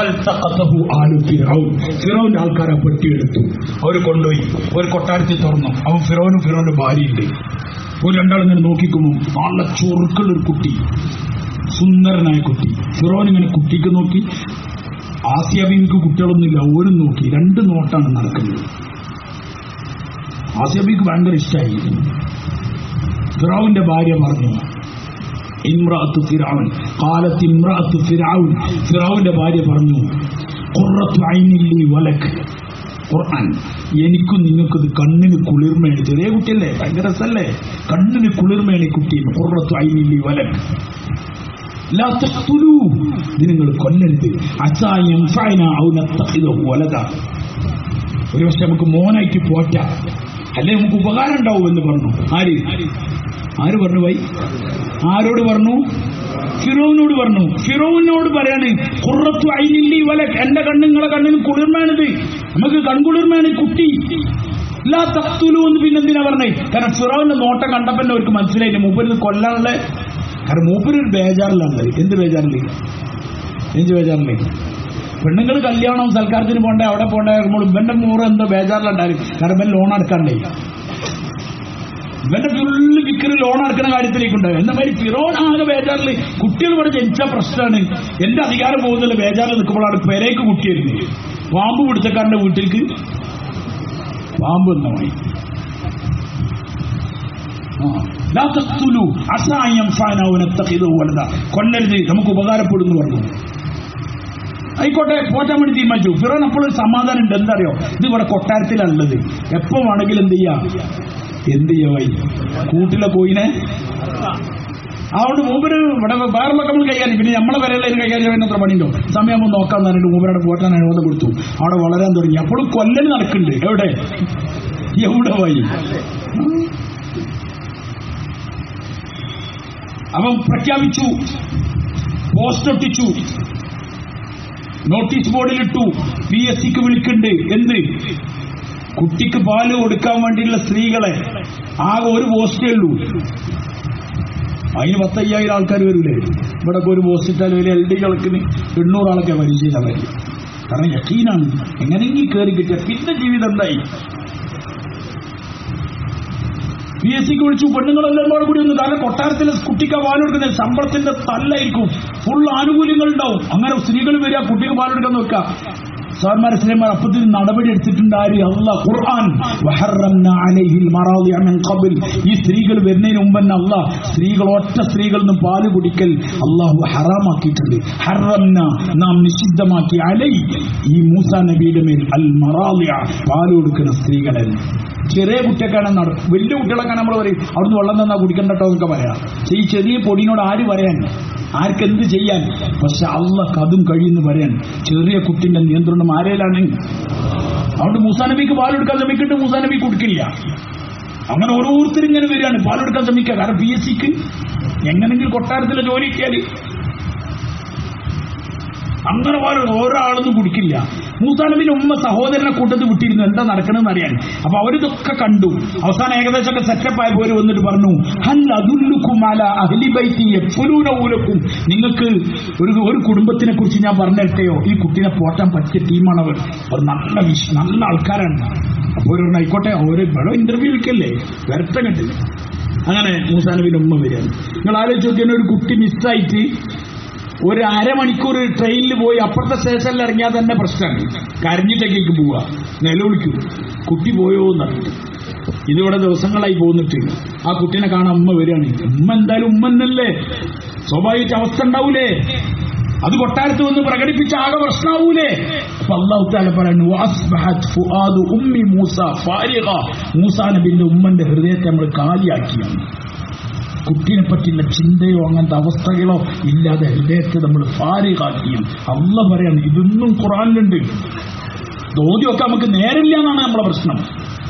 ഫിറോന്റെ ആൾക്കാർ ആ പെട്ടിയെടുത്തു. അവർ കൊണ്ടുപോയി ഒരു കൊട്ടാരത്തിൽ തുറന്നു. അവൻ ഫിറോനും ഫിറോന്റെ ഭാര്യയുണ്ട്. ഒരു രണ്ടാളിങ്ങനെ നോക്കിക്കുമ്പോൾ നല്ല ചൊറുക്കുള്ളൊരു കുട്ടി, സുന്ദരനായ കുട്ടി. ഫിറോൻ ഇങ്ങനെ കുട്ടിക്ക് നോക്കി. ആസിയ ബീവിക്ക് കുട്ടികളൊന്നുമില്ല, ഓരും നോക്കി. രണ്ട് നോട്ടാണ് നടക്കുന്നത്. ആസിയ ബീവിക്ക് ഭയങ്കര ഇഷ്ടമായി. ഫിറോവിന്റെ ഭാര്യ പറഞ്ഞു, ഇമ്രാഅത്തു ഫിറഔൻ ഖാലത്ത് ഇമ്രാഅത്തു ഫിറഔൻ, ഫിറഔന്റെ ഭാര്യ പറഞ്ഞു, ഖുർറത്തു ഐനിൻ ലി വലക്. ഖുർആൻ, എനിക്കും നിങ്ങൾക്കത് കണ്ണിന് കുളിർമയാണ്. ചെറിയ കുട്ടിയല്ലേ, ഭയങ്കര രസല്ലേ, കണ്ണിന് കുളിർമയാണ് കുട്ടി. ഖുർറത്തു ഐനിൻ ലി വലക് ലാ തഖ്തുലൂ, ഇത് നിങ്ങൾ കൊല്ലരുത്. അസാ യൻഫഅനാ ഔ നത്തഖിദഹു വലദാ, ഒരു പക്ഷെ നമുക്ക് മോനായിട്ട് പോറ്റാം, അല്ലെ നമുക്ക് ഉപകാരം ഉണ്ടാവും എന്ന് പറഞ്ഞു. ആര് ആര് പറഞ്ഞു? വൈ ആരോട് പറഞ്ഞു? ഫിറോവിനോട് പറഞ്ഞു. ഫിറോവിനോട് പറയാണ്, ഖുർറത്തു ഐനിൻ ലി വലക്, എന്റെ കണ്ണുങ്ങളെ കണ്ണിന് കുളിർമയാണിത്, നമുക്ക് കൺകുളിർമയാണ് കുട്ടി. ലാ തഖ്തുലൂ എന്ന് പിന്നെന്തിനാ പറഞ്ഞേ? കാരണം ഫിറോവിന്റെ നോട്ടം കണ്ടപ്പോൾ അവർക്ക് മനസ്സിലായില്ല മൂപ്പര് കൊല്ലാനുള്ള. കാരണം മൂപ്പര് ഒരു ബേജാറിലാണ്. എന്ത് ബേജാറില്ലേ? എന്ത് ബേജാറില്ലേ? പെണ്ണുങ്ങൾ കല്യാണം സൽക്കാരത്തിന് പോണ്ടേ, അവിടെ പോണ്ടേ, ഇവന്റെ മൂറ് എന്തോ ബേജാറിലുണ്ടായിരുന്നു. കാരണം ഇവൻ ലോൺ അടക്കണ്ടേ, ഇവന്റെ ഫുള്ള് വിക്കറ് ലോൺ അടക്കുന്ന കാര്യത്തിലേക്കുണ്ടാവും. എന്ന മാതിരി ഫിറോൻ ആകെ ബേജാറില്. കുട്ടികൾ ഇവിടെ ജനിച്ച പ്രശ്നമാണ്, എന്റെ അധികാരം പോകുന്നില്ല. ബേജാറിൽ നിൽക്കുമ്പോഴാണ് പെരേക്ക് കുട്ടിയായിരുന്നു. പാമ്പ് പിടിച്ചക്കാരന്റെ വീട്ടിലേക്ക് പാമ്പ് എന്നമായി. കൊല്ലരുത്, നമുക്ക് ഉപകാരപ്പെടുന്നു പറഞ്ഞു. ആയിക്കോട്ടെ, പോറ്റാൻ വേണ്ടി തീരുമാനിച്ചു. ഫിറോൻ അപ്പോഴൊരു സമാധാനം ഉണ്ട്. എന്താ അറിയോ? ഇത് ഇവിടെ കൊട്ടാരത്തിലുള്ളത്, എപ്പോ വേണമെങ്കിലും എന്ത് ചെയ്യാം, എന്ത് ചെയ്യായി കൂട്ടിലെ കോയിനെ. അതുകൊണ്ട് മൂപ്പര് ഇവിടെ വേറെയുള്ള നമ്മൾ കൈകാര്യം, പിന്നെ നമ്മളെ വരെയുള്ള കൈകാര്യം ചെയ്യുന്ന അത്ര പണിയുണ്ടോ? സമയമാകുമ്പോൾ നോക്കാൻ പറഞ്ഞിട്ട് മൂപ്പരോട് പോറ്റാൻ അനുവാദം കൊടുത്തു. അവിടെ വളരാൻ തുടങ്ങി. അപ്പോഴും കൊല്ലൽ നടക്കുന്നുണ്ട്. എവിടെ എവിടെ പോയി? അവൻ പ്രഖ്യാപിച്ചു, പോസ്റ്റ് ഒട്ടിച്ചു, നോട്ടീസ് ബോർഡിലിട്ടു, പി എസ് സിക്ക് വിളിക്കുന്നുണ്ട്. എന്ത്? കുട്ടിക്ക് പാല് കൊടുക്കാൻ വേണ്ടിയുള്ള സ്ത്രീകളെ. ആകെ ഒരു പോസ്റ്റേ ഉള്ളൂ. അതിന് പത്തയ്യായിരം ആൾക്കാർ വരില്ലേ? ഇവിടെ ഒരു പോസ്റ്റ് ഇട്ടാൽ വലിയ എൽ ഡി കളക്കിന് എണ്ണൂറ് ആളൊക്കെ പരിചയം അവർ. കാരണം യക്കീനാണ്, എങ്ങനെയെങ്കിലും കയറി കിട്ടിയ പിന്നെ ജീവിതം എന്തായി? പി എസ് സിക്ക് വിളിച്ചു. പെണ്ണുങ്ങളെല്ലാം കൂടി ഒന്ന്. കാരണം കൊട്ടാരത്തിലെ കുട്ടിക്ക് പാൽ കൊടുക്കുന്ന ശമ്പളത്തിന്റെ തല്ലായിരിക്കും, ഫുൾ ആനുകൂല്യങ്ങൾ ഉണ്ടാവും. അങ്ങനെ സ്ത്രീകൾ വരിക, കുട്ടിക്ക് പാൽ കൊടുക്കാൻ നോക്കുക. സാർമാരെ സ്ത്രീമാർ അപ്പത്തിൽ നടപടി എടുത്തിട്ടുണ്ട്. ആര്? അല്ലാഹ്. ഖുർആൻ, വഹറംനാ അലൈഹിൽ മറാദിഅ മിൻ ഖബൽ. ഈ സ്ത്രീകൾ വരുന്നതിന് മുമ്പ് തന്നെ അല്ലാഹ് സ്ത്രീകൾ ഒറ്റ സ്ത്രീകളിൽ നിന്ന് പാല് കുടിക്കൽ അല്ലാഹു ഹറാമാക്കിയിട്ടുണ്ട്. ഹറംനാ, നാം നിഷിദ്ധമാക്കി, അലൈ, ഈ മൂസാ നബിയുടെ മേൽ, അൽ മറാദിഅ, പാല് കൊടുക്കുന്ന സ്ത്രീകളെ. ചെറിയ കുട്ടിയൊക്കെയാണ് നട, വലിയ കുട്ടികളൊക്കെ നമ്മൾ പറയും അവിടുന്ന് വെള്ളം തന്നാ കുടിക്കണ്ടോ എന്നൊക്കെ പറയാം. ഈ ചെറിയ പൊടിനോട് ആര് പറയാൻ, ആർക്കെന്ത് ചെയ്യാൻ? പക്ഷെ അള്ളാഹ് അതും കഴിയുന്നു പറയാൻ. ചെറിയ കുട്ടിന്റെ നിയന്ത്രണം ആരേലാണ്? അതുകൊണ്ട് മൂസാ നബിക്ക് പാലെടുക്കാൻ ശ്രമിക്കിട്ട് മൂസാ നബി കൊടുക്കില്ല. അങ്ങനെ ഓരോരുത്തരും ഇങ്ങനെ വരികയാണ് പാലെടുക്കാൻ ശ്രമിക്കുക. കാരണം പി എസ് സിക്ക് എങ്ങനെങ്കിലും കൊട്ടാരത്തിലെ ജോലി കിട്ടിയാൽ അങ്ങനെ ഒരാളൊന്നും കുടിക്കില്ല. മൂസാ നബിയുടെ ഉമ്മ സഹോദരനെ കൂട്ടത്തിൽ വിട്ടിരുന്നു എന്താ നടക്കണമെന്ന് അറിയാൻ. അപ്പൊ അവരിതൊക്കെ കണ്ടു. അവസാനം ഏകദേശമൊക്കെ സെറ്റപ്പ് ആയ പോലെ വന്നിട്ട് പറഞ്ഞു, ഹൽ അദുല്ലുക്കും അലാ അഹ്ലി ബൈത്തി യഫ്ലുന ഊലക്കും, നിങ്ങൾക്ക് ഒരു ഒരു കുടുംബത്തിനെ കുറിച്ച് ഞാൻ പറഞ്ഞിട്ടയോ, ഈ കുട്ടീനെ പോറ്റാൻ പറ്റിയ ടീമാണ് അവർ, അവർ നല്ല വിഷ നല്ല ആൾക്കാരാണ്. അപ്പോൾ ഒരു ആയിക്കോട്ടെ, ഓരോ ഇവിടെ ഇന്റർവ്യൂ വിളിക്കല്ലേ, വരട്ടെ കണ്ടില്ല. അങ്ങനെ മൂസാ നബിയുടെ ഉമ്മ വരികയാണ്. നിങ്ങൾ ആലോചിച്ച് നോക്കിയാൽ ഒരു കുട്ടി മിസ്സായിട്ട് ഒരു അരമണിക്കൂർ ട്രെയിനിൽ പോയി അപ്പുറത്തെ സ്റ്റേഷനിൽ ഇറങ്ങിയാൽ തന്നെ പ്രശ്നമാണ്. കരഞ്ഞിട്ടേക്ക് പോവുക, നിലവിളിക്കും, കുട്ടി പോയോ എന്നറിഞ്ഞിട്ട്. ഇതിവിടെ ദിവസങ്ങളായി പോന്നിട്ട് ആ കുട്ടീനെ കാണാൻ ഉമ്മ വരികയാണ്. ഉമ്മ എന്തായാലും ഉമ്മ എന്നല്ലേ, സ്വാഭാവിക അവസ്ഥ ഉണ്ടാവൂലേ? അത് കൊട്ടാരത്ത് വന്ന് പ്രകടിപ്പിച്ച ആകെ പ്രശ്നമാവൂലേ? അപ്പൊ അല്ലാഹു തആല പറയുന്നു, വഅസ്ബഹത് ഫുആദു ഉമ്മി മൂസ ഫാരിഗ. മൂസാ നബിന്റെ ഉമ്മന്റെ ഹൃദയത്തെ നമ്മൾ കാലിയാക്കിയാണ്. കുട്ടിയെ പറ്റിയുള്ള ചിന്തയോ അങ്ങനത്തെ അവസ്ഥകളോ ഇല്ലാതെ ഹൃദയത്തെ നമ്മൾ ഫാരിഗാക്കിയും. അല്ലാഹു പറയാണ്, ഇതൊന്നും ഖുർആനിലുണ്ട്. ദോതിയൊക്കെ നമുക്ക് നേരില്ല എന്നാണ് നമ്മളെ പ്രശ്നം.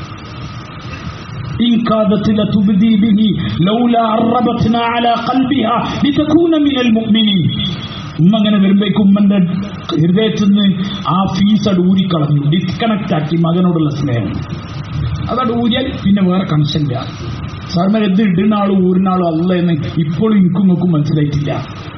إن كادت لتبدي به لولا عربتنا على قلبها لتكون من المؤمنين. ഉമ്മ അങ്ങനെ വരുമ്പോഴേക്കും ഉമ്മന്റെ ഹൃദയത്തിൽ നിന്ന് ആ ഫീസ് അത് ഊരിക്കളഞ്ഞു, ഡിസ്കണക്ട് ആക്കി മകനോടുള്ള സ്നേഹം. അതത് ഊരിയാൽ പിന്നെ വേറെ കണക്ഷൻ ഇല്ല. സാറിന് എന്ത് ഇടുന്ന ആളും ഊരുന്ന ആളും അല്ല എന്ന് ഇപ്പോഴും എനിക്കും നോക്കും മനസ്സിലായിട്ടില്ല.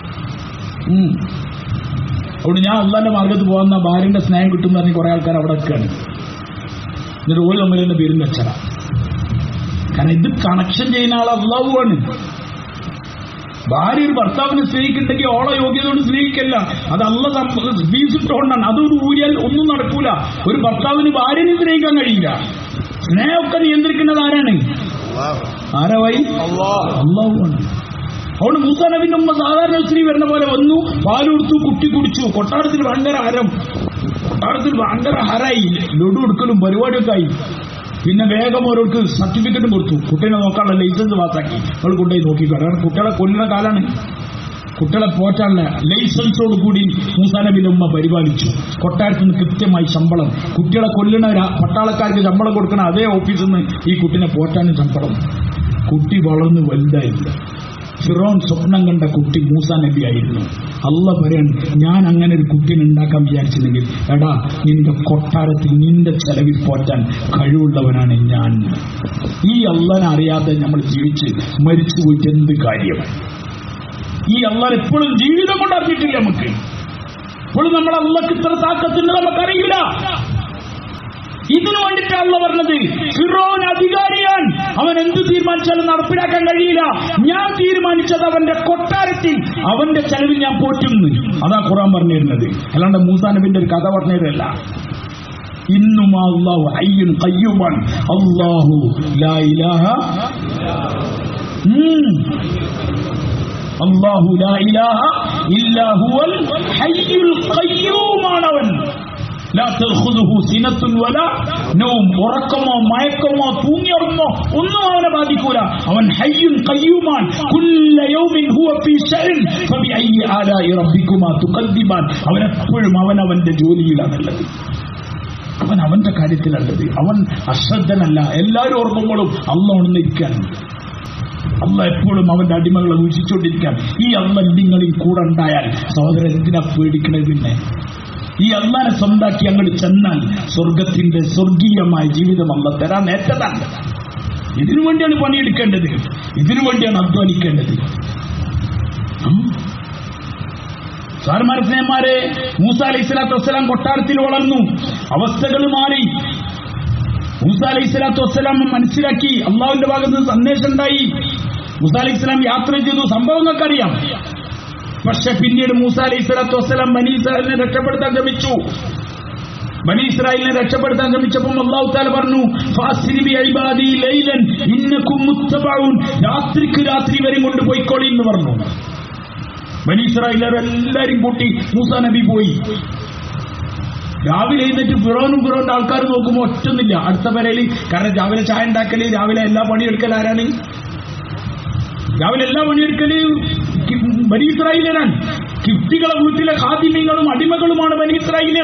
അതുകൊണ്ട് ഞാൻ അള്ളാന്റെ മാർഗത്ത് പോകുന്ന ഭാര്യന്റെ സ്നേഹം കിട്ടും എന്ന് പറഞ്ഞ് കുറെ ആൾക്കാർ അവിടെ ഒക്കെയാണ്. എന്നിട്ട് ഓരോ തമ്മിൽ എന്റെ പേരും വെച്ചറ. കാരണം ഇത് കണക്ഷൻ ചെയ്യുന്ന ആൾ അള്ളാഹുവാണ്. ഭാര്യ ഒരു ഭർത്താവിനെ സ്നേഹിക്കുന്നുണ്ടെങ്കിൽ ഓളെ യോഗ്യത കൊണ്ട് സ്നേഹിക്കല്ല, അത് അള്ള വീസിട്ടുകൊണ്ടാണ്. അതൊരു ഊരിയാൽ ഒന്നും നടക്കൂല. ഒരു ഭർത്താവിന് ഭാര്യനെ സ്നേഹിക്കാൻ കഴിയില്ല. സ്നേഹമൊക്കെ നിയന്ത്രിക്കുന്നത് ആരാണ്? ആരായി? അള്ളാഹുവാണ്. അതുകൊണ്ട് മൂസാ നബിന്റെ ഉമ്മ സാധാരണ സ്ത്രീ വരുന്ന പോലെ വന്നു, പാലുകൊടുത്തു, കുട്ടി കുടിച്ചു. കൊട്ടാരത്തിൽ ഭയങ്കര ഹരം, കൊട്ടാരത്തിൽ ഭയങ്കര ഹരായി, ലഡു എടുക്കലും പരിപാടിയൊക്കെ ആയി. പിന്നെ വേഗം ഓരോർക്ക് സർട്ടിഫിക്കറ്റും കൊടുത്തു, കുട്ടീനെ നോക്കാനുള്ള ലൈസൻസ് പാസ്സാക്കി. അവൾ കൊണ്ടുപോയി നോക്കിക്കോ. കാരണം കുട്ടികളെ കൊല്ലുന്ന കാലാണ്. കുട്ടികളെ പോറ്റാനുള്ള ലൈസൻസോട് കൂടി മൂസാ നബിയുടെ ഉമ്മ പരിപാലിച്ചു. കൊട്ടാരത്തിന് കൃത്യമായി ശമ്പളം. കുട്ടികളെ കൊല്ലുന്ന പട്ടാളക്കാർക്ക് ശമ്പളം കൊടുക്കണം അതേ ഓഫീസിൽ നിന്ന് ഈ കുട്ടിനെ പോറ്റാനും ശമ്പളം. കുട്ടി വളർന്ന് വലുതായി. ഫിറോൻ സ്വപ്നം കണ്ട കുട്ടി മൂസാ നബി ആയിരുന്നു. അള്ളാഹ് പറയാണ്, ഞാൻ അങ്ങനെ ഒരു കുട്ടീനെ ഉണ്ടാക്കാൻ വിചാരിച്ചില്ലെങ്കിൽ എടാ, നിന്റെ കൊട്ടാരത്തിൽ നിന്റെ ചെലവിൽ പോറ്റാൻ കഴിവുള്ളവനാണ് ഞാൻ. ഈ അള്ളാനെ അറിയാതെ നമ്മൾ ജീവിച്ച് മരിച്ചു പോയിട്ട് എന്ത് കാര്യം? ഈ അള്ളാൻ എപ്പോഴും ജീവിതം കൊണ്ട് അറിഞ്ഞിട്ടില്ല. നമുക്ക് ഇപ്പോഴും നമ്മൾ അള്ളാഹ്ക്ക് ഇത്ര താക്കത്തുണ്ട് നമുക്കറിയില്ല. ഇതിനു വേണ്ടിയിട്ടാണല്ലോ പറഞ്ഞത്, ഫിറോൻ അധികാരിയാൻ, അവൻ എന്ത് തീരുമാനിച്ചാലും നടപ്പിലാക്കാൻ കഴിയില്ല. ഞാൻ തീരുമാനിച്ചത് അവന്റെ കൊട്ടാരത്തിൽ അവന്റെ ചെലവിൽ ഞാൻ പോറ്റുന്നു. അതാ ഖുർആൻ പറഞ്ഞിരുന്നത്. അല്ലാണ്ട് മൂസാ നബിന്റെ ഒരു കഥ പറഞ്ഞതല്ല. ഇന്നും അല്ലാഹു ഹയ്യുൻ ഖയ്യൂമൻ, അല്ലാഹു ലാ ഇലാഹ അല്ലാഹു ലാ ഇലാഹ ഇല്ലാ ഹുവൽ ഹയ്യുൽ ഖയ്യൂമാണവൻ. ലാ തഖുദുഹു സിനത്തുൻ വലാ നൗം. ഉറക്കമോ മയക്കമോ തൂങ്ങിയുറങ്ങോ ഒന്നും അവനെ ബാധിക്കൂല. അവൻ ഹയ്യുൻ ഖയ്യൂമാൻ. കുല്ല യൗമിൻ ഹുവ ഫീ ശഅൻ ഫബിഅയ്യി ആലാഇ റബ്ബികുമാ തുകദ്ദിബാൻ. അവൻ എപ്പോഴും അവനവന്റെ ജോലിയിലാണുള്ളത്, അവൻ അവന്റെ കാര്യത്തിലുള്ളത്. അവൻ അശ്രദ്ധനല്ല. എല്ലാവരും ഓർക്കുമ്പോഴും അള്ളാഹ് ഉണർന്നിരിക്കുകയാണ്. അള്ളാഹ് എപ്പോഴും അവന്റെ അടിമകളെ വീക്ഷിച്ചുകൊണ്ടിരിക്കാൻ. ഈ അള്ളാഹ് നിങ്ങളിൽ കൂടെ ഉണ്ടായാൽ സഹോദരൻ എന്തിനാ പേടിക്കണത്? പിന്നെ ഈ അള്ളാനെ സ്വന്താക്കി അങ്ങോട്ട് ചെന്നാൽ സ്വർഗത്തിന്റെ സ്വർഗീയമായ ജീവിതം അള്ളാഹ് തരാൻ നേട്ടതാണ്. ഇതിനു വേണ്ടിയാണ് പണിയെടുക്കേണ്ടത്, ഇതിനു വേണ്ടിയാണ് അധ്വാനിക്കേണ്ടത്. സാർമാരെ സ്നേഹന്മാരെ, മൂസാ അലൈഹി സ്വലാത്തു വസ്സലാം കൊട്ടാരത്തിൽ വളർന്നു. അവസ്ഥകൾ മാറി. മൂസാ അലൈഹി സ്വലാത്തു വസ്സലാം മനസ്സിലാക്കി, അള്ളാഹുവിന്റെ ഭാഗത്ത് നിന്ന് സന്ദേശം ഉണ്ടായി. മൂസാ അലൈഹി സ്വലാം യാത്ര ചെയ്തു. സംഭവങ്ങൾക്ക് അറിയാം. പക്ഷെ പിന്നീട് മൂസാ അലൈഹി സ്വലാത്തു വസ്സലാം ബനി ഇസ്രായേലിനെ രക്ഷപ്പെടുത്താൻ ശ്രമിച്ചു. ബനി ഇസ്രായേലിനെ രക്ഷപ്പെടുത്താൻ ശ്രമിച്ചപ്പോൾ അല്ലാഹു തആല പറഞ്ഞു, ഫാസിരി ബി ഇബാദി ലൈലൻ ഇന്നകും മുത്തബഊൻ. രാത്രിക്ക് രാത്രി വരെ കൊണ്ടുപോയിക്കോളി എന്ന് പറഞ്ഞു. ബനി ഇസ്രായേലർ എല്ലാരും കൂട്ടി മൂസാ നബി പോയി. രാവിലെ എഴുന്നേറ്റ് ഫിറോനും ഫിറോന്റെ ആൾക്കാർ നോക്കുമ്പോൾ ഒറ്റൊന്നില്ല അടുത്ത പെരയിൽ. കാരണം രാവിലെ ചായ ഉണ്ടാക്കല്, രാവിലെ എല്ലാ പണിയെടുക്കൽ ആരാണ്? രാവിലെ എല്ലാ പണിയെടുക്കല് ബനി ഇസ്രായേലരാണ്. കിഫ്തികളെ വീട്ടിലെ ഖാദിമീങ്ങളും അടിമകളുമാണ് ബനി ഇസ്രായേലർ.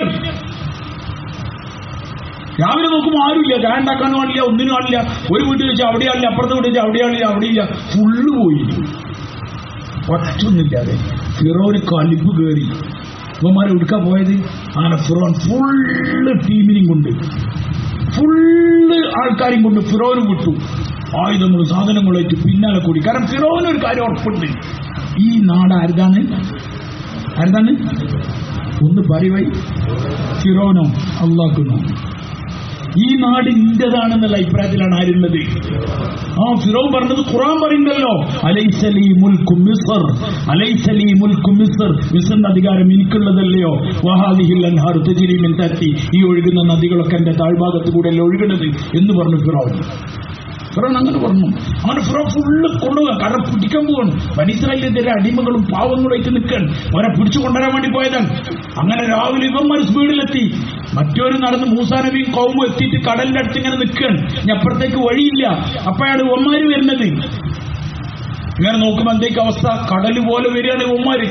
രാവിലെ നോക്കുമ്പോൾ ആരുമില്ല, ചായ ഉണ്ടാക്കാനും ആളില്ല, ഒന്നിനും ആളില്ല. ഒരു വീട്ടിൽ വെച്ചാൽ അവിടെ ആളില്ല, അപ്പുറത്തെ വീട്ടിൽ വെച്ചാൽ അവിടെ ആളില്ല, അവിടെയില്ല. ഫുള്ള് പോയി, ഒറ്റൊന്നില്ലാതെ. ഫിറോന് കലിപ്പ് കയറി. ഇവന്മാരെ എടുക്കാൻ പോയത് അങ്ങനെ ഫിറോൻ ഫുള്ള് ടീമിനെയും കൊണ്ട്, ഫുള്ള് ആൾക്കാരെയും കൊണ്ട് ഫിറോനും വിട്ടു. ആയുധങ്ങളും സാധനങ്ങളായിട്ട് പിന്നാലെ കൂടി. കാരണം ഫിറോനൊരു കാര്യം ഉറപ്പുണ്ട്, ഈ നാട് ആരുതാണ്? ആരുതാണ്? ഒന്ന് പറയുവായി. ഫിറോനോ അള്ളാഹ്ക്കണോ? ഈ നാട് ഇന്റേതാണെന്നുള്ള അഭിപ്രായത്തിലാണ് ആരുള്ളത്. ആ ഫിറൗൻ പറഞ്ഞത് ഖുർആൻ പറയുന്നല്ലോ, അലൈസലി മുൽക്കു മിസ്ർ, അലൈസലി മുൽക്കു മിസ്ർ, മിസ്റിന്റെ അധികാരം എനിക്കുള്ളതല്ലയോ, വഹാദിഹിൽ അൻഹാറു തജ്രി മിൻ തഹ്തി, ഈ ഒഴുകുന്ന നദികളൊക്കെ എന്റെ താഴ്ഭാഗത്ത് കൂടെയല്ലേ ഒഴുകുന്നത് എന്ന് പറഞ്ഞു ഫിറൗൻ. ഫിറൗൻ അങ്ങനെ പറഞ്ഞു. അങ്ങനെ ഫിറൗൻ ഫുള്ള് കൊണ്ടുപോകാൻ, കാരണം പിടിക്കാൻ പോവാണ്. ബനി ഇസ്രായേലിന്റെ അടിമകളും പാവങ്ങളായിട്ട് നിൽക്കാൻ, അവരെ പിടിച്ചു കൊണ്ടുവരാൻ വേണ്ടി പോയതാണ്. അങ്ങനെ രാവിലെ ഇവന്മാർ സ്പീഡിലെത്തി, മറ്റൊരു നടന്ന് മൂസാ നബിയും കൗമും എത്തിയിട്ട് കടലിന്റെ അടുത്ത് ഇങ്ങനെ നിൽക്കുകയാണ്. ഇനി അപ്പുറത്തേക്ക് വഴിയില്ല. അപ്പോഴാണ് ഇവന്മാര് വരുന്നത്. ഇങ്ങനെ നോക്കുമ്പോൾ എന്തേക്ക് അവസ്ഥ, കടല് പോലെ വരികയാണ് ഇവന്മാര്.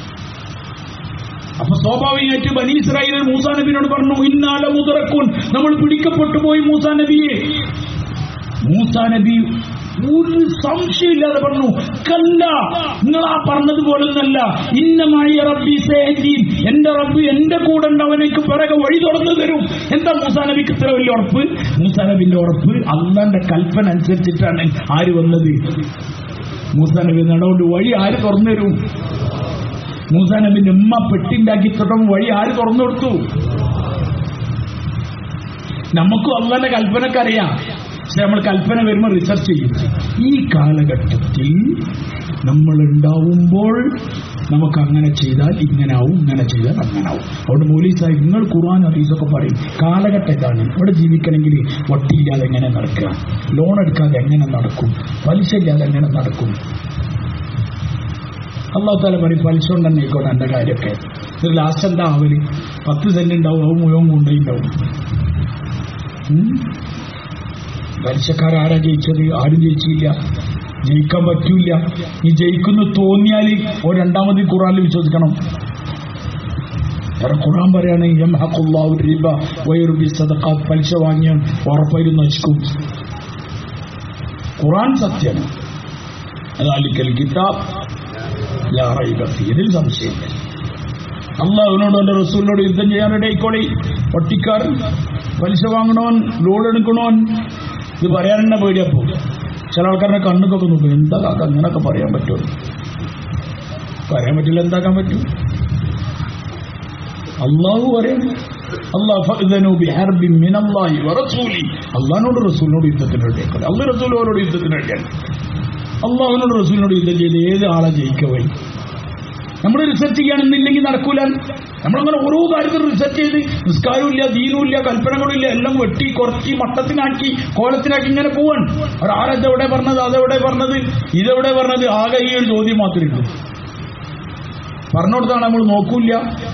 അപ്പൊ സ്വാഭാവികമായിട്ട് ബനി ഇസ്രായേൽ മൂസാ നബിയോട് പറഞ്ഞു, ഇന്നാല മുദറക്കുൻ, നമ്മൾ പിടിക്കപ്പെട്ടു പോയി മൂസാ നബിയെ. മൂസാ നബി ഒരു സംശയമില്ലാതെ പറഞ്ഞു, കല്ല, നിങ്ങൾ ആ പറഞ്ഞതുപോലൊന്നല്ല, ഇന്നമായി റബ്ബി സയഹ്ദീൻ, എന്റെ റബ്ബ് എന്റെ കൂടെ ഉണ്ടവനേക്ക് പിറകെ വഴി തുറന്നു തരും. എന്താ മൂസാ നബിക്ക് ഇത്ര വലിയ ഉറപ്പ്? മൂസാ നബിന്റെ ഉറപ്പ് അള്ളാന്റെ കൽപ്പന അനുസരിച്ചിട്ടാണ് ആര് വന്നത്? മൂസാ നബി നടകൊണ്ട് വഴി ആര് തുറന്നു തരും? മൂസാ നബിന്റെ ഉമ്മ പെട്ടിണ്ടാക്കി തൊട്ടും വഴി ആര് തുറന്നു കൊടുത്തു? നമുക്കും അള്ളാന്റെ കൽപ്പനക്കറിയാം, പക്ഷെ നമ്മൾ കൽപ്പന വരുമ്പോൾ റിസർച്ച് ചെയ്യും. ഈ കാലഘട്ടത്തിൽ നമ്മൾ ഉണ്ടാവുമ്പോൾ നമുക്ക് അങ്ങനെ ചെയ്താൽ ഇങ്ങനാവും, ഇങ്ങനെ ചെയ്താൽ അങ്ങനാവും. അതുകൊണ്ട് മൗലവി സാഹിബ്, നിങ്ങൾ ഖുർആൻ ഹദീസൊക്കെ പറയും, കാലഘട്ടം ഇതാണ്. ഇവിടെ ജീവിക്കണമെങ്കിൽ വട്ടിയില്ലാതെ എങ്ങനെ നടക്കുക, ലോൺ എടുക്കാതെ എങ്ങനെ നടക്കും, പലിശ ഇല്ലാതെ എങ്ങനെ നടക്കും. അള്ളാഹു തആല പറയും, പലിശ ഉണ്ടെന്ന് ആയിക്കോട്ടെ എന്റെ കാര്യമൊക്കെ. ഇത് ലാസ്റ്റ് എന്താ ആവല്? പത്ത് സെന്റ് ഉണ്ടാവും, അത് മുഴുവൻ കൊണ്ടുണ്ടാവും. പലിശക്കാരാരാ ജയിച്ചത്? ആരും ജയിച്ചില്ല, ജയിക്കാൻ പറ്റൂല. ഈ ജയിക്കുന്നു തോന്നിയാൽ ഒരു രണ്ടാമത് ഖുർആനിൽ വിശ്വസിക്കണം. കാരണം ഖുർആൻ പറയാണ്, യംഹഖുല്ലാഹു റിബ വയർബി സദഖാത്ത്, പലിശ വാങ്ങിയാൽ ഉറപ്പായും നശിക്കും. ഖുർആൻ സത്യമാണ്. ദാലിക്കൽ കിതാബ് ലാ റൈബ ഫീഹി, ഇതിൽ സംശയമില്ല. അള്ളാഹുവിനോട് അവന്റെ റസൂലിനോട് യുദ്ധം ചെയ്യാനിടയിക്കോളി. ഒട്ടിക്കാരൻ, പലിശ വാങ്ങണോൻ, ലോഡ് എടുക്കണോൻ, ഇത് പറയാൻ തന്നെ പേടിയപ്പോ ചില ആൾക്കാരുടെ കണ്ണുകൊക്കെ നോക്കും, എന്താ കാക്ക അങ്ങനൊക്കെ പറയാൻ പറ്റുമോ? പറയാൻ പറ്റില്ല, എന്താക്കാൻ പറ്റും? അള്ളാഹു പറയാൻ, അള്ളാഹിനോട് റസൂലിനോട് യുദ്ധത്തിന് വേണ്ടിയാൽ അള്ളാഹ് റസൂലോട് യുദ്ധത്തിന് വേണ്ടിയാണ്. അള്ളാഹുവിനോട് റസൂലിനോട് യുദ്ധം ചെയ്ത് ഏത് ആളെ ജയിക്കവേ? നമ്മൾ റിസർച്ച് ചെയ്യാണെന്നില്ലെങ്കിൽ നടക്കൂല. നമ്മളങ്ങനെ ഓരോ കാര്യത്തിൽ റിസർച്ച് ചെയ്ത് നിസ്കാരവും ഇല്ല, ദീനും ഇല്ല, കൽപ്പനകളും ഇല്ല, എല്ലാം വെട്ടി കുറച്ച് മട്ടത്തിനാക്കി കോലത്തിനാക്കി ഇങ്ങനെ പോവാൻ. ഒരാളെവിടെ പറഞ്ഞത്, അതെവിടെ പറഞ്ഞത്, ഇതെവിടെ പറഞ്ഞത്, ആകെ ഈ ഒരു ചോദ്യം മാത്രമേ ഉള്ളൂ. പറഞ്ഞോടത്താണ് നമ്മൾ നോക്കൂല്ല.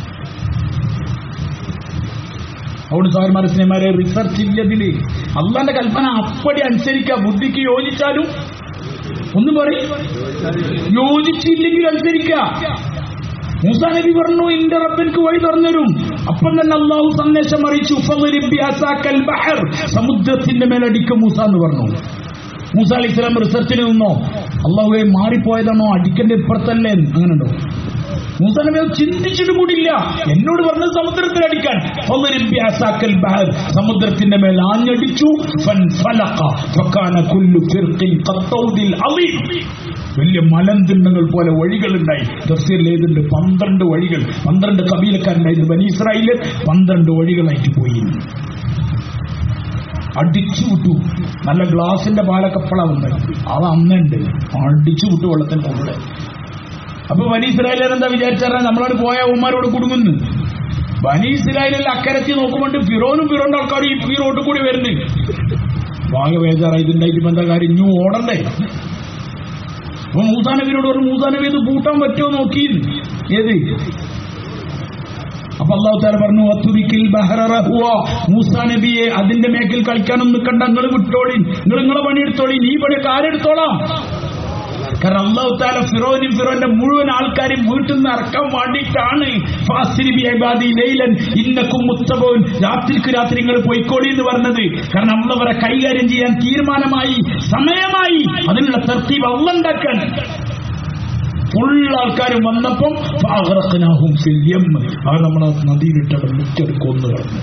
അതുകൊണ്ട് സാർമാരെ സ്നേഹമാരെ, റിസർച്ച് ഇല്ലതില് അള്ളാന്റെ കൽപ്പന അപ്പടി അനുസരിക്കുക. ബുദ്ധിക്ക് യോജിച്ചാലും ഒന്നും പറയും, യോജിച്ചില്ലെങ്കിൽ അനുസരിക്കുക. മൂസാ നബി പറഞ്ഞു, എന്റെ റബ്ബിൻക്ക് വഴി തുറന്നുതരും. അപ്പം തന്നെ അള്ളാഹു സന്ദേശം അറിയിച്ചു, സമുദ്രത്തിന്റെ മേലടിക്കും മൂസ എന്ന് പറഞ്ഞു. മൂസ അലൈഹി സ്വലാം റിസർച്ചിന് നിന്നോ, അള്ളാഹുവെ മാറിപ്പോയതാണോ, അടിക്കന്റെ ഇപ്പുറത്തല്ലേ, അങ്ങനെ ഉണ്ടോ? മൂസാ നബി അത് ചിന്തിച്ചിട്ട് കൂടിയില്ല. എന്നോട് പറഞ്ഞത് സമുദ്രത്തിലടിക്കാൻ. സമുദ്രത്തിന്റെ മേൽ ആഞ്ഞടിച്ചു. വലിയ മലന്തിണ്ണങ്ങൾ പോലെ വഴികളുണ്ടായി. തഫ്സീറിൽ ഏതുണ്ട്? പന്ത്രണ്ട് വഴികൾ, പന്ത്രണ്ട് കബീലക്കാരുണ്ടായിരുന്നു ബനി ഇസ്രായേൽ. പന്ത്രണ്ട് വഴികളായിട്ട് പോയി, അടിച്ചു വിട്ടു. നല്ല ഗ്ലാസിന്റെ പാലക്കപ്പള വന്ന് അത് അന്നുണ്ട്, അടിച്ചു വിട്ടു വെള്ളത്തിന് കൊണ്ടു. അപ്പൊ ബനി ഇസ്രായേലർ എന്താ വിചാരിച്ചാൽ നമ്മളോട് പോയ ഉമ്മാരോട് കുടുങ്ങുന്നു. ബനി ഇസ്രായേലിൽ അക്കരത്തി നോക്കുമ്പോൾ ഫിറോനും ഫിറോന്റെ ആൾക്കാരും ഈ റോഡ് കൂടി വരുന്നുണ്ട്. വാങ്ങ വേജാറായി, ഇതുണ്ടായിട്ട് എന്താ കാര്യം, ഇഞ്ഞു ഓടണ്ടേ? അപ്പൊ മൂസാ നബിയോട് പറഞ്ഞു, മൂസാ നബി ഇത് പൂട്ടാൻ പറ്റുമോ നോക്കി. ഏത്? അപ്പൊ അല്ലാഹു തആല പറഞ്ഞു, വതുരിക്കിൽ ബഹറ റഹ്വ, മൂസാ നബിയെ അതിന്റെ മേക്കിൽ കളിക്കാനും നിൽക്കണ്ട, നിങ്ങൾ വിട്ടോളി, നിങ്ങൾ നിങ്ങളെ പണിയെടുത്തോളി, ഈ പണിയൊക്കെ ആരെടുത്തോളാം? കാരണം അല്ലാഹു തആല ഫിറോനും ഫിറോന്റെ മുഴുവൻ ആൾക്കാരെയും വീട്ടിൽ നിന്ന് ഇറക്കാൻ വേണ്ടിയിട്ടാണ് രാത്രിക്ക് രാത്രി നിങ്ങൾ പോയിക്കോളി എന്ന് പറഞ്ഞത്. കാരണം അള്ളവരെ കൈകാര്യം ചെയ്യാൻ തീരുമാനമായി, സമയമായി, അതിനുള്ള തർത്തീബ് അള്ളാഹ് ഉണ്ടാക്കാൻ. ഫുൾ ആൾക്കാരും വന്നപ്പം അത് നമ്മളെ നദിയിലിട്ടവർ മുറ്റെടുക്കൊന്നു പറഞ്ഞു.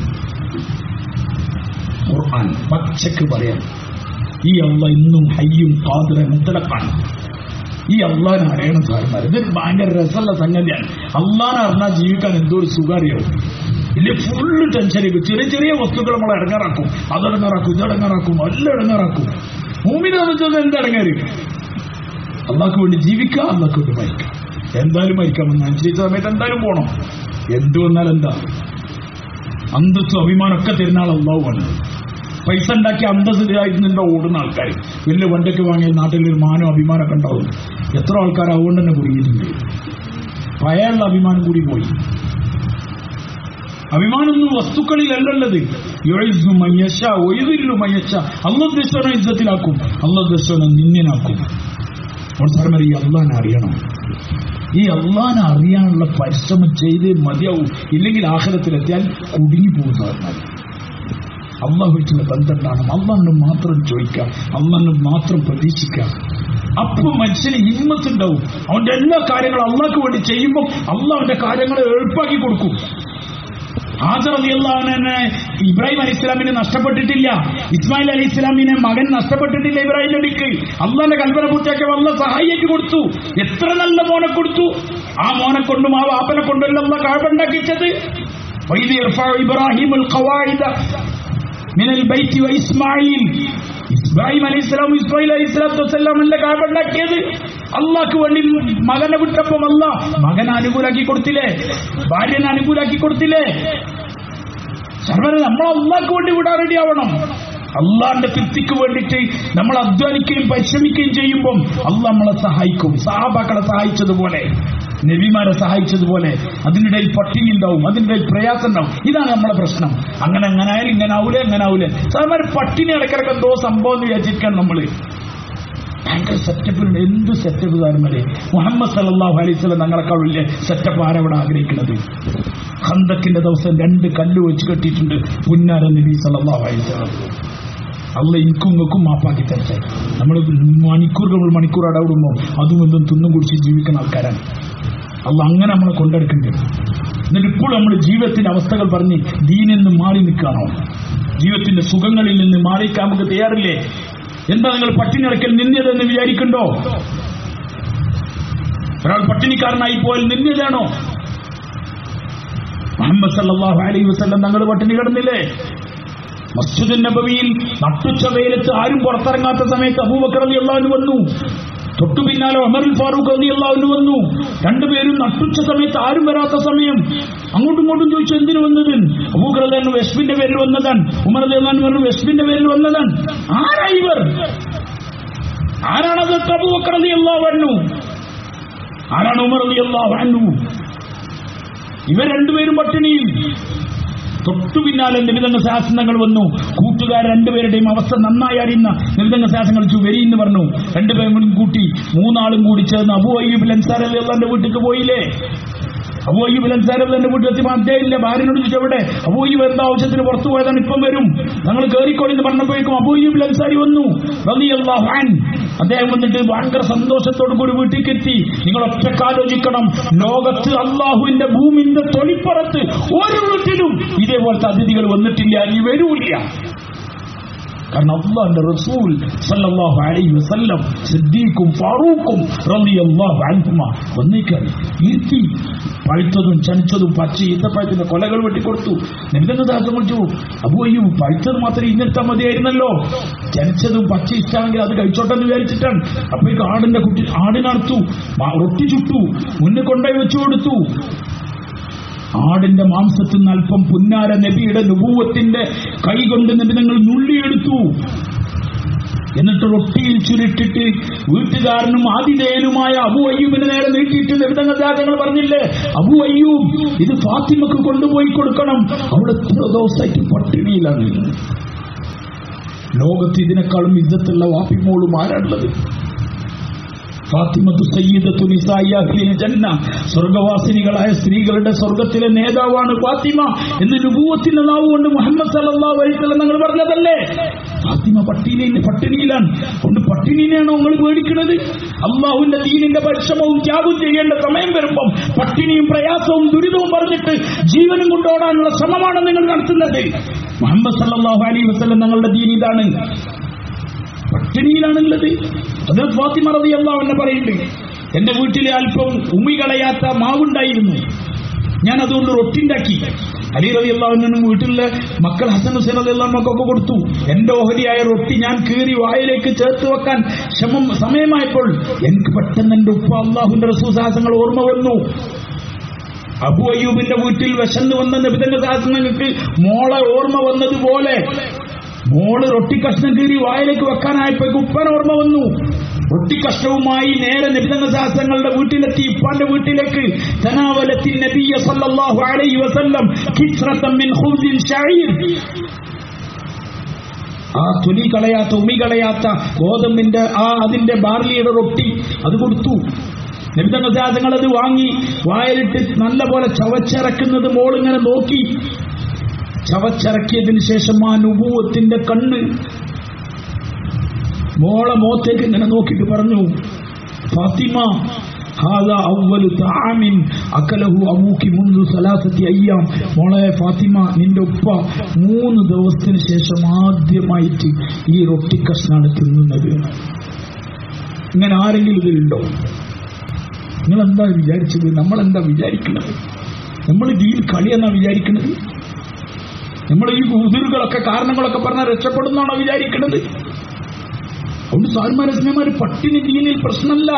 ഖുർആൻ പച്ചക്ക് പറയാം, ഈ അള്ളാഹ് ഇന്നും ഹയ്യും ഖാദിറും മുത്തലഖാണ്. ഈ അള്ളാഹിനെ അറിയണം സാർമാർ. ഇത് ഭയങ്കര രസമുള്ള സംഗതിയാണ്. അള്ളാഹിനെ അറിഞ്ഞാൽ ജീവിക്കാൻ എന്തോ ഒരു സുഖം അറിയാവും. ഇല്ലേ ഫുള്ള് ടെൻഷനിക്കും. ചെറിയ ചെറിയ വസ്തുക്കൾ നമ്മളെ ഇടങ്ങാറാക്കും, അതടങ്ങാറാക്കും, ഇതടങ്ങാറാക്കും, എല്ലാം ഇടങ്ങാറാക്കും. മൂമിനെ സംബന്ധിച്ചത് എന്തടങ്ങാറ്? അള്ളാഹ്ക്ക് വേണ്ടി ജീവിക്കുക, അള്ളാഹ്ക്ക് വേണ്ടി മരിക്കാം. എന്തായാലും മരിക്കാമെന്ന് അനുസരിച്ച സമയത്ത് എന്തായാലും പോകണം. എന്ത് വന്നാൽ എന്താ? അന്തസ്സും അഭിമാനമൊക്കെ തരുന്ന ആൾ അള്ളാഹുവാണ്. പൈസ ഉണ്ടാക്കി അന്തസ്സിലായിരുന്നുണ്ടോ ഓടുന്ന ആൾക്കാർ. വലിയ വണ്ടിയൊക്കെ വാങ്ങിയ നാട്ടിലൊരു മാനോ അഭിമാനമൊക്കെ ഉണ്ടാവും. എത്ര ആൾക്കാർ അതുകൊണ്ട് തന്നെ കുടുങ്ങിയിട്ടുണ്ട്. പഴയുള്ള അഭിമാനം കൂടി പോയി. അഭിമാനമൊന്നും വസ്തുക്കളിലല്ലല്ലത്. അള്ളാഹുദ്ദേശോനെ ഇജ്ജത്തിലാക്കും, അള്ളാഹുദ്ദേശോനെ നിന്യനാക്കും. അവസാനം ഈ അള്ളാഹിനെ അറിയണം. ഈ അള്ളാഹിനെ അറിയാനുള്ള പരിശ്രമം ചെയ്തേ മതിയാവും. ഇല്ലെങ്കിൽ ആഖിറത്തിലെത്തിയാൽ കുടുങ്ങി പോകുന്നവന്മാർ. അള്ളാഹുമായിട്ടുള്ള ബന്ധം ഉണ്ടാകണം. അള്ളാഹിനെ മാത്രം ചോദിക്കാം, അള്ളാഹിനെ മാത്രം പ്രതീക്ഷിക്കാം. അപ്പൊ മനുഷ്യന് ഹിമ്മത്തുണ്ടാവും. അവന്റെ എല്ലാ കാര്യങ്ങളും അള്ളാഹ്ക്ക് വേണ്ടി ചെയ്യുമ്പോൾ അള്ളാഹുവിന്റെ കാര്യങ്ങളെ എളുപ്പാക്കി കൊടുക്കും. ഹാജർ റളിയല്ലാഹുവിനെ ഇബ്രാഹിം അലൈഹി ഇസ്ലാമിനെ നഷ്ടപ്പെട്ടിട്ടില്ല, ഇസ്മായിൽ അലൈഹി ഇസ്ലാമിനെ മകൻ നഷ്ടപ്പെട്ടിട്ടില്ല. ഇബ്രാഹിം നബിക്ക് അള്ളാന്റെ കൽപ്പന പൂർത്തിയാക്കി അള്ളാഹ് സഹായിക്ക് കൊടുത്തു. എത്ര നല്ല മോനെ കൊടുത്തു. ആ മോനെ കൊണ്ടും ആ വാപ്പനെ കൊണ്ടല്ല അള്ളാഹ് കഅബ ഉണ്ടാക്കിച്ചത്. വഇദ് യർഫഉ ഇബ്രാഹിമുൽ ഖവാഇദ മിനൽ ബൈത്തി വ ഇസ്മായിൽ. ഇബ്രാഹിം അലൈഹി ഇസ്ലാം ഇസ്മായിൽ അലൈഹി സ്വലാത്തു വസ്സലാം അല്ല കഅബ ഉണ്ടാക്കിയത്. അള്ളാഹ്ക്ക് വേണ്ടി മകനെ വിട്ടപ്പം അള്ളാഹ് മകനെ അനുകൂലാക്കി കൊടുത്തില്ലേ, ഭാര്യനെ അനുകൂലാക്കി കൊടുത്തില്ലേ. സർവ്വ നമ്മൾ അള്ളാഹ്ക്ക് വേണ്ടി വിടാൻ റെഡി ആവണം. അള്ളാഹിന്റെ തൃപ്തിക്ക് വേണ്ടിയിട്ട് നമ്മൾ അധ്വാനിക്കുകയും പരിശ്രമിക്കുകയും ചെയ്യുമ്പം അള്ളാഹ് നമ്മളെ സഹായിക്കും. സഹാബാക്കളെ സഹായിച്ചതുപോലെ, നബിമാരെ സഹായിച്ചതുപോലെ. അതിനിടയിൽ പട്ടിണി ഉണ്ടാവും, അതിനിടയിൽ പ്രയാസം ഉണ്ടാവും. ഇതാണ് നമ്മളെ പ്രശ്നം. അങ്ങനെ അങ്ങനെ ആയാലും ഇങ്ങനെ ആവൂലേ, എങ്ങനെ ആവൂലേ. സാധാരണ പട്ടിണി ഇടക്കിടക്ക് എന്തോ സംഭവം എന്ന് വിചാരിച്ചിരിക്കാൻ നമ്മള് ഭയങ്കര സെറ്റപ്പിലുണ്ട്. എന്ത് സെറ്റപ്പ് താരമല്ലേ. മുഹമ്മദ് സല്ലല്ലാഹു അലൈഹി വസല്ലം ഞങ്ങളെക്കാൾ വലിയ സെറ്റപ്പ് ആരവിടെ ആഗ്രഹിക്കുന്നത്? ഖന്തക്കിന്റെ ദിവസം രണ്ട് കല്ല് വെച്ച് കെട്ടിയിട്ടുണ്ട് പുന്നാര നബി സല്ലല്ലാഹു അലൈഹി വസല്ലം. അള്ള ഇൻക്കും ഇങ്ങൾക്കും മാപ്പാക്കി തരട്ടെ. നമ്മൾ മണിക്കൂറുകൾ മണിക്കൂർ അടവിടുമ്പോൾ അതും എന്തും തിന്നും കുടിച്ച് ജീവിക്കുന്ന ആൾക്കാരാണ്. അള്ള അങ്ങനെ നമ്മളെ കൊണ്ടെടുക്കേണ്ടത്. എന്നിട്ട് ഇപ്പോൾ നമ്മൾ ജീവിതത്തിന്റെ അവസ്ഥകൾ പറഞ്ഞ് ദീനിൽ നിന്ന് മാറി നിൽക്കുകയാണോ? ജീവിതത്തിന്റെ സുഖങ്ങളിൽ നിന്ന് മാറിക്കാൻ നമുക്ക് തയ്യാറില്ലേ? എന്താ നിങ്ങൾ പട്ടിണി അടക്കൽ നിന്നതെന്ന് വിചാരിക്കണ്ടോ? ഒരാൾ പട്ടിണിക്കാരനായി പോയാൽ നിന്നതാണോ? മുഹമ്മദ് സല്ലല്ലാഹു അലൈഹി വസല്ലം തങ്ങൾ പട്ടിണി കിടന്നില്ലേ? മസ്ജിദുൻ നബവിയിൽ നട്ടുച്ച വെയിലത്ത് ആരും പുറത്തിറങ്ങാത്ത സമയത്ത് അബൂബക്കർ റളിയല്ലാഹു അൻഹു വന്നു. തൊട്ടു പിന്നാലെ ഉമറുൽ ഫാറൂഖ് റളിയല്ലാഹു അൻഹു വന്നു. രണ്ടുപേരും നട്ടുച്ച സമയത്ത് ആരും വരാത്ത സമയം അങ്ങോട്ടും ഇങ്ങോട്ടും ചോദിച്ചു, എന്തിനു വന്നത്? അബൂബക്കർ റളിയല്ലാഹു അൻഹു വിശപ്പിന്റെ പേരിൽ വന്നതാണ്, ഉമർ റളിയല്ലാഹു അൻഹു പറഞ്ഞു വിശപ്പിന്റെ പേരിൽ വന്നതാണ്. ആരാ ഇവർ? ആരാണത്? അബൂബക്കർ റളിയല്ലാഹു അൻഹു. ആരാണ് ഉമർ റളിയല്ലാഹു അൻഹു? ഇവർ രണ്ടുപേരും പട്ടിണിയിൽ. തൊട്ടു പിന്നാലെ നിബിധങ്ങ ശാസനങ്ങൾ വന്നു. കൂട്ടുകാർ രണ്ടുപേരുടെയും അവസ്ഥ നന്നായി അറിയുന്ന നിബിധങ്ങ ശാസനങ്ങൾ വരി എന്ന് പറഞ്ഞു. രണ്ടുപേരും കൂട്ടി മൂന്നാളും കൂടി ചേർന്ന് അബൂ അയ്യൂബ് അൻസാരി റളിയല്ലാഹുവിന്റെ വീട്ടിലേക്ക് പോയില്ലേ? അബൂ അയ്യൂബ് അൻസാരി റളിയല്ലാഹുവിന്റെ വീട്ടിലെത്തിയപ്പോൾ അദ്ദേഹമില്ല. ഭാര്യനോട് ചോദിച്ചു, എവിടെ? അബൂ അയ്യൂബ് എന്താ ആവശ്യത്തിന് പുറത്തു പോയതാണ്, ഇപ്പം വരും, ഞങ്ങൾ കയറിക്കോളി എന്ന് പറഞ്ഞപ്പോഴേക്കും അബൂ അയ്യൂബ് അൻസാരി വന്നു റളിയല്ലാഹു അൻഹു. അദ്ദേഹം വന്നിട്ട് ഭയങ്കര സന്തോഷത്തോടു കൂടി വീട്ടിലേക്ക് എത്തി. നിങ്ങൾ ഒറ്റക്കാലോചിക്കണം, ലോകത്ത് അള്ളാഹുവിന്റെ ഭൂമിന്റെ തൊളിപ്പുറത്ത് ഒരു വീട്ടിലും ഇതേപോലത്തെ അതിഥികൾ വന്നിട്ടില്ല, ഇനി വരൂല്ല. കാരണം അല്ലാഹുവിന്റെ റസൂൽ സല്ലല്ലാഹു അലൈഹി വസല്ലം സിദ്ദീഖും ഫാറൂഖും റളിയല്ലാഹു അൻഹുമാ വന്നേക്കാണ്. ഇരുത്തി പഴുത്തതും ചനിച്ചതും പച്ച ഈത്തപ്പഴത്തിന്റെ കൊലകൾ വെട്ടിക്കൊടുത്തു. നബിതങ്ങൾ ദാസം വിളിച്ചു, അബൂ അയ്യൂബ് പഴുത്തത് മാത്രം ഇന്നെടുത്താൽ മതിയായിരുന്നല്ലോ, ചനിച്ചതും പച്ച ഇഷ്ടമാണെങ്കിൽ അത് കഴിച്ചോട്ടെന്ന് വിചാരിച്ചിട്ടാണ്. അപ്പോഴേക്ക് ആടിന്റെ കുട്ടി ആടിനടുത്തു, റൊട്ടി ചുട്ടു, മുന്നിൽ കൊണ്ടുപോയി വെച്ചു കൊടുത്തു. ആടിന്റെ മാംസത്തിൽ നിന്ന് അല്പം പുന്നാര നബിയുടെ നുബൂവത്തിന്റെ കൈ കൊണ്ട് നബിതങ്ങൾ നുള്ളിയെടുത്തു. എന്നിട്ട് റൊട്ടിയിൽ ചുരുട്ടിട്ട് വീട്ടുകാരനും ആതിഥേയനുമായ അബൂ അയ്യൂബിന് നേരെ നീട്ടിയിട്ട് നബിതങ്ങൾ ജാതങ്ങൾ പറഞ്ഞില്ലേ, അബൂ അയ്യൂബ് ഇത് ഫാത്തിമക്ക് കൊണ്ടുപോയി കൊടുക്കണം, അവിടെ എത്ര ദിവസമായിട്ട് പട്ടിണിയിലാണ്. ലോകത്ത് ഇതിനേക്കാളും ഇജ്ജത്തുള്ള വാപ്പിമോളും ആരാണുള്ളത്? ഫാത്തിമത്തു സയ്യിദത്തു നിസാഇ അഹ്ലിൽ ജന്ന, സ്വർഗവാസിനികളായ സ്ത്രീകളുടെ സ്വർഗത്തിലെ നേതാവാണ് ഫാത്തിമ എന്ന് നുബുവത്തിന്റെ നാവ് കൊണ്ട് മുഹമ്മദ് സല്ലല്ലാഹു അലൈഹി വസല്ലം നിങ്ങൾ പറഞ്ഞതല്ലേ? ഫാത്തിമ പട്ടിണി പട്ടിണിയിലാണ്. കൊണ്ട് പട്ടിണിനെയാണോ നിങ്ങൾ പേടിക്കുന്നത്? അള്ളാഹുവിന്റെ ദീനിന്റെ പരിശ്രമവും ത്യാഗവും ചെയ്യേണ്ട സമയം വരുമ്പം പട്ടിണിയും പ്രയാസവും ദുരിതവും പറഞ്ഞിട്ട് ജീവനും കൊണ്ടോടാനുള്ള ശ്രമമാണ് നിങ്ങൾ നടത്തുന്നത്. മുഹമ്മദ് സല്ലല്ലാഹു അലൈഹി വസല്ലം ഞങ്ങളുടെ ദീൻ ഇതാണ്, പട്ടിണിയിലാണുള്ളത്. അത് ഫാത്തിമ റളിയല്ലാഹു അൻഹ പറയുന്നുണ്ട്, എന്റെ വീട്ടിലെ അല്പം ഉമി കളയാത്ത മാവുണ്ടായിരുന്നു, ഞാൻ അതുകൊണ്ട് റൊട്ടി ഉണ്ടാക്കി. അലി റളിയല്ലാഹു അൻഹു വീട്ടിലെ മക്കൾ ഹസൻ ഹുസൈൻ റളിയല്ലാഹു അൻഹുക്കൊക്കെ കൊടുത്തു. എന്റെ ഓഹരിയായ റൊട്ടി ഞാൻ കീറി വായിലേക്ക് ചേർത്ത് വെക്കാൻ ശ്രമം സമയമായപ്പോൾ എനിക്ക് പെട്ടെന്ന് എന്റെ ഉപ്പ അള്ളാഹുവിന്റെ റസൂൽ സാഹസങ്ങൾ ഓർമ്മ വന്നു. അബു അയ്യൂബിന്റെ വീട്ടിൽ വിശന്ന് വന്ന നബിതന്റെ സാഹസങ്ങൾക്ക് മോളെ ഓർമ്മ വന്നതുപോലെ മോള് റൊട്ടി കഷ്ണം കീറി വായിലേക്ക് വെക്കാനായപ്പോഴേക്ക് ഉപ്പാൻ ഓർമ്മ വന്നു. റൊട്ടി കഷ്ണവുമായി നേരെ നബിതന്റെ സാഹസങ്ങളുടെ വീട്ടിലെത്തി. ഉപ്പാന്റെ വീട്ടിലേക്ക് തനാവലത്തിൻ നബിയ്യ സല്ലല്ലാഹു അലൈഹി വസല്ലം കിസ്റതൻ മിൻ ഖുബ്സിൻ ശഈർ, ആ തൊലി കളയാത്ത ഉമി കളയാത്ത ഗോതമ്പിന്റെ ആ അതിന്റെ ബാർലിയുടെ റൊട്ടി അത് കൊടുത്തു. നബിതന്റെ സാഹസങ്ങൾ അത് വാങ്ങി വായിലിട്ട് നല്ല പോലെ ചവച്ചിറക്കുന്നത് മോളിങ്ങനെ നോക്കി. ചവച്ചിറക്കിയതിന് ശേഷം ആ നുബൂവത്തിന്റെ കണ്ണ് മോളെ മോത്തേക്ക് ഇങ്ങനെ നോക്കിയിട്ട് പറഞ്ഞു, ഫാത്തിമ ഹാദാ അവ്വലു തആമിൻ അകലഹു അബൂക്കി മുൻദു സലാസത്തി അയ്യാം. മോളെ ഫാത്തിമ, നിന്റെ ഉപ്പ മൂന്ന് ദിവസത്തിന് ശേഷം ആദ്യമായിട്ട് ഈ റൊട്ടി കഷ്ണാണ് തിന്നുന്നത്. ഇങ്ങനെ ആരെങ്കിലും ഇതിലുണ്ടോ? നിങ്ങളെന്താ വിചാരിച്ചത്? നമ്മളെന്താ വിചാരിക്കുന്നത്? നമ്മൾ ദീൻ കളിയെന്നാ വിചാരിക്കുന്നത്? നമ്മൾ ഈ ഉതിറുകളൊക്കെ കാരണങ്ങളൊക്കെ പറഞ്ഞാൽ രക്ഷപ്പെടുന്നാണോ വിചാരിക്കുന്നത്? അതുകൊണ്ട് സാൽമാരെ സ്നേഹമാര് പട്ടിണി ദീനിൽ പ്രശ്നമല്ല,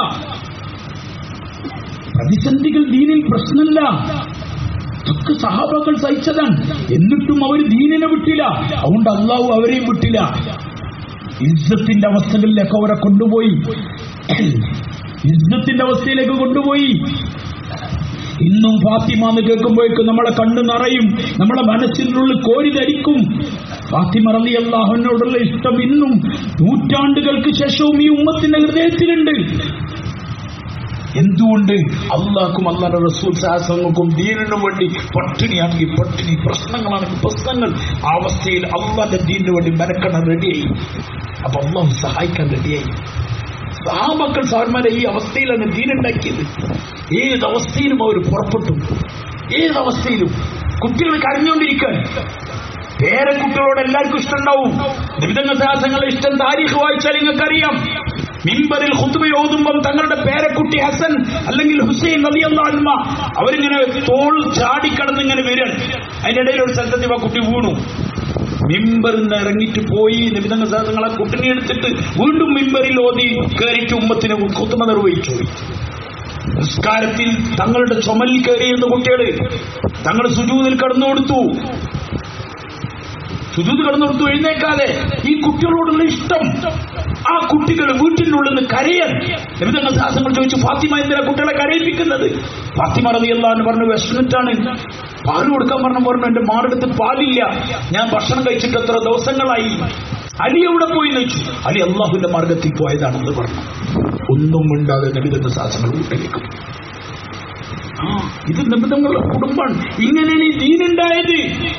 പ്രതിസന്ധികൾ ദീനിൽ പ്രശ്നമല്ല. ഇതൊക്കെ സഹാബാക്കൾ സഹിച്ചതാണ്. എന്നിട്ടും അവർ ദീനിനെ വിട്ടില്ല. അതുകൊണ്ട് അള്ളാഹു അവരെയും വിട്ടില്ല. ഇസ്സത്തിന്റെ അവസ്ഥകളിലേക്ക് അവരെ കൊണ്ടുപോയി, ഇസ്സത്തിന്റെ അവസ്ഥയിലേക്ക് കൊണ്ടുപോയി. ഇന്നും ഫാത്തിമ എന്ന് കേൾക്കുമ്പോഴേക്കും നമ്മളെ കണ്ണ് നിറയും, നമ്മളെ മനസ്സിനുള്ളിൽ കോരി ധരിക്കും. ഫാത്തിമ റളിയല്ലാഹു അൻഹയോടുള്ള ഇഷ്ടം ഇന്നും നൂറ്റാണ്ടുകൾക്ക് ശേഷവും ഈ ഉമ്മത്തിന്റെ ഹൃദയത്തിലുണ്ട്. എന്തുകൊണ്ട്? അള്ളാഹ്ക്കും അള്ളാഹുവിന്റെ റസൂൽ സാഹസങ്ങൾക്കും ദീനിനും വേണ്ടി പട്ടിണിയാണെങ്കിൽ പട്ടിണി, പ്രശ്നങ്ങളാണെങ്കിൽ പ്രശ്നങ്ങൾ, ആ അവസ്ഥയിൽ അള്ളാന്റെ ദീനിന് വേണ്ടി മെനക്കണം റെഡിയായി. അപ്പൊ അള്ളാഹു സഹായിക്കാൻ റെഡിയായി. സഹാബാക്കൾ സാർമാരെ ഈ അവസ്ഥയിലാണ് ദീനുണ്ടാക്കിയത്. ഏതവസ്ഥയിലും അവർ പുറപ്പെട്ടു. ഏതവസ്ഥയിലും കുട്ടികൾ കരഞ്ഞുകൊണ്ടിരിക്കാൻ, പേരക്കുട്ടികളോട് എല്ലാവർക്കും ഇഷ്ടമുണ്ടാവും. നബിതങ്ങളുടെ സാഹസങ്ങളുടെ ഇഷ്ടം താരീഖ് വായിച്ചാൽ നിങ്ങൾക്കറിയാം. മിമ്പറിൽ ഖുത്ബ ഓതുമ്പം തങ്ങളുടെ പേരക്കുട്ടി ഹസൻ അല്ലെങ്കിൽ ഹുസൈൻ റളിയല്ലാഹു അൻഹു അവരിങ്ങനെ തോൾ ചാടിക്കടന്ന് ഇങ്ങനെ വരും. അതിന്റെ ഇടയിൽ ഒരു സ്ഥലത്ത് ആ കുട്ടി വീണു. മിമ്പറിൽ നിന്ന് ഇറങ്ങിയിട്ട് പോയി നബിതങ്ങളുടെ സാഹസങ്ങളെ കുട്ടിനെ എടുത്തിട്ട് വീണ്ടും മിമ്പറിൽ ഓതി കയറിയിട്ട് ഉമ്മത്തിന് ഖുത്ബ നിർവഹിച്ചു. നിസ്കാരത്തിൽ തങ്ങളുടെ ചുമലിൽ കയറിയിരുന്ന കുട്ടികള് തങ്ങൾ സുജൂദിൽ കടന്നു കൊടുത്തു. സുജൂദ് കടന്നു കൊടുത്തു എഴുന്നേക്കാതെ. ഈ കുട്ടികളോടുള്ള ഇഷ്ടം, ആ കുട്ടികൾ വീട്ടിനുള്ളിൽ നിന്ന് കരയാൻ നബിതങ്ങളുടെ സാഹസങ്ങൾ ചോദിച്ചു, ഫാത്തിമ എന്തിനാ കുട്ടികളെ കരയിപ്പിക്കുന്നത്? ഫാത്തിമ റളിയല്ലാഹു അൻഹ പറഞ്ഞു, വിശന്നിട്ടാണ്, പാല് കൊടുക്കാൻ പറഞ്ഞു. പറഞ്ഞു എന്റെ മാറെടുത്ത് പാലില്ല, ഞാൻ ഭക്ഷണം കഴിച്ചിട്ട് എത്ര ദിവസങ്ങളായി. അലി എവിടെ പോയി എന്ന് വെച്ചു. അലി അള്ളാഹുവിന്റെ മാർഗത്തിൽ പോയതാണെന്ന് പറഞ്ഞു. ഒന്നും മിണ്ടാതെ നബിതങ്ങളുടെ സാഹസങ്ങൾ വീട്ടിലേക്ക്. ആ ഇത് നബിതങ്ങളുടെ കുടുംബമാണ്. ഇങ്ങനെയാണ് ഈ ദീനുണ്ടായത്.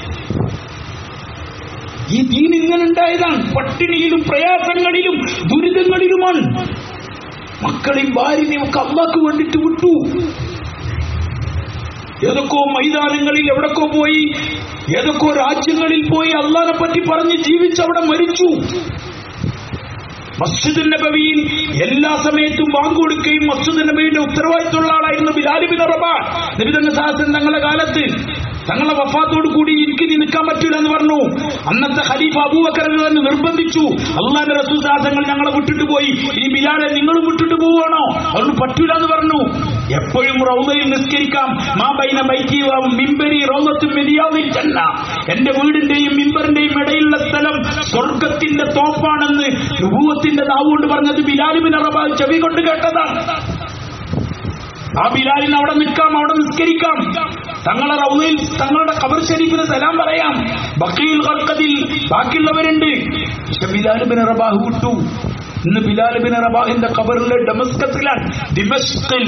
ഈ ദീൻ ഇങ്ങനെ ഉണ്ടായതാണ്. പട്ടിണിയിലും പ്രയാസങ്ങളിലും ദുരിതങ്ങളിലുമാണ്. മക്കളെയും ഭാര്യനെയും ഒക്കെ അള്ളാഹ്ക്ക് വേണ്ടിട്ട് വിട്ടു. ഏതൊക്കെ മൈതാനങ്ങളിൽ എവിടൊക്കെ പോയി, ഏതൊക്കെ രാജ്യങ്ങളിൽ പോയി അള്ളാഹിനെ പറ്റി പറഞ്ഞ് ജീവിച്ച് അവിടെ മരിച്ചു. മസ്ജിദുൻ നബവിയിൽ എല്ലാ സമയത്തും ബാങ്ക് കൊടുക്കുകയും മസ്ജിദുൻ നബവിയുടെ ഉത്തരവാദിത്തമുള്ള ആളായിരുന്നു ബിലാൽ ഇബ്നു റബാഹ്. നബി തങ്ങളുടെ സാഹസൻ തങ്ങളുടെ കാലത്ത് തങ്ങളെ വഫാത്തോട് കൂടി എനിക്ക് നീ നിൽക്കാൻ പറ്റൂല എന്ന് പറഞ്ഞു. അന്നത്തെ ഖലീഫ അബൂബക്കർ തന്നെ നിർബന്ധിച്ചു. അള്ളാഹിന്റെ റസൂൽ സാഹസങ്ങൾ ഞങ്ങളെ വിട്ടിട്ട് പോയി, ഈ ബിലാലെ നിങ്ങളും വിട്ടിട്ട് പോവുകയാണോ? അതുകൊണ്ട് പറ്റൂല എന്ന് പറഞ്ഞു. എപ്പോഴും റൗളയിൽ നിസ്കരിക്കാം. മാ ബൈന ബൈതി വ മിമ്പരി റൗളത്തുൻ മിൻ റിയാദിൽ ജന്ന, എന്റെ വീടിന്റെയും മിമ്പറിന്റെയും ഇടയിലുള്ള സ്ഥലം സ്വർഗത്തിന്റെ തോപ്പാണെന്ന് നുബുവത്തിന്റെ നാവുകൊണ്ട് പറഞ്ഞത് ബിലാൽ ഇബ്നു റബാഹ് ചെവി കൊണ്ട് കേട്ടതാണ്. ആ ബിലാലിന് അവിടെ നിൽക്കാം, അവിടെ നിസ്കരിക്കാം, തങ്ങളുടെ റൗളയിൽ തങ്ങളുടെ ഖബർ ശരീഫിന് സലാം പറയാം. ബഖീൽ ഖർഖദിൽ ബാക്കിയുള്ളവരുണ്ട്. പക്ഷെ ബിലാൽ ഇബ്നു റബാഹ് വിട്ടു. ഇന്ന് ബിലാൽ ഇബ്നു റബാഹിന്റെ ഖബറിലെ ഡമസ്കസിലാണ്, ദിമഷ്കിൽ.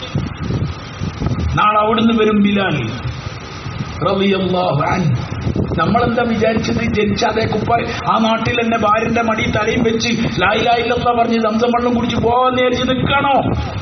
നാളെ അവിടുന്ന് വരും ബിലാൽ റളിയല്ലാഹു അൻഹു. നമ്മളെന്താ വിചാരിച്ചത്? ജനിച്ച അതേ കുപ്പായ ആ നാട്ടിൽ എന്നെ ഭാര്യന്റെ മടി തലയും വെച്ച് ലാ ഇലാഹ ഇല്ലല്ലാഹ് പറഞ്ഞ് സംസം വെള്ളം കുടിച്ച് പോവാൻ നേരിച്ച് നിൽക്കണോ?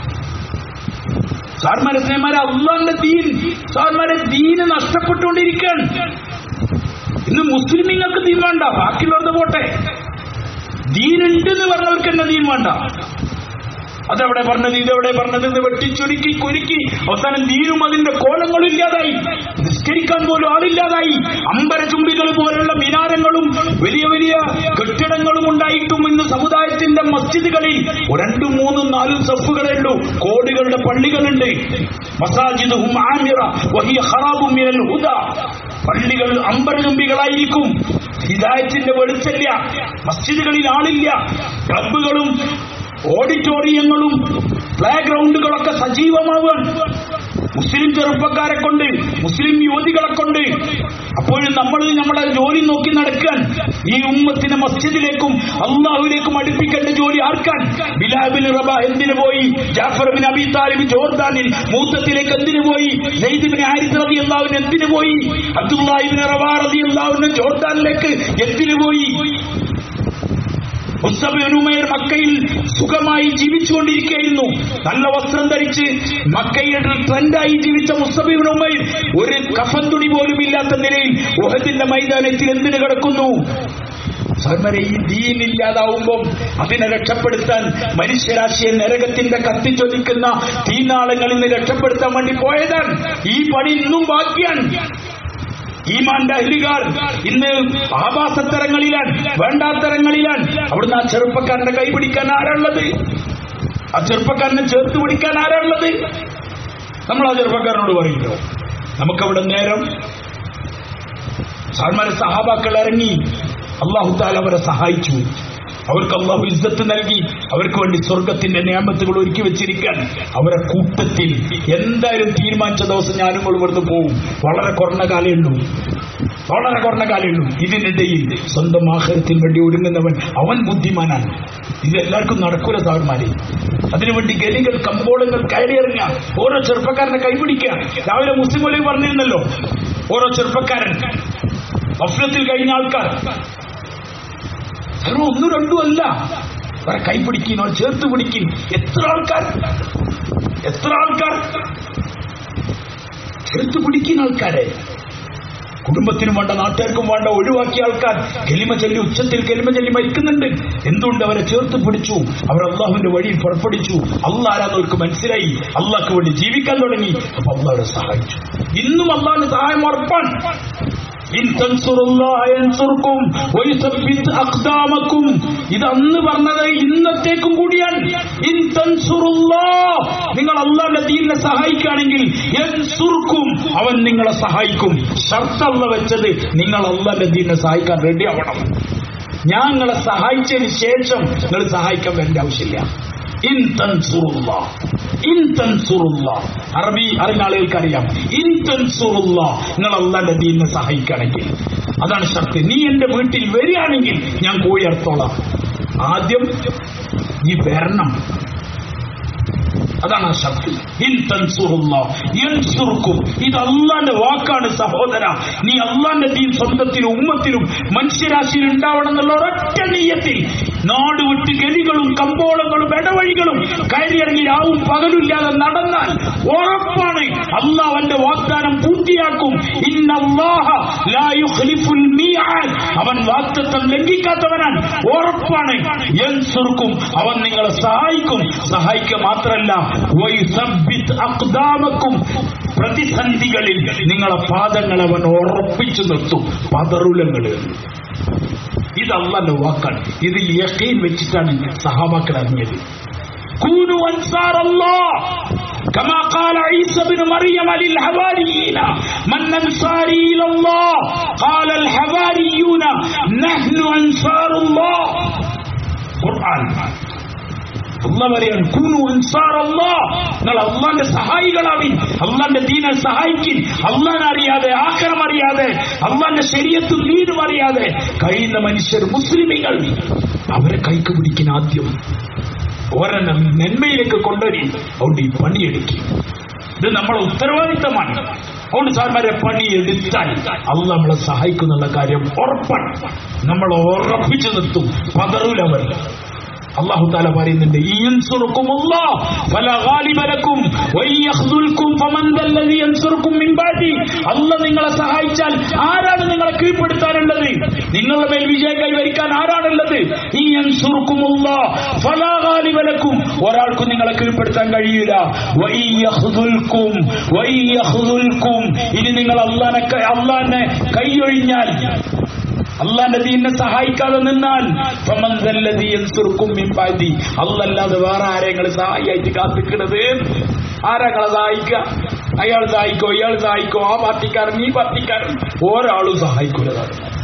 സാർമാരെ സ്നേഹമാരെ, അള്ളാന്റെ ദീൻ, സാർമാരെ ദീന് നഷ്ടപ്പെട്ടുകൊണ്ടിരിക്കുകയാണ്. ഇന്ന് മുസ്ലിമീങ്ങൾക്ക് ദീൻ വേണ്ട, ബാക്കിയുള്ളത് പോട്ടെ. ദീനുണ്ട് എന്ന് പറഞ്ഞവർക്ക് തന്നെ ദീൻ വേണ്ട. അതെവിടെ പറഞ്ഞത് ഇതെവിടെ പറഞ്ഞത് എന്ന് വെട്ടിച്ചുരുക്കി കുരുക്കി അവസാനം ദീനും അതിന്റെ കോലങ്ങളും ഇല്ലാതായി, നിസ്കരിക്കാൻ പോലും ആളില്ലാതായി. അമ്പരചുംബികൾ പോലുള്ള മിനാരങ്ങളും വലിയ വലിയ കെട്ടിടങ്ങളും ഉണ്ടായിട്ടും ഇന്ന് സമുദായത്തിന്റെ മസ്ജിദുകളിൽ രണ്ടും മൂന്നും നാലും സഫുകളേ ഉള്ളൂ. കോടികളുടെ പള്ളികളുണ്ട്. മസാജിദുഹും ആമിറ വഹിയ ഖറാബും മിനൽ ഹുദ. പള്ളികൾ അമ്പരചുംബികളായിരിക്കും, ഹിദായത്തിന്റെ വെളിച്ചല്ല. മസ്ജിദുകളിൽ ആളില്ല. ക്ലബ്ബുകളും ഓഡിറ്റോറിയങ്ങളും പ്ലേ ഗ്രൗണ്ടുകളൊക്കെ സജീവമാവാൻ മുസ്ലിം ചെറുപ്പക്കാരെ കൊണ്ട്, മുസ്ലിം യുവതികളെ കൊണ്ട്. അപ്പോഴും നമ്മൾ നമ്മുടെ ജോലി നോക്കി നടക്കാൻ, ഈ ഉമ്മത്തിനെ മസ്ജിദിലേക്കും അള്ളാഹുവിലേക്കും അടുപ്പിക്കേണ്ട ജോലി ആർക്കാൻ? ബിലാൽ ബിൻ റബാഹ് എന്തിനു പോയി? ജാഫർ ബിൻ അബി താലിബ് ജോർദാനിൽ മൂത്തത്തിലേക്ക് എന്തിനു പോയി? സെയ്ദ് ബിൻ ഹാരിസ് റളിയല്ലാഹു അൻഹു എന്തിനു പോയി? അബ്ദുല്ലാഹ് ഇബ്നു റവാഹ റളിയല്ലാഹു അൻഹു ജോർദാനിലേക്ക് എന്തിനു പോയി? മുസ്അബ് ഇബ്നു ഉമൈർ മക്കയിൽ സുഖമായി ജീവിച്ചുകൊണ്ടിരിക്കുകയായിരുന്നു. നല്ല വസ്ത്രം ധരിച്ച് മക്കയുടെ ട്രെൻഡായി ജീവിച്ച മുസ്അബ് ഇബ്നു ഉമൈർ ഒരു കഫൻ തുണി പോലും ഇല്ലാത്ത നിലയിൽ ഉഹദിന്റെ മൈതാനത്തിൽ എന്തിനു കിടക്കുന്നു? സഹോദരന്മാരെ, ഈ ദീൻ ഇല്ലാതാവുമ്പോൾ അതിനെ രക്ഷപ്പെടുത്താൻ, മനുഷ്യരാശിയെ നരകത്തിന്റെ കത്തിച്ചൊലിക്കുന്ന തീനാളങ്ങളിൽ നിന്ന് രക്ഷപ്പെടുത്താൻ വേണ്ടി പോയതാണ്. ഈ പണി ഇന്നും ബാക്കിയാണ്. ഈമാന്റെ അഹ്ലികാർ ഇന്ന് ആഭാസത്തരങ്ങളിലാണ്, വേണ്ടാത്തരങ്ങളിലാണ്. അവിടുന്ന് ആ ചെറുപ്പക്കാരന്റെ കൈ പിടിക്കാൻ ആരാളുള്ളത്? ആ ചെറുപ്പക്കാരനെ ചേർത്ത് പിടിക്കാൻ ആരാളുള്ളത്? നമ്മൾ ആ ചെറുപ്പക്കാരനോട് പറയുന്നു. നമുക്കവിടെ നേരം സാൽമാരെ സഹാബാക്കൾ ഇറങ്ങി, അല്ലാഹു തആല അവരെ സഹായിച്ചു. അവർക്ക് അല്ലാഹു ഇസ്സത്ത് നൽകി. അവർക്ക് വേണ്ടി സ്വർഗത്തിന്റെ നിഅമത്തുകൾ ഒരുക്കി വെച്ചിരിക്കാൻ അവരെ കൂട്ടത്തിൽ എന്തായാലും തീരുമാനിച്ച ദിവസം ഞാനും ഇവിടുന്ന് പോവും. വളരെ കുറഞ്ഞ കാലമുള്ളൂ, വളരെ കുറഞ്ഞ കാലമുള്ളൂ. ഇതിനിടയിൽ സ്വന്തം ആഖിറത്തിന് വേണ്ടി ഒരുങ്ങുന്നവൻ അവൻ ബുദ്ധിമാനാണ്. ഇതെല്ലാവർക്കും നടക്കൂല സാർമാരെ. അതിനുവേണ്ടി ഗലികൾ കമ്പോളങ്ങൾ കയറിയിറങ്ങുക, ഓരോ ചെറുപ്പക്കാരനെ കൈപിടിക്കുക. രാവിലെ മുസ്ലിം മൊഴി പറഞ്ഞിരുന്നല്ലോ, ഓരോ ചെറുപ്പക്കാരൻ ഗഫ്ലത്തിൽ കഴിഞ്ഞ ആൾക്കാർ ഒന്നും രണ്ടും അല്ല, അവരെ കൈപിടിക്കും, അവർ ചേർത്ത് പിടിക്കും. എത്ര ആൾക്കാർ, എത്ര ആൾക്കാർ ചേർത്ത് പിടിക്കുന്ന ആൾക്കാരെ, കുടുംബത്തിനും വേണ്ട നാട്ടുകാർക്കും വേണ്ട ഒഴിവാക്കിയ ആൾക്കാർ കെലിമ ചൊല്ലി, ഉച്ചത്തിൽ കെലിമ ചൊല്ലി മരിക്കുന്നുണ്ട്. എന്തുകൊണ്ട്? അവരെ ചേർത്ത് പിടിച്ചു, അവർ അള്ളാഹുവിന്റെ വഴിയിൽ പുറപ്പെടുവിച്ചു. അള്ളാഹ് ആരാന്നവർക്ക് മനസ്സിലായി, അള്ളാഹ്ക്ക് വേണ്ടി ജീവിക്കാൻ തുടങ്ങി. അപ്പൊ അള്ളാഹ് അവരെ സഹായിച്ചു. ഇന്നും അള്ളാഹിന്റെ സഹായം ഉറപ്പാണ്. ഇത് അന്ന് പറഞ്ഞത് ഇന്നത്തേക്കും കൂടിയാണ്. നിങ്ങൾ അള്ളാഹുവിന്റെ ദീനിനെ സഹായിക്കുകയാണെങ്കിൽ അവൻ നിങ്ങളെ സഹായിക്കും. ഷർത്തല്ല വെച്ചത് നിങ്ങൾ അള്ളാഹുവിന്റെ ദീനിനെ സഹായിക്കാൻ റെഡി ആവണം. ഞാൻ നിങ്ങളെ സഹായിച്ചതിന് ശേഷം നിങ്ങൾ സഹായിക്കാൻ വേണ്ട ആവശ്യമില്ല. ഇൻ തൻസുറുല്ലാ, ഇൻ തൻസുറുല്ലാ, അറബി അറിയുന്ന ആളുകൾക്ക് അറിയാം. ഇൻ തൻസുറുല്ലാ, നിങ്ങൾ അല്ലാഹുവിന്റെ ദീനിനെ സഹായിക്കുകയാണെങ്കിൽ, അതാണ് ഷർത്ത്. നീ എന്റെ വീട്ടിൽ വരികയാണെങ്കിൽ ഞാൻ കോഴി അറുത്തോളാം. ആദ്യം നീ വരണം, അതാണ് ആ ഷർത്ത്. ഇൻ തൻസുറുല്ലാ യൻസുർക്കും. ഇത് അള്ളാന്റെ വാക്കാണ് സഹോദര. നീ അള്ളാന്റെ ദീൻ സ്വന്തത്തിലും ഉമ്മത്തിലും മനുഷ്യരാശിയിൽ ഉണ്ടാവണം എന്നുള്ള ഒരൊറ്റ നിയ്യത്തിൽ നാട് വിട്ട് ഗലികളും കമ്പോളങ്ങളും ഇടവഴികളും കയറിയിറങ്ങി രാവും പകലില്ലാതെ നടന്നാൽ ഉറപ്പാണ് അള്ളാഹ് അവന്റെ വാഗ്ദാനം പൂർത്തിയാക്കും. ഇന്നല്ലാഹ ലാ യുഖ്ലിഫുൽ മീആദ്. അവൻ വാഗ്ദത്തം ലംഘിക്കാത്തവനാണ്, ഉറപ്പാണ്. യൻസുർക്കും, അവൻ നിങ്ങളെ സഹായിക്കും. സഹായിക്കുക മാത്രമല്ല, വയുസബ്ബിത് അഖ്ദാമക്കും, പ്രതിസന്ധികളിൽ നിങ്ങളെ പാദങ്ങൾ അവൻ ഉറപ്പിച്ചു നിർത്തും. പതറുലങ്ങള്. ഇത് അല്ലാഹുവിന്റെ വാക്കാണ്. ഇതിൽ യഖീൻ വെച്ചിട്ടാണ് സഹാബാക്കൾ അറിഞ്ഞത്. കൂനു അൻസാറല്ലാഹ് കമാ ഖാല ഈസ ഇബ്നു മറിയം ലിൽ ഹവാരിയീന മൻ അൻസാരി ഇലല്ലാഹ് ഖാല അൽ ഹവാരിയൂന നഹ്നു അൻസാറുല്ലാഹ്. ഖുർആൻ അല്ലാഹ് പറയാണ്, കൂനു അൻസാറല്ലാഹ്, നിങ്ങൾ അല്ലാഹുവിന്റെ സഹായികളാവിൻ. അല്ലാഹുവിന്റെ ദീനെ സഹായിക്കിൻ. അല്ലാഹുവിനെ അറിയാതെ, ആഖിറം അറിയാതെ, അല്ലാഹുവിന്റെ ശരീഅത്തും ദീനും അറിയാതെ കഴിയുന്ന മനുഷ്യർ, മുസ്ലിമീങ്ങൾ, അവരെ കൈക്ക് പിടിക്കുന്ന ആദ്യം ഓരോ നന്മയിലേക്ക് കൊണ്ടുവരി. അതുകൊണ്ട് ഈ പണിയെടുക്കും. ഇത് നമ്മളെ ഉത്തരവാദിത്തമാണ്. അതുകൊണ്ട് സാർമാരെ പണിയെടുത്താൽ അള്ളാഹ് നമ്മളെ സഹായിക്കുന്നുള്ള കാര്യം ഉറപ്പാണ്. നമ്മളെ ഉറപ്പിച്ചു നിർത്തും. പതറൂലവർ. അല്ലാഹു തആല പറയുന്നുണ്ട് ഇൻസുറുക്കുമുല്ലാഹ് ഫലാ ഗാലിബ ലക്കും വയഖ്ദുൽക്കും ഫമൻ ദല്ലദി യൻസുറുക്കും മിൻ ബഅദി. അല്ലാഹ് നിങ്ങളെ സഹായിച്ചാൽ ആരാണ് നിങ്ങളെ കീഴ്പ്പെടുത്താനുള്ളത്? നിങ്ങളുടെ മേൽ വിജയം കൈവരിക്കാൻ ആരാണുള്ളത്? ഇൻസുറുക്കുമുല്ലാഹ് ഫലാ ഗാലിബ ലക്കും, ഒരാൾക്കും നിങ്ങളെ കീഴ്പ്പെടുത്താൻ കഴിയില്ല. വയഖ്ദുൽക്കും വയഖ്ദുൽക്കും, ഇനി നിങ്ങൾ അല്ലാഹനെ അല്ലാഹനെ കൈയൊഴിഞ്ഞാൽ, അള്ളാന്റെ ദീനിനെ സഹായിക്കാതെ നിന്നാൽ ഫമൻ ദല്ലദി യൻസുറുക്കും മിൻ ബഅദി, അല്ലാതെ വേറെ ആരെങ്കിലും സഹായിയായിട്ട് കാത്തിക്കുന്നത്? ആരാങ്ങളെ സഹായിക്കുക? അയാൾ സഹായിക്കോ ഇയാൾ സഹായിക്കോ, ആ പാർട്ടിക്കാരൻ ഈ പാർട്ടിക്കാരൻ, ഒരാളും സഹായിക്കൂല.